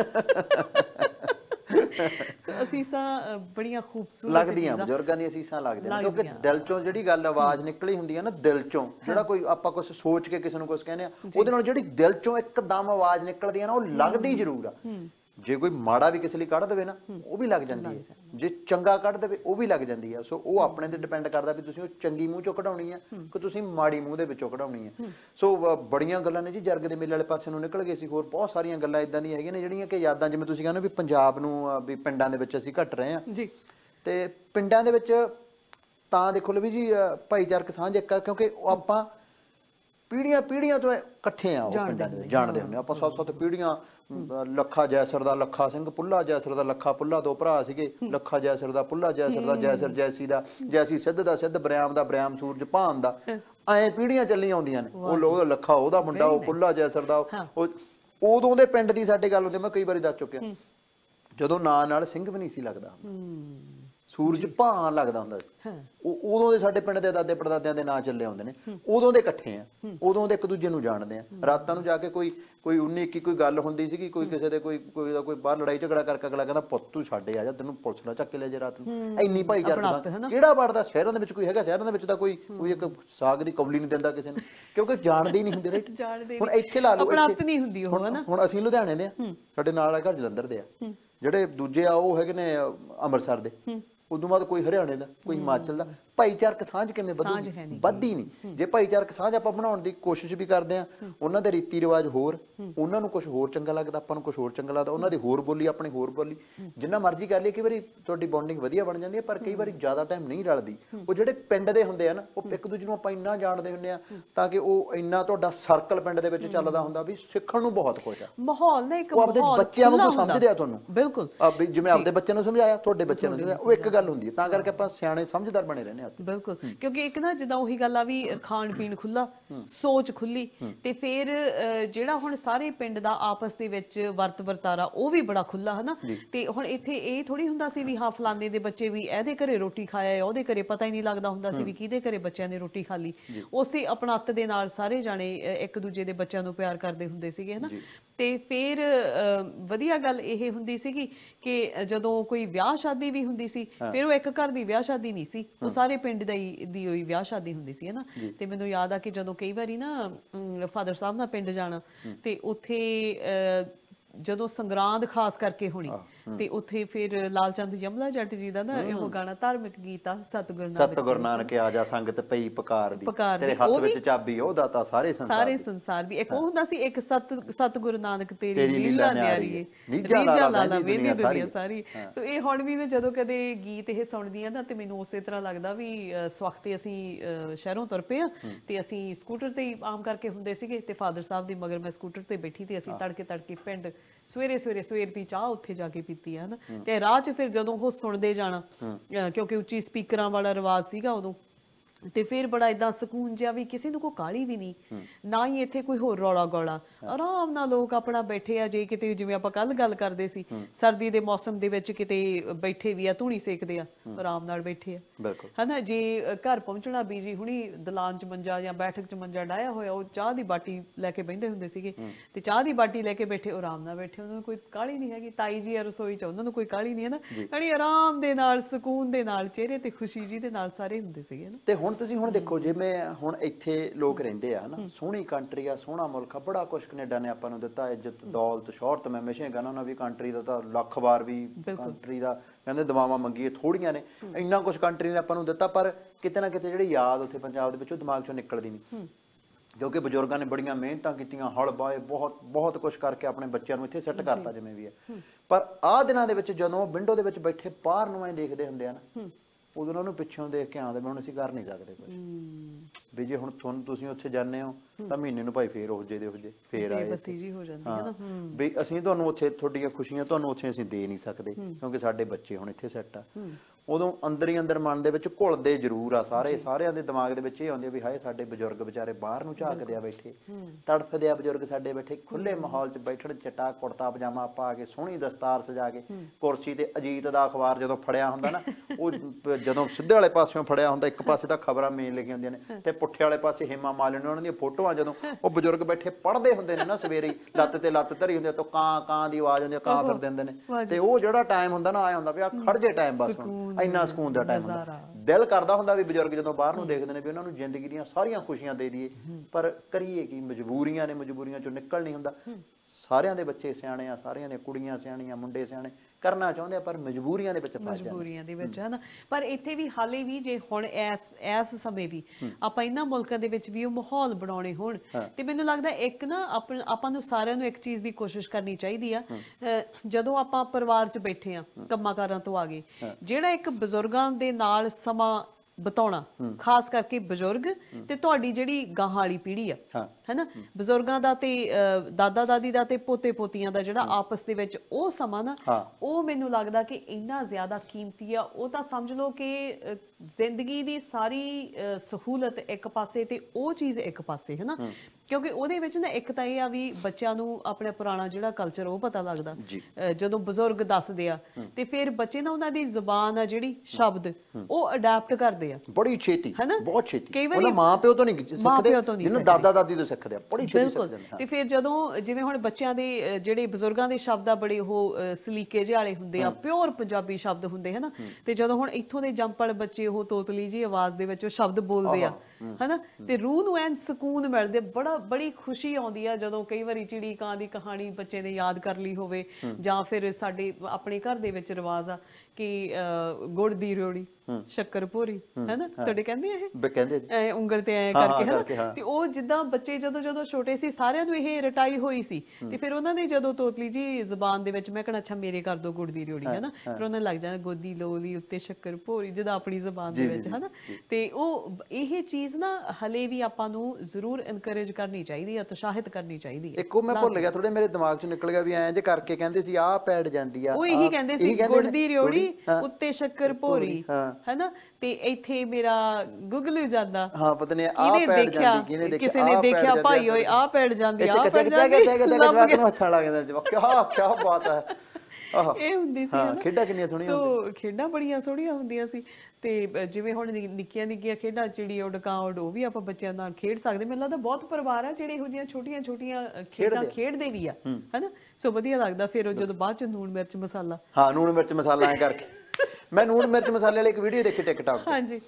A: ਅਸੀਸਾਂ ਬੜੀਆਂ ਖੂਬਸੂਰਤ
B: ਲੱਗਦੀਆਂ, ਬਜ਼ੁਰਗਾਂ ਦੀਆਂ ਅਸੀਸਾਂ ਲੱਗਦੀਆਂ, ਕਿਉਂਕਿ ਦਿਲ ਚੋਂ ਜਿਹੜੀ ਗੱਲ ਆਵਾਜ਼ ਨਿਕਲੀ ਹੁੰਦੀ ਹੈ ਨਾ, ਦਿਲ ਚੋਂ ਜਿਹੜਾ ਕੋਈ ਆਪਾਂ ਕੁਝ ਸੋਚ ਕੇ ਕਿਸੇ ਨੂੰ ਕੁਝ ਕਹਿੰਦੇ ਆ, ਉਹਦੇ ਨਾਲ ਜਿਹੜੀ ਦਿਲ ਚੋਂ ਇੱਕਦਮ ਆਵਾਜ਼ ਨਿਕਲਦੀ ਹੈ ਨਾ, ਉਹ ਲੱਗਦੀ ਜ਼ਰੂਰ ਆ। ਜੇ ਕੋਈ ਮਾੜਾ ਵੀ ਕਿਸੇ ਲਈ ਕੱਢ ਦੇਵੇ ਨਾ, ਉਹ ਵੀ ਲੱਗ ਜਾਂਦੀ ਹੈ, ਜੇ ਚੰਗਾ ਕੱਢ ਦੇਵੇ ਉਹ ਵੀ ਲੱਗ ਜਾਂਦੀ ਹੈ। ਸੋ ਉਹ ਆਪਣੇ ਤੇ ਡਿਪੈਂਡ ਕਰਦਾ ਵੀ ਤੁਸੀਂ ਉਹ ਚੰਗੀ ਮੂੰਹ ਚੋਂ ਕਢਾਉਣੀ ਹੈ ਕਿ ਤੁਸੀਂ ਮਾੜੀ ਮੂੰਹ ਦੇ ਵਿੱਚੋਂ ਕਢਾਉਣੀ ਹੈ। ਸੋ ਬੜੀਆਂ ਗੱਲਾਂ ਨੇ ਜੀ, ਜਰਗ ਦੇ ਮੇਲੇ ਵਾਲੇ ਪਾਸੇ ਨੂੰ ਨਿਕਲ ਗਏ ਸੀ, ਹੋਰ ਬਹੁਤ ਸਾਰੀਆਂ ਗੱਲਾਂ ਇਦਾਂ ਦੀਆਂ ਹੈਗੀਆਂ ਨੇ ਜਿਹੜੀਆਂ ਕਿ ਯਾਦਾਂ, ਜਿਵੇਂ ਤੁਸੀਂ ਕਹਿੰਦੇ ਵੀ ਪੰਜਾਬ ਨੂੰ ਵੀ ਪਿੰਡਾਂ ਦੇ ਵਿੱਚ ਅਸੀਂ ਘਟ ਰਹੇ ਹਾਂ ਜੀ, ਤੇ ਪਿੰਡਾਂ ਦੇ ਵਿੱਚ ਤਾਂ ਦੇਖੋ ਲਵੀ ਜੀ ਭਾਈਚਾਰਕ ਸਾਂਝ ਇੱਕ ਆ, ਕਿਉਂਕਿ ਆਪਾਂ ਪੀੜ੍ਹੀਆਂ ਪੀੜ੍ਹੀਆਂ ਤੋਂ ਇਕੱਠੇ ਆ, ਉਹ ਪਿੰਡਾਂ ਦੇ ਜਾਣਦੇ ਹੁੰਦੇ ਆਪਾਂ, ਸੱਤ ਸੱਤ ਪੀੜ੍ਹੀਆਂ। ਲੱਖਾ ਜੈਸਰ ਦਾ ਲੱਖਾ ਸਿੰਘ ਪੁੱਲਾ, ਜੈਸਰ ਦਾ ਲੱਖਾ ਪੁੱਲਾ, ਦੋ ਭਰਾ ਸੀਗੇ, ਲੱਖਾ ਜੈਸਰ ਦਾ ਪੁੱਲਾ, ਜੈਸਰ ਦਾ ਜੈਸਰ, ਜੈਸੀ ਦਾ ਜੈਸੀ, ਸਿੱਧ ਦਾ ਸਿੱਧ, ਬਰਿਆਮ ਦਾ ਬਰਿਆਮ, ਸੂਰਜ ਭਾਨ ਦਾ, ਐਂ ਪੀੜ੍ਹੀਆਂ ਚੱਲੀਆਂ ਆਉਂਦੀਆਂ ਨੇ। ਉਹ ਲੋਕ ਲੱਖਾ ਉਹਦਾ ਮੁੰਡਾ, ਉਹ ਪੁੱਲਾ ਜੈਸਰ ਦਾ। ਉਹ ਉਦੋਂ ਦੇ ਪਿੰਡ ਦੀ ਸਾਡੇ ਗੱਲ ਹੁੰਦੀ, ਮੈਂ ਕਈ ਵਾਰੀ ਦੱਸ ਚੁੱਕਿਆ, ਜਦੋਂ ਨਾਂ ਨਾਲ ਸਿੰਘ ਵੀ ਨਹੀਂ ਸੀ ਲੱਗਦਾ, ਸੂਰਜ ਭਾਨ ਲੱਗਦਾ ਹੁੰਦਾ ਸੀ। ਉਹ ਉਦੋਂ ਦੇ ਸਾਡੇ ਪਿੰਡ ਦੇ ਦਾਦੇ ਪੜਦਾਦਿਆਂ ਦੇ ਨਾਂ ਚੱਲੇ ਆਉਂਦੇ ਨੇ, ਉਦੋਂ ਦੇ ਇਕੱਠੇ ਆ, ਉਦੋਂ ਦੇ ਇੱਕ ਦੂਜੇ ਨੂੰ ਜਾਣਦੇ ਆ। ਰਾਤਾਂ ਨੂੰ ਜਾ ਕੇ ਕੋਈ ਕੋਈ ਉੱਨੀ ਇੱਕੀ ਕੋਈ ਗੱਲ ਹੁੰਦੀ ਸੀਗੀ, ਕੋਈ ਕਿਸੇ ਦੇ ਕੋਈ ਕੋਈ ਦਾ ਕੋਈ ਬਾਹਰ ਲੜਾਈ ਝਗੜਾ ਕਰਕੇ ਅਗਲਾ ਕਹਿੰਦਾ ਪੁੱਤ ਤੂੰ ਛੱਡੇ ਆ ਜਾ, ਤੈਨੂੰ ਪੁਲਿਸ ਨਾਲ ਚੱਕ ਕੇ ਲੈ ਜੇ ਰਾਤ ਨੂੰ। ਇੰਨੀ ਭਾਈਚਾਰਕ ਕਿਹੜਾ ਵੜਦਾ ਸ਼ਹਿਰਾਂ ਦੇ ਵਿੱਚ, ਕੋਈ ਹੈਗਾ ਸ਼ਹਿਰਾਂ ਦੇ ਵਿੱਚ ਤਾਂ ਕੋਈ ਕੋਈ ਇੱਕ ਸਾਗ ਦੀ ਕੌਲੀ ਨਹੀਂ ਦਿੰਦਾ ਕਿਸੇ ਨੂੰ, ਕਿਉਂਕਿ ਜਾਣਦੇ ਹੀ ਨਹੀਂ ਹੁੰਦੇ। ਰਾਈਟ, ਹੁਣ ਇੱਥੇ ਲਾ ਲਓ, ਹੁਣ ਅਸੀਂ ਲੁਧਿਆਣੇ ਦੇ ਆ, ਸਾਡੇ ਨਾਲ ਆ ਘਰ ਜਲੰਧਰ ਦੇ ਆ, ਜਿਹੜੇ ਦੂਜੇ ਆ ਉਹ ਹੈਗੇ ਨੇ ਅੰਮ੍ਰਿਤਸਰ ਦੇ, ਉਦੋਂ ਬਾਅਦ ਕੋਈ ਹਰਿਆਣੇ ਦਾ, ਕੋਈ ਹਿਮਾਚਲ ਦਾ। ਭਾਈਚਾਰਕ ਸਾਂਝ ਕਿਵੇਂ ਵਧੂਗੀ? ਵੱਧਦੀ ਨਹੀਂ। ਜੇ ਭਾਈਚਾਰਕ ਸਾਂਝ ਆਪਾਂ ਬਣਾਉਣ ਦੀ ਕੋਸ਼ਿਸ਼ ਵੀ ਕਰਦੇ ਆ, ਉਹਨਾਂ ਦੇ ਰੀਤੀ ਰਿਵਾਜ ਹੋਰ, ਉਹਨਾਂ ਨੂੰ ਕੁਝ ਹੋਰ ਚੰਗਾ ਲੱਗਦਾ, ਆਪਾਂ ਨੂੰ ਕੁਝ ਹੋਰ ਚੰਗਾ ਲੱਗਦਾ, ਉਹਨਾਂ ਦੀ ਹੋਰ ਬੋਲੀ ਆਪਣੀ ਹੋਰ ਬੋਲੀ, ਜਿੰਨਾ ਮਰਜ਼ੀ ਕਰ ਲਈਏ, ਕਈ ਵਾਰੀ ਤੁਹਾਡੀ ਬੌਂਡਿੰਗ ਵਧੀਆ ਬਣ ਜਾਂਦੀ ਹੈ, ਪਰ ਕਈ ਵਾਰੀ ਜ਼ਿਆਦਾ ਟਾਈਮ ਨਹੀਂ ਰਲਦੀ। ਉਹ ਜਿਹੜੇ ਪਿੰਡ ਦੇ ਹੁੰਦੇ ਆ ਨਾ, ਉਹ ਇੱਕ ਦੂਜੇ ਨੂੰ ਆਪਾਂ ਇੰਨਾ ਜਾਣਦੇ ਹੁੰਦੇ ਆ ਤਾਂ ਕਿ ਉਹ ਇੰਨਾ ਤੁਹਾਡਾ ਸਰਕਲ ਪਿੰਡ ਦੇ ਵਿੱਚ ਚੱਲਦਾ ਹੁੰਦਾ ਵੀ ਸਿੱਖਣ ਨੂੰ ਬਹੁਤ ਕੁਝ ਆ।
A: ਮਾਹੌਲ ਨਾ ਇੱਕ
B: ਆਪਦੇ ਬੱਚਿਆਂ ਨੂੰ ਸਮਝਦੇ ਆ ਤੁਹਾਨੂੰ,
A: ਬਿਲਕੁਲ
B: ਜਿਵੇਂ ਆਪਦੇ ਬੱਚਿਆਂ ਨੂੰ ਸਮਝਾਇਆ, ਤੁਹਾਡੇ ਬੱਚਿਆਂ ਨੂੰ ਸਮਝਾਇਆ, ਉਹ ਇੱਕ ਗੱਲ ਹੁੰਦੀ ਹੈ। ਤਾਂ ਕਰਕੇ ਆਪਾਂ ਸਿਆਣੇ ਸਮਝਦਾਰ ਬਣੇ ਰਹਿੰਦੇ ਆ।
A: ਬਿਲਕੁਲ, ਕਿਉਂਕਿ ਇੱਕ ਨਾ ਜਿੱਦਾਂ ਉਹੀ ਗੱਲ ਆ ਵੀ ਖਾਣ ਪੀਣ ਖੁੱਲਾ, ਸੋਚ ਖੁੱਲੀ, ਤੇ ਫਿਰ ਜਿਹੜਾ ਹੁਣ ਸਾਰੇ ਪਿੰਡ ਦਾ ਆਪਸ ਦੇ ਵਿੱਚ ਵਰਤ ਵਰਤਾਰਾ ਉਹ ਵੀ ਬੜਾ ਖੁੱਲਾ ਹਨਾ। ਤੇ ਹੁਣ ਇੱਥੇ ਇਹ ਥੋੜੀ ਹੁੰਦਾ ਸੀ ਵੀ ਹਾਂ ਫਲਾਣੇ ਦੇ ਬੱਚੇ ਵੀ ਇਹਦੇ ਘਰੇ ਰੋਟੀ ਖਾਇਆ, ਉਹਦੇ ਘਰੇ ਪਤਾ ਹੀ ਨਹੀਂ ਲੱਗਦਾ ਹੁੰਦਾ ਸੀ ਵੀ ਕਿਹਦੇ ਘਰੇ ਬੱਚਿਆਂ ਨੇ ਰੋਟੀ ਖਾ ਲਈ। ਉਸੇ ਆਪਣੱਤ ਦੇ ਨਾਲ ਸਾਰੇ ਜਾਣੇ ਇੱਕ ਦੂਜੇ ਦੇ ਬੱਚਿਆਂ ਨੂੰ ਪਿਆਰ ਕਰਦੇ ਹੁੰਦੇ ਸੀਗੇ ਹਨਾ। ਤੇ ਫਿਰ ਵਧੀਆ ਗੱਲ ਇਹ ਹੁੰਦੀ ਸੀਗੀ ਕਿ ਜਦੋਂ ਕੋਈ ਵਿਆਹ ਸ਼ਾਦੀ ਵੀ ਹੁੰਦੀ ਸੀ, ਫਿਰ ਉਹ ਇੱਕ ਘਰ ਦੀ ਵਿਆਹ ਸ਼ਾਦੀ ਨਹੀਂ ਸੀ, ਉਹ ਸਾਰੇ ਪਿੰਡ ਦੀ ਦੀ ਹੋਈ ਵਿਆਹ ਸ਼ਾਦੀ ਹੁੰਦੀ ਸੀ ਹਨਾ। ਤੇ ਮੈਨੂੰ ਯਾਦ ਆ ਕਿ ਜਦੋਂ ਕਈ ਵਾਰੀ ਨਾ ਫਾਦਰ ਸਾਹਿਬ ਨਾਲ ਪਿੰਡ ਜਾਣਾ, ਤੇ ਉੱਥੇ ਜਦੋਂ ਸੰਗਰਾਂਦ ਖਾਸ ਕਰਕੇ ਹੋਣੀ, ਤੇ ਉੱਥੇ ਫਿਰ ਲਾਲ ਚੰਦ ਯਮਲਾ ਜੱਟ ਜੀ ਦਾ ਨਾ ਇਹੋ ਗਾਣਾ, ਧਾਰਮਿਕ ਗੀਤ ਆ, ਸਤਿਗੁਰ ਨਾਨਕ
B: ਸਤਿਗੁਰ ਨਾਨਕ ਆ ਜਾ ਸੰਗਤ ਪਈ ਪੁਕਾਰ ਦੀ, ਤੇਰੇ ਹੱਥ ਵਿੱਚ ਚਾਬੀ ਉਹ ਦਾਤਾ ਸਾਰੇ ਸੰਸਾਰ
A: ਸਾਰੇ ਸੰਸਾਰ ਦੀ। ਇੱਕ ਉਹ ਹੁੰਦਾ ਸੀ, ਇੱਕ ਸਤ ਸਤਿਗੁਰ ਨਾਨਕ ਤੇਰੀ ਲੀਲਾ ਨਿਆਰੀ ਏ, ਰੀਝਾਂ ਲਾਲਾ ਵੇਂਦੀ ਦੁਨੀਆ ਸਾਰੀ। ਸੋ ਇਹ ਹੁਣ ਵੀ ਮੈਂ ਜਦੋਂ ਕਦੇ ਗੀਤ ਇਹ ਸੁਣਦੀ ਆ ਨਾ, ਤੇ ਮੈਨੂੰ ਉਸੇ ਤਰ੍ਹਾਂ ਲੱਗਦਾ ਵੀ ਇਸ ਵਕਤ ਅਸੀਂ ਸ਼ਹਿਰੋਂ ਤੁਰ ਪਏ ਆ, ਤੇ ਅਸੀਂ ਸਕੂਟਰ ਤੇ ਆਮ ਕਰਕੇ ਹੁੰਦੇ ਸੀਗੇ, ਤੇ ਫਾਦਰ ਸਾਹਿਬ ਦੀ ਮਗਰ ਮੈਂ ਸਕੂਟਰ ਤੇ ਬੈਠੀ, ਤੇ ਅਸੀਂ ਤੜਕੇ ਤੜਕੇ ਪਿੰਡ ਸਵੇਰੇ ਸਵੇਰੇ ਸਵੇਰ ਦੀ ਚਾਹ ਉੱਥੇ ਜਾ ਕੇ ਪੀਤੀ ਆ ਹਨਾ। ਤੇ ਰਾਹ 'ਚ ਫਿਰ ਜਦੋਂ ਉਹ ਸੁਣਦੇ ਜਾਣਾ, ਕਿਉਂਕਿ ਉੱਚੀ ਸਪੀਕਰਾਂ ਵਾਲਾ ਰਿਵਾਜ ਸੀਗਾ ਉਦੋਂ, ਤੇ ਫਿਰ ਬੜਾ ਏਦਾਂ ਸਕੂਨ ਜਿਹਾ, ਵੀ ਕਿਸੇ ਨੂੰ ਕੋਈ ਕਾਹਲੀ ਵੀ ਨਹੀਂ, ਨਾ ਹੀ ਇੱਥੇ ਕੋਈ ਹੋਰ ਰੌਲਾ ਗੌਲਾ, ਆਰਾਮ ਨਾਲ ਲੋਕ ਆਪਣਾ ਬੈਠੇ ਆ। ਜੇ ਕਿਤੇ ਜਿਵੇਂ ਆਪਾਂ ਕੱਲ ਗੱਲ ਕਰਦੇ ਸੀ, ਸਰਦੀ ਦੇ ਮੌਸਮ ਦੇ ਵਿੱਚ ਕਿਤੇ ਬੈਠੇ ਵੀ ਆ, ਧੂਣੀ ਸੇਕਦੇ ਆ, ਆਰਾਮ ਨਾਲ ਬੈਠੇ ਆ ਹਨਾ। ਜੇ ਘਰ ਪਹੁੰਚਣਾ ਬੀਜੀ ਹੁਣੀ ਦਲਾਨ 'ਚ ਮੰਜਾ ਜਾਂ ਬੈਠਕ 'ਚ ਮੰਜਾ ਡਾਇਆ ਹੋਇਆ, ਉਹ ਚਾਹ ਦੀ ਬਾਟੀ ਲੈ ਕੇ ਬਹਿੰਦੇ ਹੁੰਦੇ ਸੀਗੇ, ਤੇ ਚਾਹ ਦੀ ਬਾਟੀ ਲੈ ਕੇ ਬੈਠੇ, ਆਰਾਮ ਨਾਲ ਬੈਠੇ, ਉਹਨਾਂ ਨੂੰ ਕੋਈ ਕਾਹਲੀ ਨਹੀਂ ਹੈਗੀ। ਤਾਈ ਜੀ ਆ ਰਸੋਈ 'ਚ, ਉਹਨਾਂ ਨੂੰ ਕੋਈ ਕਾਹਲੀ ਨਹੀਂ ਹੈ ਨਾ, ਯਾਨੀ ਆਰਾਮ ਦੇ ਨਾਲ, ਸਕੂਨ ਦੇ ਨਾਲ, ਚਿਹਰੇ ਤੇ ਖੁਸ਼ੀ ਜੀ ਦੇ ਨਾਲ ਸਾਰੇ ਹੁੰਦੇ ਸੀਗੇ ਨਾ।
B: ਹੁਣ ਤੁਸੀਂ ਹੁਣ ਦੇਖੋ, ਜਿਵੇਂ ਹੁਣ ਇੱਥੇ ਲੋਕ ਰਹਿੰਦੇ ਆ ਹਨਾ, ਸੋਹਣੀ ਕੰਟਰੀ ਆ, ਸੋਹਣਾ ਮੁਲਕ ਆ, ਬੜਾ ਕੁਛ ਕੈਨੇਡਾ ਨੇ ਆਪਾਂ ਨੂੰ ਦਿੱਤਾ, ਇੱਜ਼ਤ ਦੌਲਤ ਸ਼ੋਹਰਤ। ਮੈਂ ਹਮੇਸ਼ਾ ਕਹਿੰਦਾ ਹੁੰਦਾ ਵੀ ਕੰਟਰੀ ਦਾ ਤਾਂ ਲੱਖ ਵਾਰ ਵੀ, ਕੰਟਰੀ ਦਾ ਕਹਿੰਦੇ ਦੁਆਵਾਂ ਮੰਗੀਏ ਥੋੜੀਆਂ ਨੇ, ਇੰਨਾ ਕੁਛ ਕੰਟਰੀ ਨੇ ਆਪਾਂ ਨੂੰ ਦਿੱਤਾ, ਪਰ ਕਿਤੇ ਨਾ ਕਿਤੇ ਜਿਹੜੀ ਯਾਦ ਉੱਥੇ ਪੰਜਾਬ ਦੇ ਵਿੱਚੋਂ ਦਿਮਾਗ ਚੋਂ ਨਿਕਲਦੀ ਨਹੀਂ, ਕਿਉਂਕਿ ਬਜ਼ੁਰਗਾਂ ਨੇ ਬੜੀਆਂ ਮਿਹਨਤਾਂ ਕੀਤੀਆਂ, ਹਲ ਬਾਏ, ਬਹੁਤ ਬਹੁਤ ਕੁਛ ਕਰਕੇ ਆਪਣੇ ਬੱਚਿਆਂ ਨੂੰ ਇੱਥੇ ਸੈੱਟ ਕਰਤਾ ਜਿਵੇਂ ਵੀ ਹੈ। ਪਰ ਆਹ ਦਿਨਾਂ ਦੇ ਵਿੱਚ ਜਦੋਂ ਵਿੰਡੋ ਦੇ ਵਿੱਚ ਬੈਠੇ ਬਾਹਰ ਨੂੰ ਐਂ ਦੇਖਦੇ ਹੁੰਦੇ ਆ ਨਾ, ਉਦੋਂ ਉਹਨਾਂ ਨੂੰ ਪਿੱਛੋਂ ਦੇਖ ਕੇ ਆਉਂਦੇ ਵੀ ਹੁਣ ਅਸੀਂ ਕਰ ਨਹੀਂ ਸਕਦੇ ਕੁਝ ਵੀ ਜੇ ਹੁਣ ਤੁਹਾਨੂੰ ਤੁਸੀਂ ਉੱਥੇ ਜਾਂਦੇ ਹੋ ਤਾਂ ਮਹੀਨੇ ਨੂੰ ਭਾਈ ਫੇਰ ਉਹ ਜੇ ਦੇ ਉਹ ਜੇ ਫੇਰ ਆਏ
A: ਬੇਬਸੀ ਜੀ ਹੋ ਜਾਂਦੀ ਹੈ ਨਾ
B: ਵੀ ਅਸੀਂ ਤੁਹਾਨੂੰ ਉੱਥੇ ਤੁਹਾਡੀਆਂ ਖੁਸ਼ੀਆਂ ਤੁਹਾਨੂੰ ਉੱਥੇ ਅਸੀਂ ਦੇ ਨਹੀਂ ਸਕਦੇ ਕਿਉਂਕਿ ਸਾਡੇ ਬੱਚੇ ਹੁਣ ਇੱਥੇ ਸੈੱਟ ਆ ਉਦੋਂ ਅੰਦਰ ਹੀ ਅੰਦਰ ਮਨ ਦੇ ਵਿੱਚ ਘੁਲਦੇ ਜ਼ਰੂਰ ਆ ਸਾਰੇ ਸਾਰਿਆਂ ਦੇ ਦਿਮਾਗ ਦੇ ਵਿੱਚ ਇਹ ਆਉਂਦੇ ਵੀ ਹਾਏ ਸਾਡੇ ਬਜ਼ੁਰਗ ਵਿਚਾਰੇ ਬਾਹਰ ਨੂੰ ਝਾਕਦੇ ਆ ਬੈਠੇ ਤੜਫਦੇ ਆ ਬਜ਼ੁਰਗ ਸਾਡੇ ਬੈਠੇ ਖੁੱਲੇ ਮਾਹੌਲ 'ਚ ਬੈਠਣ ਚਟਾ ਕੁੜਤਾ ਪਜਾਮਾ ਪਾ ਕੇ ਸੋਹਣੀ ਦਸਤਾਰ ਸਜਾ ਕੇ ਕੁਰਸੀ ਤੇ ਅਜੀਤ ਦਾ ਅਖਬਾਰ ਜਦੋਂ ਫੜਿਆ ਹੁੰਦਾ ਨਾ ਉਹ ਜਦੋਂ ਸਿੱਧੇ ਵਾਲੇ ਪਾਸਿਓਂ ਫੜਿਆ ਹੁੰਦਾ ਇੱਕ ਪਾਸੇ ਤਾਂ ਖਬਰਾਂ ਮੇਨ ਲਿਖੀਆਂ ਹੁੰਦੀਆਂ ਨੇ ਤੇ ਪੁੱਠੇ ਵਾਲੇ ਪਾਸੇ ਹੇਮਾ ਮਾਲਿਨੀ ਉਹਨਾਂ ਦੀਆਂ ਫੋਟੋਆਂ ਜਦੋਂ ਉਹ ਬਜ਼ੁਰਗ ਬੈਠੇ ਪੜ੍ਹਦੇ ਹੁੰਦੇ ਨੇ ਨਾ ਸਵੇਰੇ ਲੱਤ ਤੇ ਲੱਤ ਧਰੀ ਹੁੰਦੀ ਤੋਂ ਕਾਂ ਕਾਂ ਦੀ ਆਵਾਜ਼ ਆਉਂਦੀ ਕਾਂ ਫਿਰਦੇ ਹੁੰਦੇ ਨੇ ਤੇ ਉਹ ਜਿਹੜਾ ਟਾਈਮ ਹੁੰਦਾ ਨਾ ਆਇਆ ਹੁੰਦਾ ਵੀ ਆ ਖੜ ਜੇ ਟਾਈਮ ਬਸ ਹੁਣ ਇੰਨਾ ਸਕੂਨ ਦਾ ਟਾਈਮ ਹੁੰਦਾ ਦਿਲ ਕਰਦਾ ਹੁੰਦਾ ਵੀ ਬਜ਼ੁਰਗ ਜਦੋਂ ਬਾਹਰ ਨੂੰ ਦੇਖਦੇ ਨੇ ਵੀ ਉਹਨਾਂ ਨੂੰ ਜ਼ਿੰਦਗੀ ਦੀਆਂ ਸਾਰੀਆਂ ਖੁਸ਼ੀਆਂ ਦੇ ਦਈਏ ਪਰ ਕਰੀਏ ਕੀ ਮਜਬੂਰੀਆਂ ਨੇ ਮਜਬੂਰੀਆਂ ਚੋਂ ਨਿਕਲ ਨਹੀਂ ਹੁੰਦਾ ਸਾਰਿਆਂ ਦੇ ਬੱਚੇ ਸਿਆਣੇ ਆ ਸਾਰਿਆਂ ਦੀਆਂ ਕੁੜੀਆਂ ਸਿਆਣੀਆਂ ਮੁੰਡੇ ਸਿਆਣੇ ਕਰਨਾ ਚਾਹੁੰਦੇ ਆ ਪਰ ਮਜਬੂਰੀਆਂ ਦੇ ਵਿੱਚ ਫਸ ਜਾਂਦੇ
A: ਮਜਬੂਰੀਆਂ ਦੇ ਵਿੱਚ ਹੈ ਨਾ ਪਰ ਇੱਥੇ ਵੀ ਹਾਲੇ ਵੀ ਜੇ ਹੁਣ ਇਸ ਇਸ ਸਮੇਂ ਵੀ ਆਪਾਂ ਇਹਨਾਂ ਮੁਲਕਾਂ ਦੇ ਵਿੱਚ ਵੀ ਉਹ ਮਾਹੌਲ ਬਣਾਉਣੇ ਹੋਣ ਤੇ ਮੈਨੂੰ ਲੱਗਦਾ ਇੱਕ ਨਾ ਆਪਾਂ ਨੂੰ ਸਾਰਿਆਂ ਨੂੰ ਇੱਕ ਚੀਜ਼ ਦੀ ਕੋਸ਼ਿਸ਼ ਕਰਨੀ ਚਾਹੀਦੀ ਆ ਜਦੋਂ ਆਪਾਂ ਪਰਿਵਾਰ 'ਚ ਬੈਠੇ ਆ ਕੰਮਾਂ ਕਾਰਾਂ ਤੋਂ ਆ ਗਏ ਜਿਹੜਾ ਇੱਕ ਬਜ਼ੁਰਗਾਂ ਦੇ ਨਾਲ ਸਮਾਂ ਬਤਾਉਣਾ ਖਾਸ ਕਰਕੇ ਬਜ਼ੁਰਗ ਤੇ ਤੁਹਾਡੀ ਜਿਹੜੀ ਗਾਹਾਂ ਵਾਲੀ ਪੀੜ੍ਹੀ ਆ ਹੈਨਾ ਬਜ਼ੁਰਗਾਂ ਦਾ ਤੇ ਦਾਦਾ ਦਾਦੀ ਦਾ ਤੇ ਪੋਤੇ ਪੋਤੀਆਂ ਦਾ ਜਿਹੜਾ ਆਪਸ ਦੇ ਵਿੱਚ ਉਹ ਸਮਾਂ ਨਾ ਉਹ ਮੈਨੂੰ ਲੱਗਦਾ ਕਿ ਇੰਨਾ ਜ਼ਿਆਦਾ ਕੀਮਤੀ ਆ ਉਹ ਤਾਂ ਸਮਝ ਲਓ ਕਿ ਜ਼ਿੰਦਗੀ ਦੀ ਸਾਰੀ ਸਹੂਲਤ ਇੱਕ ਪਾਸੇ ਤੇ ਉਹ ਚੀਜ਼ ਇੱਕ ਪਾਸੇ ਹੈਨਾ ਕਿਉਂਕਿ ਉਹਦੇ ਵਿੱਚ ਨਾ ਇੱਕ ਤਾਂ ਇਹ ਆ ਵੀ ਬੱਚਿਆਂ ਨੂੰ ਆਪਣਾ ਪੁਰਾਣਾ ਜਿਹੜਾ ਕਲਚਰ ਉਹ ਪਤਾ ਲੱਗਦਾ ਜਦੋਂ ਬਜ਼ੁਰਗ ਦੱਸਦੇ ਆ ਤੇ ਫਿਰ ਬੱਚੇ ਨਾ ਉਹਨਾਂ ਦੀ ਜ਼ੁਬਾਨ ਆ ਜਿਹੜੀ ਸ਼ਬਦ ਉਹ ਅਡਾਪਟ ਕਰਦੇ ਆ
B: ਬੜੀ ਛੇਤੀ ਬਹੁਤ ਛੇਤੀ ਉਹਨਾਂ ਮਾਂ ਪਿਓ ਤੋਂ ਨਹੀਂ ਸਿੱਖਦੇ ਜਿਹਨੂੰ ਦਾਦਾ ਦਾਦੀ ਤੋਂ ਸਿੱਖਦੇ ਆ ਬੜੀ ਛੇਤੀ ਸਿੱਖਦੇ ਨੇ
A: ਤੇ ਫਿਰ ਜਦੋਂ ਜਿਵੇਂ ਹੁਣ ਬੱਚਿਆਂ ਦੇ ਜਿਹੜੇ ਬਜ਼ੁਰਗਾਂ ਦੇ ਸ਼ਬਦ ਆ ਬੜੇ ਉਹ ਸਲੀਕੇ ਜਿਹੇ ਵਾਲੇ ਹੁੰਦੇ ਆ ਪਿਓਰ ਪੰਜਾਬੀ ਸ਼ਬਦ ਹੁੰਦੇ ਹਨਾ ਤੇ ਜਦੋਂ ਹੁਣ ਇੱਥੋਂ ਦੇ ਜੰਪਲ ਬੱਚੇ ਉਹ ਤੋਤਲੀ ਜੀ ਆਵਾਜ਼ ਦੇ ਵਿੱਚ ਉਹ ਸ਼ਬਦ ਬੋਲਦੇ ਆ ਹਨਾ ਤੇ ਰੂਹ ਨੂੰ ਐਨ ਸਕੂਨ ਮਿਲਦੇ ਬੜਾ ਬੜੀ ਖੁਸ਼ੀ ਆਉਂਦੀ ਆ ਜਦੋਂ ਕਈ ਵਾਰੀ ਚਿੜੀ ਕਾਂ ਦੀ ਕਹਾਣੀ ਬੱਚੇ ਨੇ ਯਾਦ ਕਰ ਲਈ ਹੋਵੇ ਜਾਂ ਫਿਰ ਸਾਡੇ ਆਪਣੇ ਘਰ ਦੇ ਵਿੱਚ ਰਿਵਾਜ ਆ ਕਿ ਗੁੜ ਦੀ ਰਿਓੜੀ ਸ਼ੱਕਰ ਭੋਰੀ ਹੈਨਾ ਤੁਹਾਡੇ ਕਹਿੰਦੇ ਇਹ
B: ਕਹਿੰਦੇ
A: ਐ ਉਂਗਲ ਤੇ ਐ ਕਰਕੇ ਹੈਨਾ ਤੇ ਉਹ ਜਿੱਦਾਂ ਬੱਚੇ ਜਦੋਂ ਜਦੋਂ ਛੋਟੇ ਸੀ ਸਾਰਿਆਂ ਨੂੰ ਇਹ ਰਟਾਈ ਹੋਈ ਸੀ ਤੇ ਫਿਰ ਉਹਨਾਂ ਨੇ ਜਦੋਂ ਤੋਤਲੀ ਜੀ ਜ਼ਬਾਨ ਦੇ ਵਿੱਚ ਮੈਂ ਕਹਿਣਾ ਅੱਛਾ ਮੇਰੇ ਕਰ ਦੋ ਗੁੜ ਦੀ ਰਿਓੜੀ ਹੈਨਾ ਫਿਰ ਉਹਨਾਂ ਲੱਗ ਜਾਣਾ ਗੋਦੀ ਲੋਲੀ ਉੱਤੇ ਸ਼ੱਕਰ ਭੋਰੀ ਜਿੱਦਾਂ ਆਪਣੀ ਜ਼ਬਾਨ ਦੇ ਵਿੱਚ ਹੈਨਾ ਤੇ ਉਹ ਇਹ ਚੀਜ਼ ਨਾ ਹਲੇ ਵੀ ਆਪਾਂ ਨੂੰ ਜ਼ਰੂਰ ਇਨਕਰੇਜ ਕਰਨੀ ਚਾਹੀਦੀ ਹੈ ਉਤਸ਼ਾਹਿਤ ਕਰਨੀ ਚਾਹੀਦੀ ਹੈ
B: ਇੱਕ ਉਹ ਮੈਂ ਭੁੱਲ ਗਿਆ ਥੋੜੇ ਮੇਰੇ ਦਿਮਾਗ ਚੋਂ ਨਿਕਲ ਗਿਆ ਵੀ ਐਂ ਜੇ ਕਰਕੇ ਕਹਿੰਦੇ ਸੀ ਆਹ ਪੈੜ ਜਾਂਦੀ ਆ
A: ਉਹ ਇਹੀ ਕਹਿੰਦੇ ਸੀ ਗੁੜ ਦੀ ਰਿਓੜੀ ਉੱਤੇ ਸ਼ੱਕਰ ਭੋਰੀ ਹੈਨਾ ਤੇ ਇੱਥੇ ਮੇਰਾ ਗੁਗਲੂ ਜਾਂਦਾ
B: ਹਾਂ ਪਤਾ ਨਹੀਂ ਆਹ ਪੈੜ ਜਾਂਦੀ ਕਿਹਨੇ ਦੇਖਿਆ
A: ਕਿਸੇ ਨੇ ਦੇਖਿਆ ਭਾਈ ਓਏ ਆਹ ਪੈੜ ਜਾਂਦੀ ਆਹ ਪੈੜ
B: ਜਾਂਦੀ ਜਵਾਕ ਨੂੰ ਹੱਸਣ ਲੱਗ ਜਾਂਦਾ ਕਿਆ ਕਿਆ ਬਾਤ ਹੈ
A: ਇਹ ਹੁੰਦੀ ਸੀ
B: ਹਾਂ ਖੇਡਾਂ ਕਿੰਨੀਆਂ ਸੋਹਣੀਆਂ
A: ਸੋ ਖੇਡਾਂ ਬੜੀਆਂ ਸੋਹਣੀਆਂ ਹੁੰਦੀਆਂ ਸੀ ਤੇ ਜਿਵੇਂ ਹੁਣ ਨਿੱਕੀਆਂ ਨਿੱਕੀਆਂ ਖੇਡਾਂ ਚਿੜੀ ਉੱਡ ਕਾਂ ਉੱਡ ਉਹ ਵੀ ਆਪਾਂ ਬੱਚਿਆਂ ਨਾਲ ਖੇਡ ਸਕਦੇ ਮੈਨੂੰ ਲੱਗਦਾ ਬਹੁਤ ਪਰਿਵਾਰ ਆ ਜਿਹੜੇ ਇਹੋ ਜਿਹੀਆਂ ਛੋਟੀਆਂ ਛੋਟੀਆਂ ਖੇਡਾਂ ਖੇਡਦੇ ਵੀ ਆ ਹਨਾ ਸੋ ਵਧੀਆ ਲੱਗਦਾ ਫਿਰ ਉਹ ਜਦੋਂ ਬਾਅਦ ਚ ਨੂਣ ਮਿਰਚ ਮਸਾਲਾ
B: ਹਾਂ ਨੂਣ ਮਿਰਚ ਮਸਾਲਾ ਐ ਕਰਕੇ ਮੈਂ ਨੂਣ ਮਿਰਚ ਮਸਾਲੇ ਵਾਲੀ ਇੱਕ ਵੀਡੀਓ ਦੇਖੀ ਟਿਕਟੌਕ ਤੇ ਹਾਂਜੀ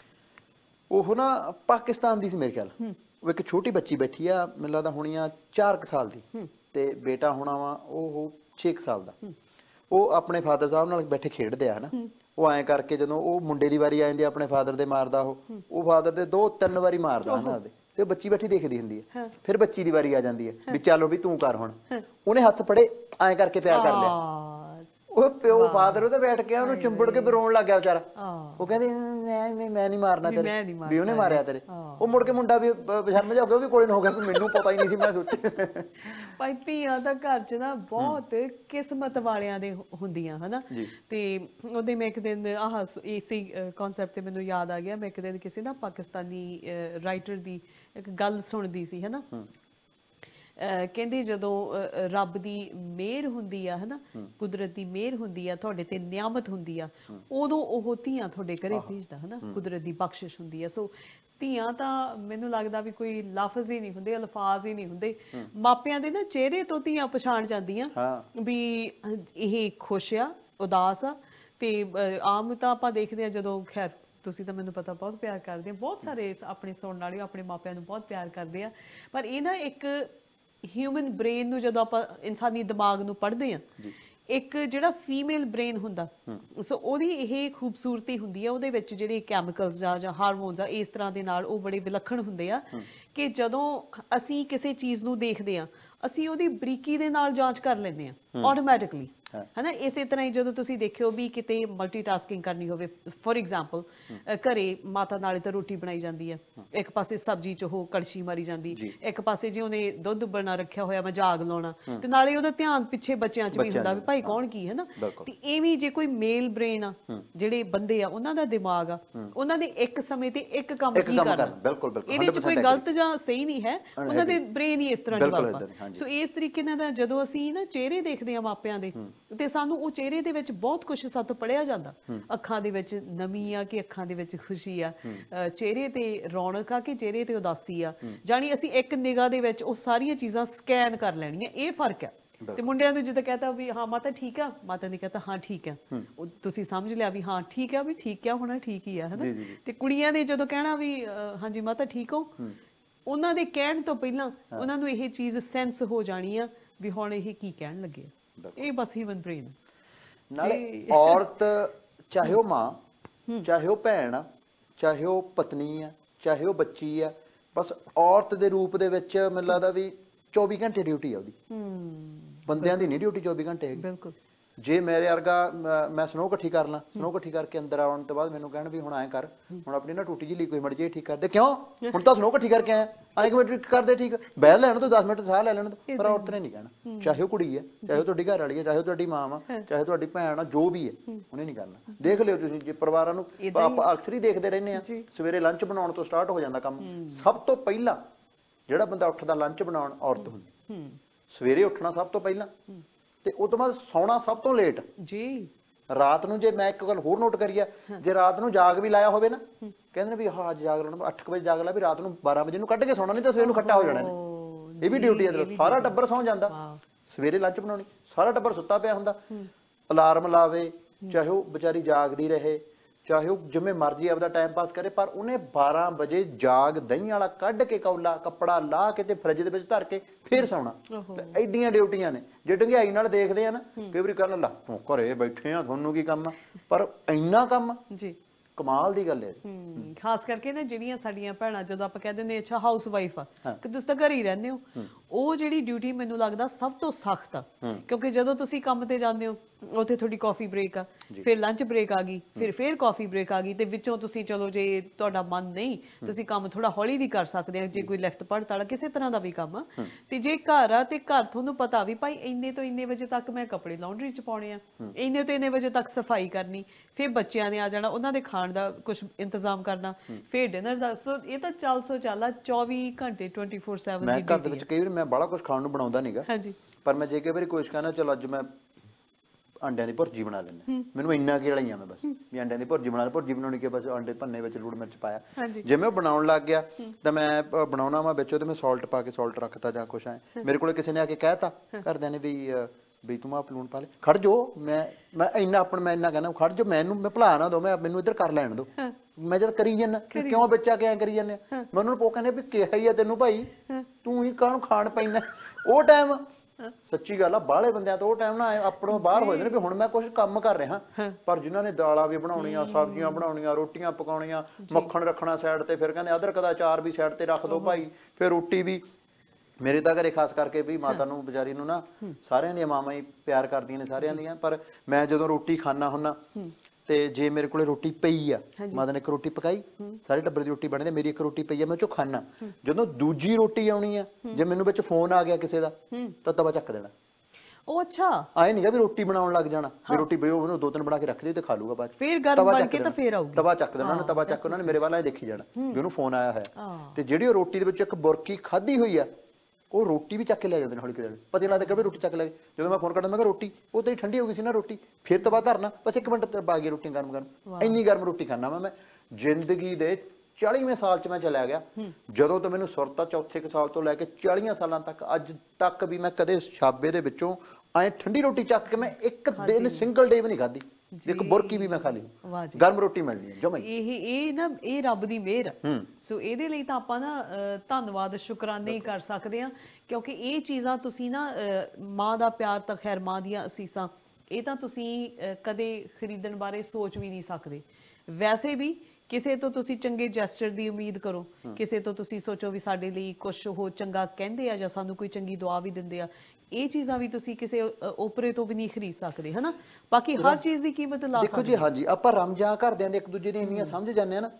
B: ਉਹ ਨਾ ਪਾਕਿਸਤਾਨ ਦੀ ਸੀ ਮੇਰੇ ਖਿਆਲ ਉਹ ਇੱਕ ਛੋਟੀ ਬੱਚੀ ਬੈਠੀ ਆ ਮੈਨੂੰ ਲੱਗਦਾ ਹੋਣੀ ਆ ਚਾਰ ਕੁ ਸਾਲ ਦੀ ਤੇ ਬੇਟਾ ਹੋਣਾ ਵਾ ਉਹ ਛੇ ਕੁ ਸਾਲ ਦਾ ਉਹ ਆਪਣੇ ਫਾਦਰ ਸਾਹਿਬ ਨਾਲ ਬੈਠੇ ਖੇਡਦੇ ਆ ਹਨਾ ਉਹ ਐਂ ਕਰਕੇ ਜਦੋਂ ਉਹ ਮੁੰਡੇ ਦੀ ਵਾਰੀ ਆ ਜਾਂਦੀ ਆਪਣੇ ਫਾਦਰ ਦੇ ਮਾਰਦਾ ਉਹ ਉਹ ਫਾਦਰ ਦੇ ਦੋ ਤਿੰਨ ਵਾਰੀ ਮਾਰਦਾ ਹਨਾ ਉਹਦੇ ਤੇ ਬੱਚੀ ਬੈਠੀ ਦੇਖਦੀ ਹੁੰਦੀ ਹੈ ਫਿਰ ਬੱਚੀ ਦੀ ਵਾਰੀ ਆ ਜਾਂਦੀ ਹੈ ਵੀ ਚਲੋ ਵੀ ਤੂੰ ਕਰ ਹੁਣ ਉਹਨੇ ਹੱਥ ਫੜੇ ਐਂ ਕਰਕੇ ਪਿਆਰ ਕਰ ਲਿਆ ਉਹ ਪਿਓ ਫਾਦਰ ਉਹਦੇ ਬੈਠ ਕੇ ਉਹਨੂੰ ਚੁੰਬੜ ਕੇ ਰੋਣ ਲੱਗ ਗਿਆ ਵਿਚਾਰਾ ਉਹ ਕਹਿੰਦੇ ਮੈਂ ਮੈਂ ਨਹੀਂ ਮਾਰਨਾ ਤੇਰੇ ਵੀ ਉਹਨੇ ਮਾਰਿਆ ਤੇਰੇ ਉਹ ਮੁੜ ਕੇ ਮੁੰਡਾ ਵੀ ਸ਼ਰਮ ਜਾ ਹੋ ਗਿਆ ਉਹ ਵੀ ਕੋਲੇ ਨੂੰ ਹੋ ਗਿਆ ਵੀ ਮੈਨੂੰ ਪਤਾ ਹੀ ਨਹੀਂ ਸੀ ਮੈਂ ਸੋਚਿਆ
A: ਭਾਈ ਧੀਆਂ ਦਾ ਘਰ ਚ ਨਾ ਬਹੁਤ ਕਿਸਮਤ ਵਾਲਿਆਂ ਦੇ ਹੁੰਦੀਆਂ ਹਨਾ ਤੇ ਉਹਦੇ ਮੈਂ ਇੱਕ ਦਿਨ ਆਹ ਇਸੇ ਕਨਸੈਪਟ ਤੇ ਮੈਨੂੰ ਯਾਦ ਆ ਗਿਆ ਮੈਂ ਇੱਕ ਦਿਨ ਕਿਸੇ ਨਾ ਪਾਕਿਸਤਾਨੀ ਰਾਈਟਰ ਦੀ ਇੱਕ ਗੱਲ ਸੁਣਦੀ ਸੀ ਹਨਾ ਕਹਿੰਦੇ ਜਦੋਂ ਰੱਬ ਦੀ ਮਿਹਰ ਹੁੰਦੀ ਆ ਹਨਾ ਕੁਦਰਤ ਦੀ ਮਿਹਰ ਹੁੰਦੀ ਆ ਤੁਹਾਡੇ ਤੇ ਨਿਆਮਤ ਹੁੰਦੀ ਆ ਉਦੋਂ ਉਹ ਧੀਆਂ ਤੁਹਾਡੇ ਘਰੇ ਭੇਜਦਾ ਹਨਾ ਕੁਦਰਤ ਦੀ ਬਖਸ਼ਿਸ਼ ਹੁੰਦੀ ਆ ਸੋ ਧੀਆਂ ਤਾਂ ਮੈਨੂੰ ਲੱਗਦਾ ਵੀ ਕੋਈ ਲਫ਼ਜ਼ ਹੀ ਨਹੀਂ ਹੁੰਦੇ ਅਲਫਾਜ਼ ਹੀ ਨਹੀਂ ਹੁੰਦੇ ਮਾਪਿਆਂ ਦੇ ਨਾ ਚਿਹਰੇ ਤੋਂ ਧੀਆਂ ਪਛਾਣ ਜਾਂਦੀਆਂ ਵੀ ਇਹ ਖੁਸ਼ ਆ ਉਦਾਸ ਆ ਤੇ ਆਮ ਤਾਂ ਆਪਾਂ ਦੇਖਦੇ ਆ ਜਦੋਂ ਖੈਰ ਤੁਸੀਂ ਤਾਂ ਮੈਨੂੰ ਪਤਾ ਬਹੁਤ ਪਿਆਰ ਕਰਦੇ ਆ ਬਹੁਤ ਸਾਰੇ ਆਪਣੇ ਸੁਣਨ ਵਾਲੇ ਆਪਣੇ ਮਾਪਿਆਂ ਨੂੰ ਬਹੁਤ ਪਿਆਰ ਕਰਦੇ ਆ ਪਰ ਇਹ ਨਾ ਇੱਕ ਹਿਊਮਨ ਬ੍ਰੇਨ ਨੂੰ ਜਦੋਂ ਆਪਾਂ ਇਨਸਾਨੀ ਦਿਮਾਗ ਨੂੰ ਪੜ੍ਹਦੇ ਆ ਇੱਕ ਜਿਹੜਾ ਫੀਮੇਲ ਬ੍ਰੇਨ ਹੁੰਦਾ ਸੋ ਉਹਦੀ ਇਹ ਖੂਬਸੂਰਤੀ ਹੁੰਦੀ ਆ ਉਹਦੇ ਵਿੱਚ ਜਿਹੜੇ ਕੈਮੀਕਲਸ ਆ ਜਾਂ ਹਾਰਮੋਨਸ ਆ ਇਸ ਤਰ੍ਹਾਂ ਦੇ ਨਾਲ ਉਹ ਬੜੇ ਵਿਲੱਖਣ ਹੁੰਦੇ ਆ ਕਿ ਜਦੋਂ ਅਸੀਂ ਕਿਸੇ ਚੀਜ਼ ਨੂੰ ਦੇਖਦੇ ਆ ਅਸੀਂ ਉਹਦੀ ਬਰੀਕੀ ਦੇ ਨਾਲ ਜਾਂਚ ਕਰ ਲੈਂਦੇ ਆ ਆਟੋਮੈਟਿਕਲੀ ਹੈ ਨਾ। ਇਸੇ ਤਰ੍ਹਾਂ ਹੀ ਜਦੋਂ ਤੁਸੀਂ ਦੇਖਿਓ ਵੀ ਕਿਤੇ ਮਲਟੀਟਾਸਕਿੰਗ ਕਰਨੀ ਹੋਵੇ, ਫੋਰ ਐਗਜ਼ਾਮਪਲ ਘਰੇ ਮਾਤਾ ਨਾਲੇ ਤਾਂ ਰੋਟੀ ਬਣਾਈ ਜਾਂਦੀ ਹੈ, ਇੱਕ ਪਾਸੇ ਸਬਜ਼ੀ ਚ ਉਹ ਕੜਛੀ ਮਾਰੀ ਜਾਂਦੀ, ਇੱਕ ਪਾਸੇ ਜੇ ਉਹਨੇ ਦੁੱਧ ਬਣਾ ਰੱਖਿਆ ਹੋਇਆ ਮਜਾਗ ਲਾਉਣਾ, ਤੇ ਨਾਲੇ ਉਹਦਾ ਧਿਆਨ ਪਿੱਛੇ ਬੱਚਿਆਂ ਚ ਵੀ ਹੁੰਦਾ ਵੀ ਭਾਈ ਕੌਣ ਕੀ ਹੈ ਨਾ। ਤੇ ਐਵੇਂ ਜੇ ਕੋਈ ਮੇਲ ਬ੍ਰੇਨ ਆ, ਜਿਹੜੇ ਬੰਦੇ ਆ ਉਹਨਾਂ ਦਾ ਦਿਮਾਗ ਆ, ਉਹਨਾਂ ਦੇ ਇੱਕ ਸਮੇਂ ਤੇ ਇੱਕ ਕੰਮ ਕੀ ਕਰਨਾ, ਇਹਦੇ ਚ ਕੋਈ ਗਲਤ ਜਾਂ ਸਹੀ ਨਹੀਂ ਹੈ, ਉਹਨਾਂ ਦੇ ਬ੍ਰੇਨ ਹੀ ਇਸ ਤਰ੍ਹਾਂ ਡਿਵੈਲਪ ਆ। ਸੋ ਇਸ ਤਰੀਕੇ ਨਾਲ ਜਦੋਂ ਅਸੀਂ ਨਾ ਚਿਹਰੇ ਦੇਖਦੇ ਆ ਮਾਪਿਆਂ ਦੇ, ਤੇ ਸਾਨੂੰ ਉਹ ਚਿਹਰੇ ਦੇ ਵਿੱਚ ਬਹੁਤ ਕੁਝ ਸਾਤੋਂ ਪੜਿਆ ਜਾਂਦਾ, ਅੱਖਾਂ ਦੇ ਵਿੱਚ ਨਮੀ ਆ ਕਿ ਅੱਖਾਂ ਦੇ ਵਿੱਚ ਖੁਸ਼ੀ ਆ, ਚਿਹਰੇ ਤੇ ਰੌਣਕ ਆ ਕਿ ਚਿਹਰੇ ਤੇ ਉਦਾਸੀ ਆ, ਜਾਣੀ ਅਸੀਂ ਇੱਕ ਨਿਗਾਹ ਦੇ ਵਿੱਚ ਉਹ ਸਾਰੀਆਂ ਚੀਜ਼ਾਂ ਸਕੈਨ ਕਰ ਲੈਣੀਆਂ। ਇਹ ਫਰਕ ਹੈ। ਤੇ ਮੁੰਡਿਆਂ ਨੂੰ ਜਿੱਦਾਂ ਕਹਤਾ ਵੀ ਹਾਂ ਮਾਤਾ ਠੀਕ ਆ, ਮਾਤਾ ਨੇ ਕਹਤਾ ਹਾਂ ਠੀਕ ਆ, ਤੁਸੀਂ ਸਮਝ ਲਿਆ ਵੀ ਹਾਂ ਠੀਕ ਆ, ਵੀ ਠੀਕ ਆ ਹੋਣਾ ਠੀਕ ਹੀ ਆ, ਹਨਾ। ਤੇ ਕੁੜੀਆਂ ਨੇ ਜਦੋਂ ਕਹਿਣਾ ਵੀ ਹਾਂਜੀ ਮਾਤਾ ਠੀਕ ਹੋ, ਉਹਨਾਂ ਦੇ ਕਹਿਣ ਤੋਂ ਪਹਿਲਾਂ ਉਹਨਾਂ ਨੂੰ ਇਹ ਚੀਜ਼ ਸੈਂਸ ਹੋ ਜਾਣੀ ਆ ਵੀ ਹੁਣ ਇਹ ਕੀ ਕਹਿਣ ਲੱਗੇ। ਇਹ ਬਸ ਹਿਊਮਨ ਬ੍ਰੇਨ।
B: ਨਾਲੇ ਔਰਤ ਚਾਹੇ ਉਹ ਮਾਂ, ਚਾਹੇ ਉਹ ਭੈਣ ਆ, ਚਾਹੇ ਉਹ ਪਤਨੀ ਆ, ਚਾਹੇ ਉਹ ਬੱਚੀ ਆ, ਬਸ ਔਰਤ ਦੇ ਰੂਪ ਦੇ ਵਿੱਚ ਮੈਨੂੰ ਲੱਗਦਾ ਵੀ ਚੌਵੀ ਘੰਟੇ ਡਿਊਟੀ ਆ ਉਹਦੀ। ਬੰਦਿਆਂ ਦੀ ਨਹੀਂ ਡਿਊਟੀ ਚੌਵੀ ਘੰਟੇ ਹੈਗੀ। ਬਿਲਕੁਲ। ਜੇ ਮੇਰੇ ਵਰਗਾ ਮੈਂ ਸਨੋ ਇਕੱਠੀ ਕਰ ਲਾਂ, ਸਨੋ ਇਕੱਠੀ ਕਰਕੇ ਅੰਦਰ ਆਉਣ ਤੋਂ ਬਾਅਦ ਮੈਨੂੰ ਕਹਿਣ ਵੀ ਹੁਣ ਐਂ ਕਰ, ਹੁਣ ਆਪਣੀ ਨਾ ਟੂਟੀ ਜਿਹੀ ਲੀਕ ਹੋਈ ਮੜ ਜੇ ਠੀਕ ਕਰਦੇ, ਕਿਉਂ ਹੁਣ ਤਾਂ ਸਨੋ ਇਕੱਠੀ ਕਰਕੇ ਆਇਆ, ਐਂ ਕਿ ਮਿੰਟ ਕਰਦੇ ਠੀਕ ਬਹਿ ਲੈਣ ਤੋਂ ਦਸ ਮਿੰਟ ਸਾਹ ਲੈ ਲੈਣ ਤੋਂ। ਪਰ ਔਰਤ ਨੇ ਨਹੀਂ ਕਹਿਣਾ, ਚਾਹੇ ਉਹ ਕੁੜੀ ਹੈ, ਚਾਹੇ ਉਹ ਤੁਹਾਡੀ ਘਰ ਵਾਲੀ ਹੈ, ਚਾਹੇ ਉਹ ਤੁਹਾਡੀ ਮਾਂ ਵਾ, ਚਾਹੇ ਤੁਹਾਡੀ ਭੈਣ ਆ, ਜੋ ਵੀ ਹੈ, ਉਹਨੇ ਨਹੀਂ ਕਰਨਾ। ਦੇਖ ਲਿਓ ਤੁਸੀਂ, ਜੇ ਪਰਿਵਾਰਾਂ ਨੂੰ ਆਪਾਂ ਅਕਸਰ ਹੀ ਦੇਖਦੇ ਰਹਿੰਦੇ ਆ, ਸਵੇਰੇ ਲੰਚ ਬਣਾਉਣ ਤੋਂ ਸਟਾਰਟ ਹੋ ਜਾਂਦਾ ਕੰਮ। ਸਭ ਤੋਂ ਪਹਿਲਾਂ ਜਿਹੜਾ ਬੰਦਾ ਉੱਠਦਾ ਲੰਚ ਬਣਾਉਣ ਔਰਤ ਹੁੰਦੀ, ਸਵੇਰੇ ਉੱਠਣਾ ਸਭ ਤੋਂ ਪਹਿਲਾਂ, ਤੇ ਉਹ ਤੋਂ ਬਾਅਦ ਸੌਣਾ ਸਭ ਤੋਂ ਲੇਟ ਜੀ। ਰਾਤ ਨੂੰ ਜੇ ਮੈਂ ਇੱਕ ਗੱਲ ਹੋਰ ਨੋਟ ਕਰੀ ਆ, ਜੇ ਰਾਤ ਨੂੰ ਜਾਗ ਵੀ ਲਾਇਆ ਹੋਵੇ ਨਾ, ਕਹਿੰਦੇ ਨੇ ਵੀ ਹਾਂ ਅੱਜ ਜਾਗ ਲਾਉਣਾ, ਅੱਠ ਵਜੇ ਜਾਗ ਲਾ ਵੀ ਰਾਤ ਨੂੰ ਬਾਰਾਂ ਵਜੇ ਨੂੰ ਕੱਢ ਕੇ ਸੌਣਾ, ਨਹੀਂ ਤਾਂ ਸਵੇਰ ਨੂੰ ਖੱਟਾ ਹੋ ਜਾਣਾ ਨੇ। ਇਹ ਵੀ ਡਿਊਟੀ ਹੈ। ਸਾਰਾ ਟੱਬਰ ਸੌਂ ਜਾਂਦਾ, ਸਵੇਰੇ ਲੰਚ ਬਣਾਉਣੀ, ਸਾਰਾ ਟੱਬਰ ਸੁੱਤਾ ਪਿਆ ਹੁੰਦਾ, ਅਲਾਰਮ ਲਾਵੇ, ਚਾਹੇ ਉਹ ਵਿਚਾਰੀ ਜਾਗਦੀ ਰਹੇ, ਚਾਹੇ ਉਹ ਜਿਵੇਂ ਮਰਜ਼ੀ ਆਪਦਾ ਟਾਈਮ ਪਾਸ ਕਰੇ, ਪਰ ਉਹਨੇ ਬਾਰਾਂ ਵਜੇ ਜਾਗ ਦਹੀਂ ਵਾਲਾ ਕੱਢ ਕੇ ਕੌਲਾ ਕੱਪੜਾ ਲਾ ਕੇ ਤੇ ਫਰਿੱਜ ਦੇ ਵਿੱਚ ਧਰ ਕੇ ਫੇਰ ਸੌਣਾ। ਐਡੀਆਂ ਡਿਊਟੀਆਂ ਨੇ। ਜੇ ਡੰਗਿਆਈ ਨਾਲ ਦੇਖਦੇ ਆ ਨਾ, ਕਈ ਵਾਰੀ ਕਰਨ ਲਾ ਘਰੇ ਬੈਠੇ ਆ, ਤੁਹਾਨੂੰ ਕੀ ਕੰਮ ਆ, ਪਰ ਇੰਨਾ ਕੰਮ ਜੀ ਕਮਾਲ ਦੀ ਗੱਲ ਹੈ। ਖਾਸ ਕਰਕੇ ਨਾ ਜਿਹੜੀਆਂ ਸਾਡੀਆਂ ਭੈਣਾਂ, ਜਦੋਂ ਆਪਾਂ ਕਹਿੰਦੇ ਨੇ ਅੱਛਾ ਹਾਊਸ ਵਾਈਫ ਆ ਕਿ ਤੁਸੀਂ ਤਾਂ ਘਰ ਹੀ ਰਹਿੰਦੇ ਹੋ, ਉਹ ਜਿਹੜੀ ਡਿਊਟੀ ਮੈਨੂੰ ਲੱਗਦਾ ਸਭ ਤੋਂ ਸਖਤ ਆ। ਕਿਉਂਕਿ ਜਦੋਂ ਤੁਸੀਂ ਕੰਮ ਤੇ ਜਾਂਦੇ ਹੋ, ਉੱਥੇ ਤੁਹਾਡੀ ਕਾਫੀ ਬ੍ਰੇਕ ਆ, ਫਿਰ ਲੰਚ ਬ੍ਰੇਕ ਆ ਗਈ, ਫਿਰ ਫਿਰ ਕਾਫੀ ਬ੍ਰੇਕ ਆ ਗਈ, ਤੇ ਵਿੱਚੋਂ ਤੁਸੀਂ ਚਲੋ ਜੇ ਤੁਹਾਡਾ ਮਨ ਨਹੀਂ, ਤੁਸੀਂ ਕੰਮ ਥੋੜਾ ਹੌਲੀ ਵੀ ਕਰ ਸਕਦੇ ਆ, ਜੇ ਕੋਈ ਲਿਖਤ ਪੜ੍ਹ ਵਾਲਾ ਕਿਸੇ ਤਰ੍ਹਾਂ ਦਾ ਵੀ ਕੰਮ ਆ। ਤੇ ਜੇ ਘਰ ਆ, ਤੇ ਘਰ ਤੁਹਾਨੂੰ ਪਤਾ ਵੀ ਭਾਈ ਇੰਨੇ ਤੋਂ ਇੰਨੇ ਵਜੇ ਤੱਕ ਮੈਂ ਕੱਪੜੇ ਲਾਉਂਡਰੀ ਚ ਪਾਉਣੇ ਆ, ਇੰਨੇ ਤੋਂ ਇੰਨੇ ਵਜੇ ਤੱਕ ਸਫਾਈ ਕਰਨੀ, ਫਿਰ ਬੱਚਿਆਂ ਨੇ ਆ ਜਾਣਾ, ਉਹਨਾਂ ਦੇ ਖਾਣ ਦਾ ਕੁਝ ਇੰਤਜ਼ਾਮ ਕਰਨਾ, ਫਿਰ ਡਿਨਰ ਦਾ। ਸੋ ਇਹ ਤਾਂ ਚੱਲ ਸੋ ਚੱਲਾ ਚੌਵੀ ਘੰਟੇ ਟਵੈਂਟੀ ਫੋਰ ਸੈਵਨ ਦੀ ਡਿਊਟੀ। ਘਰ ਦੇ ਵਿੱਚ ਕਈ ਵਾਰ ਮੈਂ ਬੜਾ ਕੁਝ ਖਾਣ ਨੂੰ ਬਣਾਉਂਦਾ ਨਹੀਂਗਾ, ਹਾਂਜੀ, ਪਰ ਮੈਂ ਜੇ ਕਈ ਵਾਰੀ ਕੋਸ਼ਿਸ਼ ਕਰਨਾ ਚਲੋ ਅੱਜ ਮੈਂ ਅੰਡਿਆਂ ਦੀ ਭੁਰਜੀ ਬਣਾ ਲੈਂਦਾ, ਮੈਨੂੰ ਇੰਨਾ ਕੀ ਲੜਾਈਆਂ ਮੈਂ ਬਸ ਵੀ ਅੰਡਿਆਂ ਦੀ ਭੁਰਜੀ ਬਣਾ ਲੈ। ਭੁਰਜੀ ਬਣਾਉਣੀ ਕਿ ਬਸ ਅੰਡੇ ਭੰਨੇ ਵਿੱਚ ਲੂਣ ਮਿਰਚ ਪਾਇਆ। ਜਿਵੇਂ ਉਹ ਬਣਾਉਣ ਲੱਗ ਗਿਆ ਤਾਂ ਮੈਂ ਬਣਾਉਣਾ ਵਾ ਵਿੱਚ ਉਹਦੇ ਮੈਂ ਸਾਲਟ ਪਾ ਕੇ ਸਾਲਟ ਰੱਖਤਾ ਜਾਂ ਕੁਛ ਐ। ਮੇਰੇ ਕੋਲ ਕਿਸੇ ਨੇ ਆ ਕੇ ਕਹਿਤਾ ਘਰਦਿਆਂ ਨੇ ਵੀ ਵੀ ਤੂੰ ਆਪ ਲੂਣ ਪਾ ਲੈ, ਖੜ ਜੋ ਮੈਂ ਮੈਂ ਇੰਨਾ ਆਪਣਾ ਮੈਂ ਇੰਨਾ ਕਹਿੰਦਾ ਖੜ ਜੋ, ਮੈਨੂੰ ਮੈਂ ਭੁਲਾ ਨਾ ਦੋ, ਮੈਂ ਮੈਨੂੰ ਇੱਧਰ ਕਰ ਲੈਣ ਦੋ, ਮੈਂ ਜਦ ਕਰੀ ਜਾਂਦਾ ਕਿਉਂ ਵਿੱਚ ਆ ਕੇ ਐਂ ਕਰੀ ਜਾਂਦੇ। ਮੈਂ ਉਹਨਾਂ ਨੂੰ ਪੋ ਕਹਿੰਦੇ ਵੀ ਕਿਹਾ ਹੀ ਆ ਤੈਨੂੰ ਭਾਈ, ਤੂੰ ਹੀ ਕਾਹਨੂੰ ਖਾਣ ਪੈਂਦਾ। ਉਹ ਟਾਈਮ ਸੱਚੀ ਗੱਲ ਆ, ਬਾਹਲੇ ਬੰਦਿਆਂ ਤੋਂ ਉਹ ਟਾਈਮ ਨਾ ਆਪਣੋਂ ਬਾਹਰ ਹੋ ਜਾਂਦੇ ਨੇ ਵੀ ਹੁਣ ਮੈਂ ਕੁਛ ਕੰਮ ਕਰ ਰਿਹਾ, ਪਰ ਜਿਨ੍ਹਾਂ ਨੇ ਦਾਲਾਂ ਵੀ ਬਣਾਉਣੀਆਂ, ਸਬਜ਼ੀਆਂ ਬਣਾਉਣੀਆਂ, ਰੋਟੀਆਂ ਪਕਾਉਣੀਆਂ, ਮੱਖਣ ਰੱਖਣਾ ਸਾਈਡ ਤੇ, ਫਿਰ ਕਹਿੰਦੇ ਅਦਰਕ ਦਾ ਅਚਾਰ ਵੀ ਸਾਈਡ ਤੇ ਰੱਖ ਦੋ ਭਾਈ, ਫਿਰ ਰੋਟੀ ਵੀ। ਮੇਰੇ ਤਾਂ ਘਰੇ ਖਾਸ ਕਰਕੇ ਵੀ ਮਾਤਾ ਨੂੰ ਵਿਚਾਰੀ ਨੂੰ ਨਾ ਸਾਰਿਆਂ ਦੀਆਂ ਮਾਵਾਂ ਹੀ ਪਿਆਰ ਕਰਦੀਆਂ ਨੇ ਸਾਰਿਆਂ ਦੀਆਂ, ਪਰ ਮੈਂ ਜਦੋਂ ਰੋਟੀ ਖਾਣਾ ਹੁੰਦਾ ਤੇ ਜੇ ਮੇਰੇ ਕੋਲੇ ਰੋਟੀ ਪਈ ਆ, ਮਾਤਾ ਨੇ ਇੱਕ ਰੋਟੀ ਪਕਾਈ, ਸਾਰੇ ਟੱਬਰ ਦੀ ਰੋਟੀ ਬਣਦੀ, ਮੇਰੀ ਇੱਕ ਰੋਟੀ ਪਈ ਆ, ਮੈਂ ਉਹ ਚੋਂ ਖਾਣਾ। ਜਦੋਂ ਦੂਜੀ ਰੋਟੀ ਆਉਣੀ ਆ, ਜੇ ਮੈਨੂੰ ਵਿੱਚ ਫੋਨ ਆ ਗਿਆ ਕਿਸੇ ਦਾ, ਤਾਂ ਤਵਾ ਚੱਕ ਦੇਣਾ। ਉਹ ਅੱਛਾ ਆਏ ਨਹੀਂਗਾ ਵੀ ਰੋਟੀ ਬਣਾਉਣ ਲੱਗ ਜਾਣਾ, ਵੀ ਰੋਟੀ ਉਹਨੂੰ ਦੋ ਤਿੰਨ ਬਣਾ ਕੇ ਰੱਖ ਦੇ ਤੇ ਖਾ ਲੂਗਾ ਬਾਅਦ, ਫਿਰ ਗਰਮ ਬਣ ਕੇ ਤਾਂ ਫੇਰ ਆਊਗੀ, ਤਵਾ ਚੱਕ ਦੇਣਾ ਉਹਨੇ, ਤਵਾ ਚੱਕ ਉਹਨਾਂ ਨੇ ਮੇਰੇ ਵੱਲ ਐ ਦੇਖੀ ਜਾਣਾ ਵੀ ਉਹਨੂੰ ਫੋਨ ਆਇਆ ਹੋਇਆ। ਤੇ ਜਿਹੜੀ ਉਹ ਰੋਟੀ ਦੇ ਵਿੱਚ ਇੱਕ ਬੁਰਕੀ ਖਾਧੀ ਹੋਈ ਆ, ਉਹ ਰੋਟੀ ਵੀ ਚੱਕ ਕੇ ਲੈ ਜਾਂਦੇ ਨੇ ਹੌਲੀ ਕੇ, ਪਤਾ ਲੱਗਦਾ ਕਿ ਰੋਟੀ ਚੱਕ ਲੈ ਗਏ। ਜਦੋਂ ਮੈਂ ਫੋਨ ਕਰਦਾ ਮੈਂ ਕਿਹਾ ਰੋਟੀ ਉਹ ਤੇਰੀ ਠੰਡੀ ਹੋ ਗਈ ਸੀ ਨਾ ਰੋਟੀ, ਫਿਰ ਤਵਾ ਧਰਨਾ ਬਸ ਇੱਕ ਮਿੰਟ ਪਾ ਗਈ ਰੋਟੀ ਗਰਮ ਗਰਮ। ਇੰਨੀ ਗਰਮ ਰੋਟੀ ਖਾਣਾ ਵਾ ਮੈਂ। ਜ਼ਿੰਦਗੀ ਦੇ ਚਾਲੀਵੇਂ ਸਾਲ ਚ ਮੈਂ ਚਲਿਆ ਗਿਆ, ਜਦੋਂ ਤੋਂ ਮੈਨੂੰ ਸੁਰਤ ਆ, ਚੌਥੇ ਕੁ ਸਾਲ ਤੋਂ ਲੈ ਕੇ ਚਾਲੀਆਂ ਸਾਲਾਂ ਤੱਕ ਅੱਜ ਤੱਕ ਵੀ ਮੈਂ ਕਦੇ ਛਾਬੇ ਦੇ ਵਿੱਚੋਂ ਐ ਠੰਡੀ ਰੋਟੀ ਚੱਕ ਕੇ ਮੈਂ ਇੱਕ ਦਿਨ ਸਿੰਗਲ ਡੇ ਵੀ ਨਹੀਂ ਖਾਧੀ, ਇੱਕ ਬੁਰਕੀ ਵੀ ਮੈਂ ਖਾ ਲਈ, ਗਰਮ ਰੋਟੀ ਮਿਲਣੀ ਹੈ ਜਮਾਂ ਹੀ। ਇਹ ਇਹ ਨਾ ਇਹ ਰੱਬ ਦੀ ਮਿਹਰ ਆ। ਸੋ ਇਹਦੇ ਲਈ ਤਾਂ ਆਪਾਂ ਨਾ ਧੰਨਵਾਦ ਸ਼ੁਕਰਾਨੇ ਹੀ ਕਰ ਸਕਦੇ ਆ, ਕਿਉਂਕਿ ਇਹ ਚੀਜ਼ਾਂ ਤੁਸੀਂ ਨਾ ਮਾਂ ਦਾ ਪਿਆਰ ਤਾਂ ਖੈਰ ਮਾਂ ਦੀਆਂ ਅਸੀਸਾਂ, ਇਹ ਤਾਂ ਤੁਸੀਂ ਕਦੇ ਖਰੀਦਣ ਬਾਰੇ ਸੋਚ ਵੀ ਨਹੀਂ ਸਕਦੇ। ਵੈਸੇ ਵੀ ਕਿਸੇ ਤੋਂ ਤੁਸੀਂ ਚੰਗੇ ਜੈਸਚਰ ਦੀ ਉਮੀਦ ਕਰੋ, ਕਿਸੇ ਤੋਂ ਤੁਸੀਂ ਸੋਚੋ ਵੀ ਸਾਡੇ ਲਈ ਕੁਝ ਉਹ ਚੰਗਾ ਕਹਿੰਦੇ ਆ ਜਾਂ ਸਾਨੂੰ ਕੋਈ ਚੰਗੀ ਦੁਆ ਵੀ ਦਿੰਦੇ ਆ,
A: ਇਹ ਚੀਜ਼ਾਂ ਵੀ ਤੁਸੀਂ ਕਿਸੇ ਓਪਰੇ ਤੋਂ ਵੀ ਨਹੀਂ ਖਰੀਦ ਸਕਦੇ ਹਨਾ ਬਾਕੀ ਹਰ ਚੀਜ਼ ਦੀ ਕੀਮਤ ਲਾ
B: ਦੇਖੋ ਜੀ ਹਾਂਜੀ ਆਪਾਂ ਰਮਜਾਂ ਘਰਦਿਆਂ ਦੇ ਇੱਕ ਦੂਜੇ ਦੀ ਇੰਨੀਆਂ ਸਮਝ ਜਾਂਦੇ ਆ ਨਾ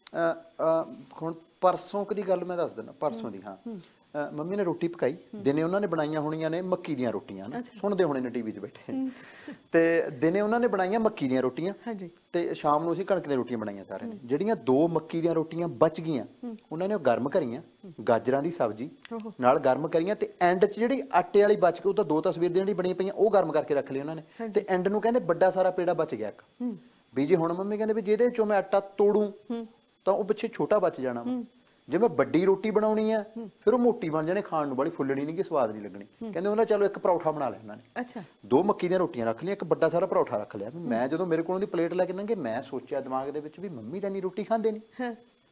B: ਹੁਣ ਪਰਸੋਂ ਕਦੀ ਗੱਲ ਮੈਂ ਦੱਸ ਦਿੰਦਾ ਪਰਸੋਂ ਦੀ ਹਾਂ ਮੰਮੀ ਨੇ ਰੋਟੀ ਪਕਾਈ ਦਿਨੇ ਉਹਨਾਂ ਨੇ ਬਣਾਈਆਂ ਹੋਣੀਆਂ ਨੇ ਮੱਕੀ ਦੀਆਂ ਰੋਟੀਆਂ ਨਾ ਸੁਣਦੇ ਹੋਣੇ ਨੇ ਟੀਵੀ 'ਚ ਬੈਠੇ ਤੇ ਦਿਨੇ ਉਹਨਾਂ ਨੇ ਬਣਾਈਆਂ ਮੱਕੀ ਦੀਆਂ ਰੋਟੀਆਂ ਤੇ ਸ਼ਾਮ ਨੂੰ ਅਸੀਂ ਕਣਕ ਦੀਆਂ ਰੋਟੀਆਂ ਬਣਾਈਆਂ ਸਾਰਿਆਂ ਨੇ ਜਿਹੜੀਆਂ ਦੋ ਮੱਕੀ ਦੀਆਂ ਰੋਟੀਆਂ ਬਚ ਗਈਆਂ ਉਹਨਾਂ ਨੇ ਉਹ ਗਰਮ ਕਰੀਆਂ ਗਾਜਰਾਂ ਦੀ ਸਬਜ਼ੀ ਨਾਲ ਗਰਮ ਕਰੀਆਂ ਤੇ ਐਂਡ 'ਚ ਜਿਹੜੀ ਆਟੇ ਵਾਲੀ ਬਚ ਕੇ ਉਹ ਤਾਂ ਦੋ ਤਸਵੀਰ ਦੀਆਂ ਜਿਹੜੀ ਬਣੀਆਂ ਪਈਆਂ ਉਹ ਗਰਮ ਕਰਕੇ ਰੱਖ ਲਈ ਉਹਨਾਂ ਨੇ ਤੇ ਐਂਡ ਨੂੰ ਕਹਿੰਦੇ ਵੱਡਾ ਸਾਰਾ ਪੇੜਾ ਬਚ ਗਿਆ ਇੱਕ ਵੀ ਜੇ ਹੁਣ ਮੰਮੀ ਕਹਿੰਦੇ ਵੀ ਜਿਹਦੇ ਚੋਂ ਮੈਂ ਆਟਾ ਤੋੜੂ ਤਾਂ ਉਹ ਪਿੱਛੇ ਛੋਟਾ ਬਚ ਜਾਣਾ ਜੇ ਮੈਂ ਵੱਡੀ ਰੋਟੀ ਬਣਾਉਣੀ ਆ ਫਿਰ ਉਹ ਮੋਟੀ ਬਣ ਜਾਣੇ ਖਾਣ ਨੂੰ ਬੜੀ ਫੁੱਲਣੀ ਨਹੀਂ ਕਿ ਸਵਾਦ ਨਹੀਂ ਲੱਗਣੀ ਕਹਿੰਦੇ ਉਹਨਾਂ ਚਲੋ ਇੱਕ ਪਰੌਠਾ ਬਣਾ ਲਿਆ ਉਹਨਾਂ ਨੇ
A: ਅੱਛਾ ਦੋ
B: ਮੱਕੀ ਦੀਆਂ ਰੋਟੀਆਂ ਰੱਖ ਲਈਆਂ ਇੱਕ ਵੱਡਾ ਸਾਰਾ ਪਰੌਠਾ ਰੱਖ ਲਿਆ ਮੈਂ ਜਦੋਂ ਮੇਰੇ ਕੋਲੋਂ ਦੀ ਪਲੇਟ ਲੈ ਕੇ ਲੰਘੇ ਮੈਂ ਸੋਚਿਆ ਦਿਮਾਗ ਦੇ ਵਿੱਚ ਵੀ ਮੰਮੀ ਤਾਂ ਨਹੀਂ ਰੋਟੀ ਖਾਂਦੇ ਨਹੀਂ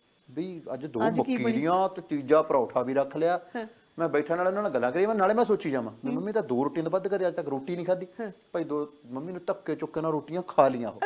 B: ਵੀ ਅੱਜ ਦੋ ਮੱਕੀ ਦੀਆਂ ਤੇ ਤੀਜਾ ਪਰੌਠਾ ਵੀ ਰੱਖ ਲਿਆ ਮੈਂ ਬੈਠਾ ਨਾਲ ਉਹਨਾਂ ਨਾਲ ਗੱਲਾਂ ਕਰੀ ਨਾਲੇ ਮੈਂ ਸੋਚੀ ਜਾਵਾਂ ਮੰਮੀ ਤਾਂ ਦੋ ਰੋਟੀਆਂ ਤੋਂ ਵੱਧ ਕਦੇ ਅੱਜ ਤੱਕ ਰੋਟੀ ਨਹੀਂ ਖਾਧੀ ਭਾਈ ਦੋ ਮੰਮੀ ਨੂੰ ਧੱਕੇ ਚੁੱਕੇ ਨਾਲ ਰੋਟੀਆਂ ਖਾ ਲੀਆਂ ਉਹ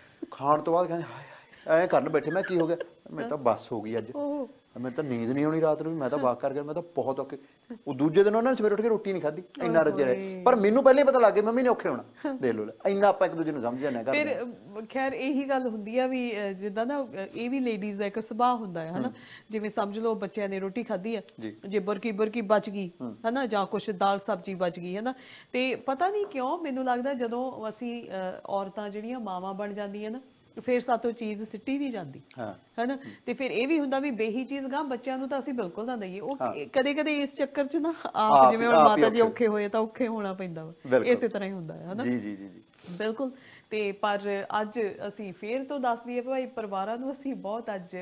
B: ਖਾਣ ਤੋਂ ਬਾਅਦ ਕਹਿੰਦੇ ਹਾਏ ਐਂ ਕਰਨ ਬੈਠੇ ਮੈਂ ਕੀ ਹੋ ਗਿਆ ਮੈਂ ਤਾਂ ਬੱਸ ਹੋ ਗਈ ਅੱਜ ਮੈਨੂੰ ਤਾਂ ਨੀਂਦ ਨਹੀਂ ਆਉਣੀ ਰਾਤ ਨੂੰ ਮੈਂ ਤਾਂ ਵਾਕ ਕਰ ਗਿਆ ਮੈਂ ਤਾਂ ਬਹੁਤ ਔਖੇ ਉਹ ਦੂਜੇ ਦਿਨ ਉਹਨਾਂ ਨੇ ਸਵੇਰੇ ਉੱਠ ਕੇ ਰੋਟੀ ਨਹੀਂ ਖਾਧੀ ਇੰਨਾ ਰੱਜੇ ਰਹੇ ਪਰ ਮੈਨੂੰ ਪਹਿਲੇ ਪਤਾ ਲੱਗ ਗਿਆ ਮੰਮੀ ਨੇ ਔਖੇ ਹੋਣਾ ਦੇਖ ਲਓ ਇੰਨਾ ਆਪਾਂ ਇੱਕ ਦੂਜੇ ਨੂੰ ਸਮਝ ਜਾਂਦੇ ਹਾਂ
A: ਫਿਰ ਖੈਰ ਇਹੀ ਗੱਲ ਹੁੰਦੀ ਆ ਵੀ ਜਿੱਦਾਂ ਨਾ ਇਹ ਵੀ ਲੇਡੀਜ਼ ਦਾ ਇੱਕ ਸੁਭਾਅ ਹੁੰਦਾ ਹੈ ਹਨਾ ਜਿਵੇਂ ਸਮਝ ਲਓ ਬੱਚਿਆਂ ਨੇ ਰੋਟੀ ਖਾਧੀ ਆ ਜੇ ਬਰਕੀ ਬਰਕੀ ਬਚ ਗਈ ਹਨਾ ਜਾਂ ਕੁਛ ਦਾਲ ਸਬਜ਼ੀ ਬਚ ਗਈ ਹਨਾ ਤੇ ਪਤਾ ਨਹੀਂ ਕਿਉਂ ਮੈਨੂੰ ਲੱਗਦਾ ਜਦੋਂ ਅਸੀਂ ਔਰਤਾਂ ਜਿਹੜੀਆਂ ਮਾਵਾਂ ਬਣ ਜਾਂਦੀਆਂ ਨਾ ਫਿਰ ਸਾਤੋਂ ਚੀਜ਼ ਸਿੱਟੀ ਨਹੀਂ ਜਾਂਦੀ ਹਨਾ ਤੇ ਫਿਰ ਇਹ ਵੀ ਹੁੰਦਾ ਵੀ ਬੇਹੀ ਚੀਜ਼ ਗਾਂ ਬੱਚਿਆਂ ਨੂੰ ਤਾਂ ਅਸੀਂ ਬਿਲਕੁਲ ਨਾ ਦਈਏ ਉਹ ਕਦੇ ਕਦੇ ਇਸ ਚੱਕਰ 'ਚ ਨਾ ਆਪ ਜਿਵੇਂ ਹੁਣ ਮਾਤਾ ਜੀ ਔਖੇ ਹੋਏ ਤਾਂ ਔਖੇ ਹੋਣਾ ਪੈਂਦਾ ਵਾ ਇਸੇ ਤਰ੍ਹਾਂ ਹੀ ਹੁੰਦਾ ਹੈ ਹਨਾ
B: ਜੀ ਜੀ ਜੀ ਜੀ
A: ਬਿਲਕੁਲ ਤੇ ਪਰ ਅੱਜ ਅਸੀਂ ਫੇਰ ਤੋਂ ਦੱਸ ਦਈਏ ਭਾਈ ਪਰਿਵਾਰਾਂ ਨੂੰ ਅਸੀਂ ਬਹੁਤ ਅੱਜ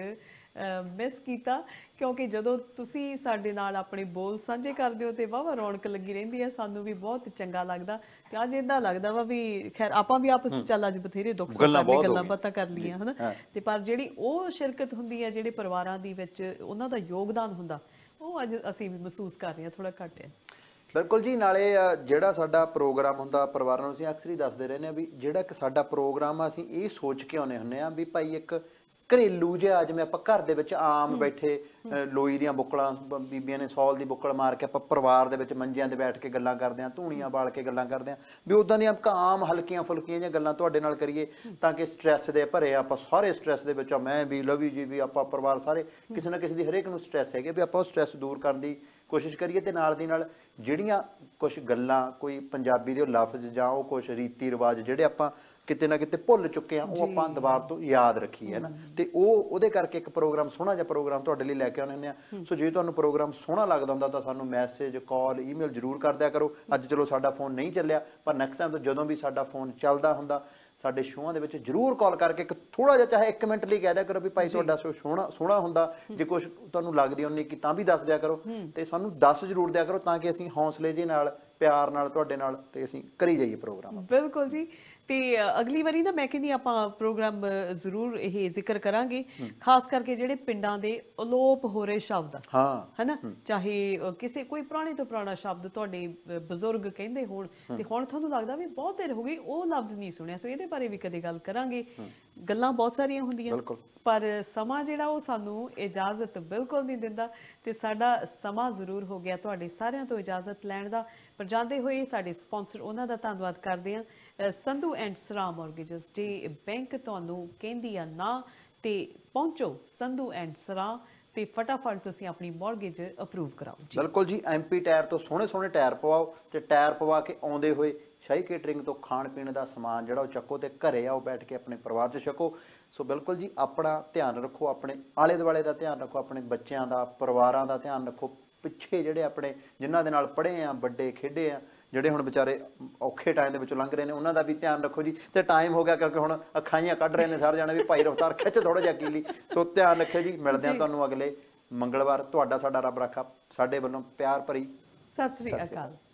A: ਮਿਸ ਕੀਤਾ ਕਿਉਂਕਿ ਜਦੋਂ ਤੁਸੀਂ ਸਾਡੇ ਨਾਲ ਆਪਣੇ ਬੋਲ ਸਾਂਝੇ ਕਰਦੇ ਹੋ ਤੇ ਵਾਵਾ ਰੌਣਕ ਲੱਗੀ ਰਹਿੰਦੀ ਹੈ ਸਾਨੂੰ ਵੀ ਬਹੁਤ ਚੰਗਾ ਲੱਗਦਾ ਤੇ ਅੱਜ ਇਦਾਂ ਲੱਗਦਾ ਵਾ ਵੀ ਖੈਰ ਆਪਾਂ ਵੀ ਆਪਸ ਚੱਲ ਅੱਜ ਬਥੇਰੇ ਦੁੱਖ ਸੁੱਖ ਕਰਦੇ ਗੱਲਾਂ ਬਾਤਾਂ ਕਰ ਲਈਆਂ ਹਨਾ ਤੇ ਪਰ ਜਿਹੜੀ ਉਹ ਸ਼ਿਰਕਤ ਹੁੰਦੀ ਹੈ ਜਿਹੜੇ ਪਰਿਵਾਰਾਂ ਦੀ ਵਿੱਚ ਉਹਨਾਂ ਦਾ ਯੋਗਦਾਨ ਹੁੰਦਾ ਉਹ ਅੱਜ ਅਸੀਂ ਵੀ ਮਹਿਸੂਸ ਕਰ ਰਹੇ ਹਾਂ ਥੋੜਾ ਘੱਟ ਹੈ
B: ਬਿਲਕੁਲ ਜੀ ਨਾਲੇ ਜਿਹੜਾ ਸਾਡਾ ਪ੍ਰੋਗਰਾਮ ਹੁੰਦਾ ਪਰਿਵਾਰਾਂ ਨੂੰ ਅਸੀਂ ਅਕਸਰ ਹੀ ਦੱਸਦੇ ਰਹਿੰਦੇ ਹਾਂ ਵੀ ਜਿਹੜਾ ਇੱਕ ਸਾਡਾ ਪ੍ਰੋਗਰਾਮ ਆ ਅਸੀਂ ਇਹ ਸੋਚ ਕੇ ਆਉਂਦੇ ਹੁੰਦੇ ਹਾਂ ਵੀ ਭਾਈ ਇੱਕ ਘਰੇਲੂ ਜਿਹਾ ਜਿਵੇਂ ਆਪਾਂ ਘਰ ਦੇ ਵਿੱਚ ਆਮ ਬੈਠੇ ਲੋਈ ਦੀਆਂ ਬੁੱਕਲਾਂ ਬੀਬੀਆਂ ਨੇ ਸੌਲ ਦੀ ਬੁੱਕਲ ਮਾਰ ਕੇ ਆਪਾਂ ਪਰਿਵਾਰ ਦੇ ਵਿੱਚ ਮੰਜਿਆਂ ਤੇ ਬੈਠ ਕੇ ਗੱਲਾਂ ਕਰਦੇ ਹਾਂ ਧੂਣੀਆਂ ਬਾਲ ਕੇ ਗੱਲਾਂ ਕਰਦੇ ਹਾਂ ਵੀ ਉਦਾਂ ਦੀਆਂ ਆਮ ਹਲਕੀਆਂ ਫੁਲਕੀਆਂ ਜਿਹੀਆਂ ਗੱਲਾਂ ਤੁਹਾਡੇ ਨਾਲ ਕਰੀਏ ਤਾਂ ਕਿ ਸਟ੍ਰੈਸ ਦੇ ਭਰੇ ਆਪਾਂ ਸਾਰੇ ਸਟ੍ਰੈਸ ਦੇ ਵਿੱਚ ਮੈਂ ਵੀ ਲਵੀ ਜੀ ਵੀ ਆਪਾਂ ਪਰਿਵਾਰ ਸਾਰੇ ਕਿਸੇ ਨਾ ਕਿਸੇ ਦੀ ਹਰੇਕ ਨੂੰ ਸਟ੍ਰੈਸ ਹੈਗੇ ਵੀ ਆਪਾਂ ਉਹ ਸਟ੍ਰੈਸ ਦੂਰ ਕਰਨ ਦੀ ਕੋਸ਼ਿਸ਼ ਕਰੀਏ ਤੇ ਨਾਲ ਦੀ ਨਾਲ ਜਿਹੜੀਆਂ ਕੁਝ ਗੱਲਾਂ ਕੋਈ ਪੰਜਾਬੀ ਦੇ ਲਫ਼ਜ਼ ਜਾਂ ਉਹ ਕੁਝ ਰੀਤੀ ਰਿਵਾਜ ਜਿਹੜੇ ਆਪਾਂ ਕਿਤੇ ਨਾ ਕਿਤੇ ਭੁੱਲ ਚੁੱਕੇ ਆ ਉਹ ਆਪਾਂ ਦੁਬਾਰਾ ਤੋਂ ਯਾਦ ਰੱਖੀਏ ਹੈ ਨਾ ਤੇ ਉਹ ਉਹਦੇ ਕਰਕੇ ਇੱਕ ਪ੍ਰੋਗਰਾਮ ਸੋਹਣਾ ਜਿਹਾ ਪ੍ਰੋਗਰਾਮ ਤੁਹਾਡੇ ਲਈ ਲੈ ਕੇ ਆਉਂਦੇ ਹੁੰਦੇ ਆ ਸੋ ਜੇ ਤੁਹਾਨੂੰ ਪ੍ਰੋਗਰਾਮ ਸੋਹਣਾ ਲੱਗਦਾ ਹੁੰਦਾ ਤਾਂ ਸਾਨੂੰ ਮੈਸੇਜ ਕਾਲ ਈਮੇਲ ਜ਼ਰੂਰ ਕਰ ਦਿਆ ਕਰੋ ਅੱਜ ਚਲੋ ਸਾਡਾ ਫੋਨ ਨਹੀਂ ਚੱਲਿਆ ਪਰ ਨੈਕਸਟ ਟਾਈਮ ਤੋਂ ਜਦੋਂ ਵੀ ਸਾਡਾ ਫੋਨ ਚੱਲਦਾ ਹੁੰਦਾ ਸਾਡੇ ਸ਼ੋਆਂ ਦੇ ਵਿੱਚ ਜ਼ਰੂਰ ਕਾਲ ਕਰਕੇ ਇੱਕ ਥੋੜਾ ਜਿਹਾ ਚਾਹੇ ਇੱਕ ਮਿੰਟ ਲਈ ਕਹਿ ਦਿਆ ਕਰੋ ਵੀ ਭਾਈ ਤੁਹਾਡਾ ਸ਼ੋ ਸੋਹਣਾ ਸੋਹਣਾ ਹੁੰਦਾ ਜੇ ਕੁਝ ਤੁਹਾਨੂੰ ਲੱਗਦੀ ਉਹਨੇ ਕਿ ਤਾਂ ਵੀ ਦੱਸ ਦਿਆ ਕਰੋ ਤੇ ਸਾਨੂੰ ਦੱਸ ਜ਼ਰੂਰ ਦਿਆ ਕਰੋ ਤਾਂ ਕਿ ਅਸੀਂ ਹੌਸਲੇ ਜਿਹੇ ਨਾਲ ਪਿਆਰ ਨਾਲ ਤੁਹਾਡੇ ਨਾਲ ਤੇ ਅਸੀਂ ਕਰੀ ਜਾਈਏ ਪ੍ਰੋਗਰਾਮ ਬਿਲਕੁਲ ਜੀ ਤੇ ਅਗਲੀ ਵਾਰੀ ਨਾ ਮੈਂ ਕਹਿੰਦੀ ਆਪਾਂ ਪ੍ਰੋਗਰਾਮ ਜ਼ਰੂਰ ਇਹ ਜ਼ਿਕਰ ਕਰਾਂਗੇ ਖਾਸ ਕਰਕੇ ਜਿਹੜੇ ਪਿੰਡਾਂ ਦੇ ਅਲੋਪ ਹੋ ਰਹੇ ਸ਼ਬਦ ਹਾਂ ਹਨਾ ਚਾਹੇ ਕਿਸੇ ਕੋਈ ਪੁਰਾਣੇ ਤੋਂ ਪੁਰਾਣਾ ਸ਼ਬਦ ਤੁਹਾਡੇ ਬਜ਼ੁਰਗ ਕਹਿੰਦੇ ਹੋਣ ਤੇ ਹੁਣ ਤੁਹਾਨੂੰ ਲੱਗਦਾ ਵੀ ਬਹੁਤ ਦੇਰ ਹੋ ਗਈ ਉਹ ਲਫ਼ਜ਼ ਨਹੀਂ ਸੁਣਿਆ ਸੋ ਇਹਦੇ ਬਾਰੇ ਵੀ ਕਦੇ ਗੱਲ ਕਰਾਂਗੇ ਗੱਲਾਂ ਬਹੁਤ ਸਾਰੀਆਂ ਹੁੰਦੀਆਂ ਪਰ ਸਮਾਂ ਜਿਹੜਾ ਉਹ ਸਾਨੂੰ ਇਜਾਜ਼ਤ ਬਿਲਕੁਲ ਨਹੀਂ ਦਿੰਦਾ ਤੇ ਸਾਡਾ ਸਮਾਂ ਜ਼ਰੂਰ ਹੋ ਗਿਆ ਤੁਹਾਡੇ ਸਾਰਿਆਂ ਤੋਂ ਇਜਾਜ਼ਤ ਲੈਣ ਦਾ ਪਰ ਜਾਂਦੇ ਹੋਏ ਸਾਡੇ ਸਪਾਂਸਰ ਉਹਨਾਂ ਦਾ ਧੰਨਵਾਦ ਕਰਦੇ ਹਾਂ ਸੰਧੂ ਐਂਡ ਸਰਾ ਮੌਰਗੇਜਸ ਜੇ ਬੈਂਕ ਤੁਹਾਨੂੰ ਕਹਿੰਦੀ ਆ ਨਾ ਤੇ ਪਹੁੰਚੋ ਸੰਧੂ ਐਂਡ ਸਰਾ ਤੇ ਫਟਾਫਟ ਤੁਸੀਂ ਆਪਣੀ ਮੌਰਗੇਜ ਅਪਰੂਵ ਕਰਾਓ ਬਿਲਕੁਲ ਜੀ ਐਮਪੀ ਟਾਇਰ ਤੋਂ ਸੋਹਣੇ ਸੋਹਣੇ ਟਾਇਰ ਪਵਾਓ ਤੇ ਟਾਇਰ ਪਵਾ ਕੇ ਆਉਂਦੇ ਹੋਏ ਸ਼ਾਹੀ ਕੇਟਰਿੰਗ ਤੋਂ ਖਾਣ ਪੀਣ ਦਾ ਸਮਾਨ ਜਿਹੜਾ ਉਹ ਚੱਕੋ ਤੇ ਘਰੇ ਆਓ ਬੈਠ ਕੇ ਆਪਣੇ ਪਰਿਵਾਰ 'ਚ ਛਕੋ ਸੋ ਬਿਲਕੁਲ ਜੀ ਆਪਣਾ ਧਿਆਨ ਰੱਖੋ ਆਪਣੇ ਆਲੇ ਦੁਆਲੇ ਦਾ ਧਿਆਨ ਰੱਖੋ ਆਪਣੇ ਬੱਚਿਆਂ ਦਾ ਪਰਿਵਾਰਾਂ ਦਾ ਧਿਆਨ ਰੱਖੋ ਪਿੱਛੇ ਜਿਹੜੇ ਆਪਣੇ ਜਿਨ੍ਹਾਂ ਦੇ ਨਾਲ ਪੜ੍ਹੇ ਆ ਵੱਡੇ ਖੇਡੇ ਆ ਜਿਹੜੇ ਹੁਣ ਵਿਚਾਰੇ ਔਖੇ ਟਾਈਮ ਦੇ ਵਿੱਚੋਂ ਲੰਘ ਰਹੇ ਨੇ ਉਹਨਾਂ ਦਾ ਵੀ ਧਿਆਨ ਰੱਖੋ ਜੀ ਤੇ ਟਾਈਮ ਹੋ ਗਿਆ ਕਿਉਂਕਿ ਹੁਣ ਅੱਖਾਂ ਕੱਢ ਰਹੇ ਨੇ ਸਾਰੇ ਜਾਣੇ ਵੀ ਭਾਈ ਰਫਤਾਰ ਖਿੱਚ ਥੋੜਾ ਜਿਹਾ ਕੀਲੀ ਸੋ ਧਿਆਨ ਰੱਖਿਓ ਜੀ ਮਿਲਦੇ ਆ ਤੁਹਾਨੂੰ ਅਗਲੇ ਮੰਗਲਵਾਰ ਤੁਹਾਡਾ ਸਾਡਾ ਰੱਬ ਰਾਖਾ ਸਾਡੇ ਵੱਲੋਂ ਪਿਆਰ ਭਰੀ ਸਤਿ ਸ੍ਰੀ ਅਕਾਲ।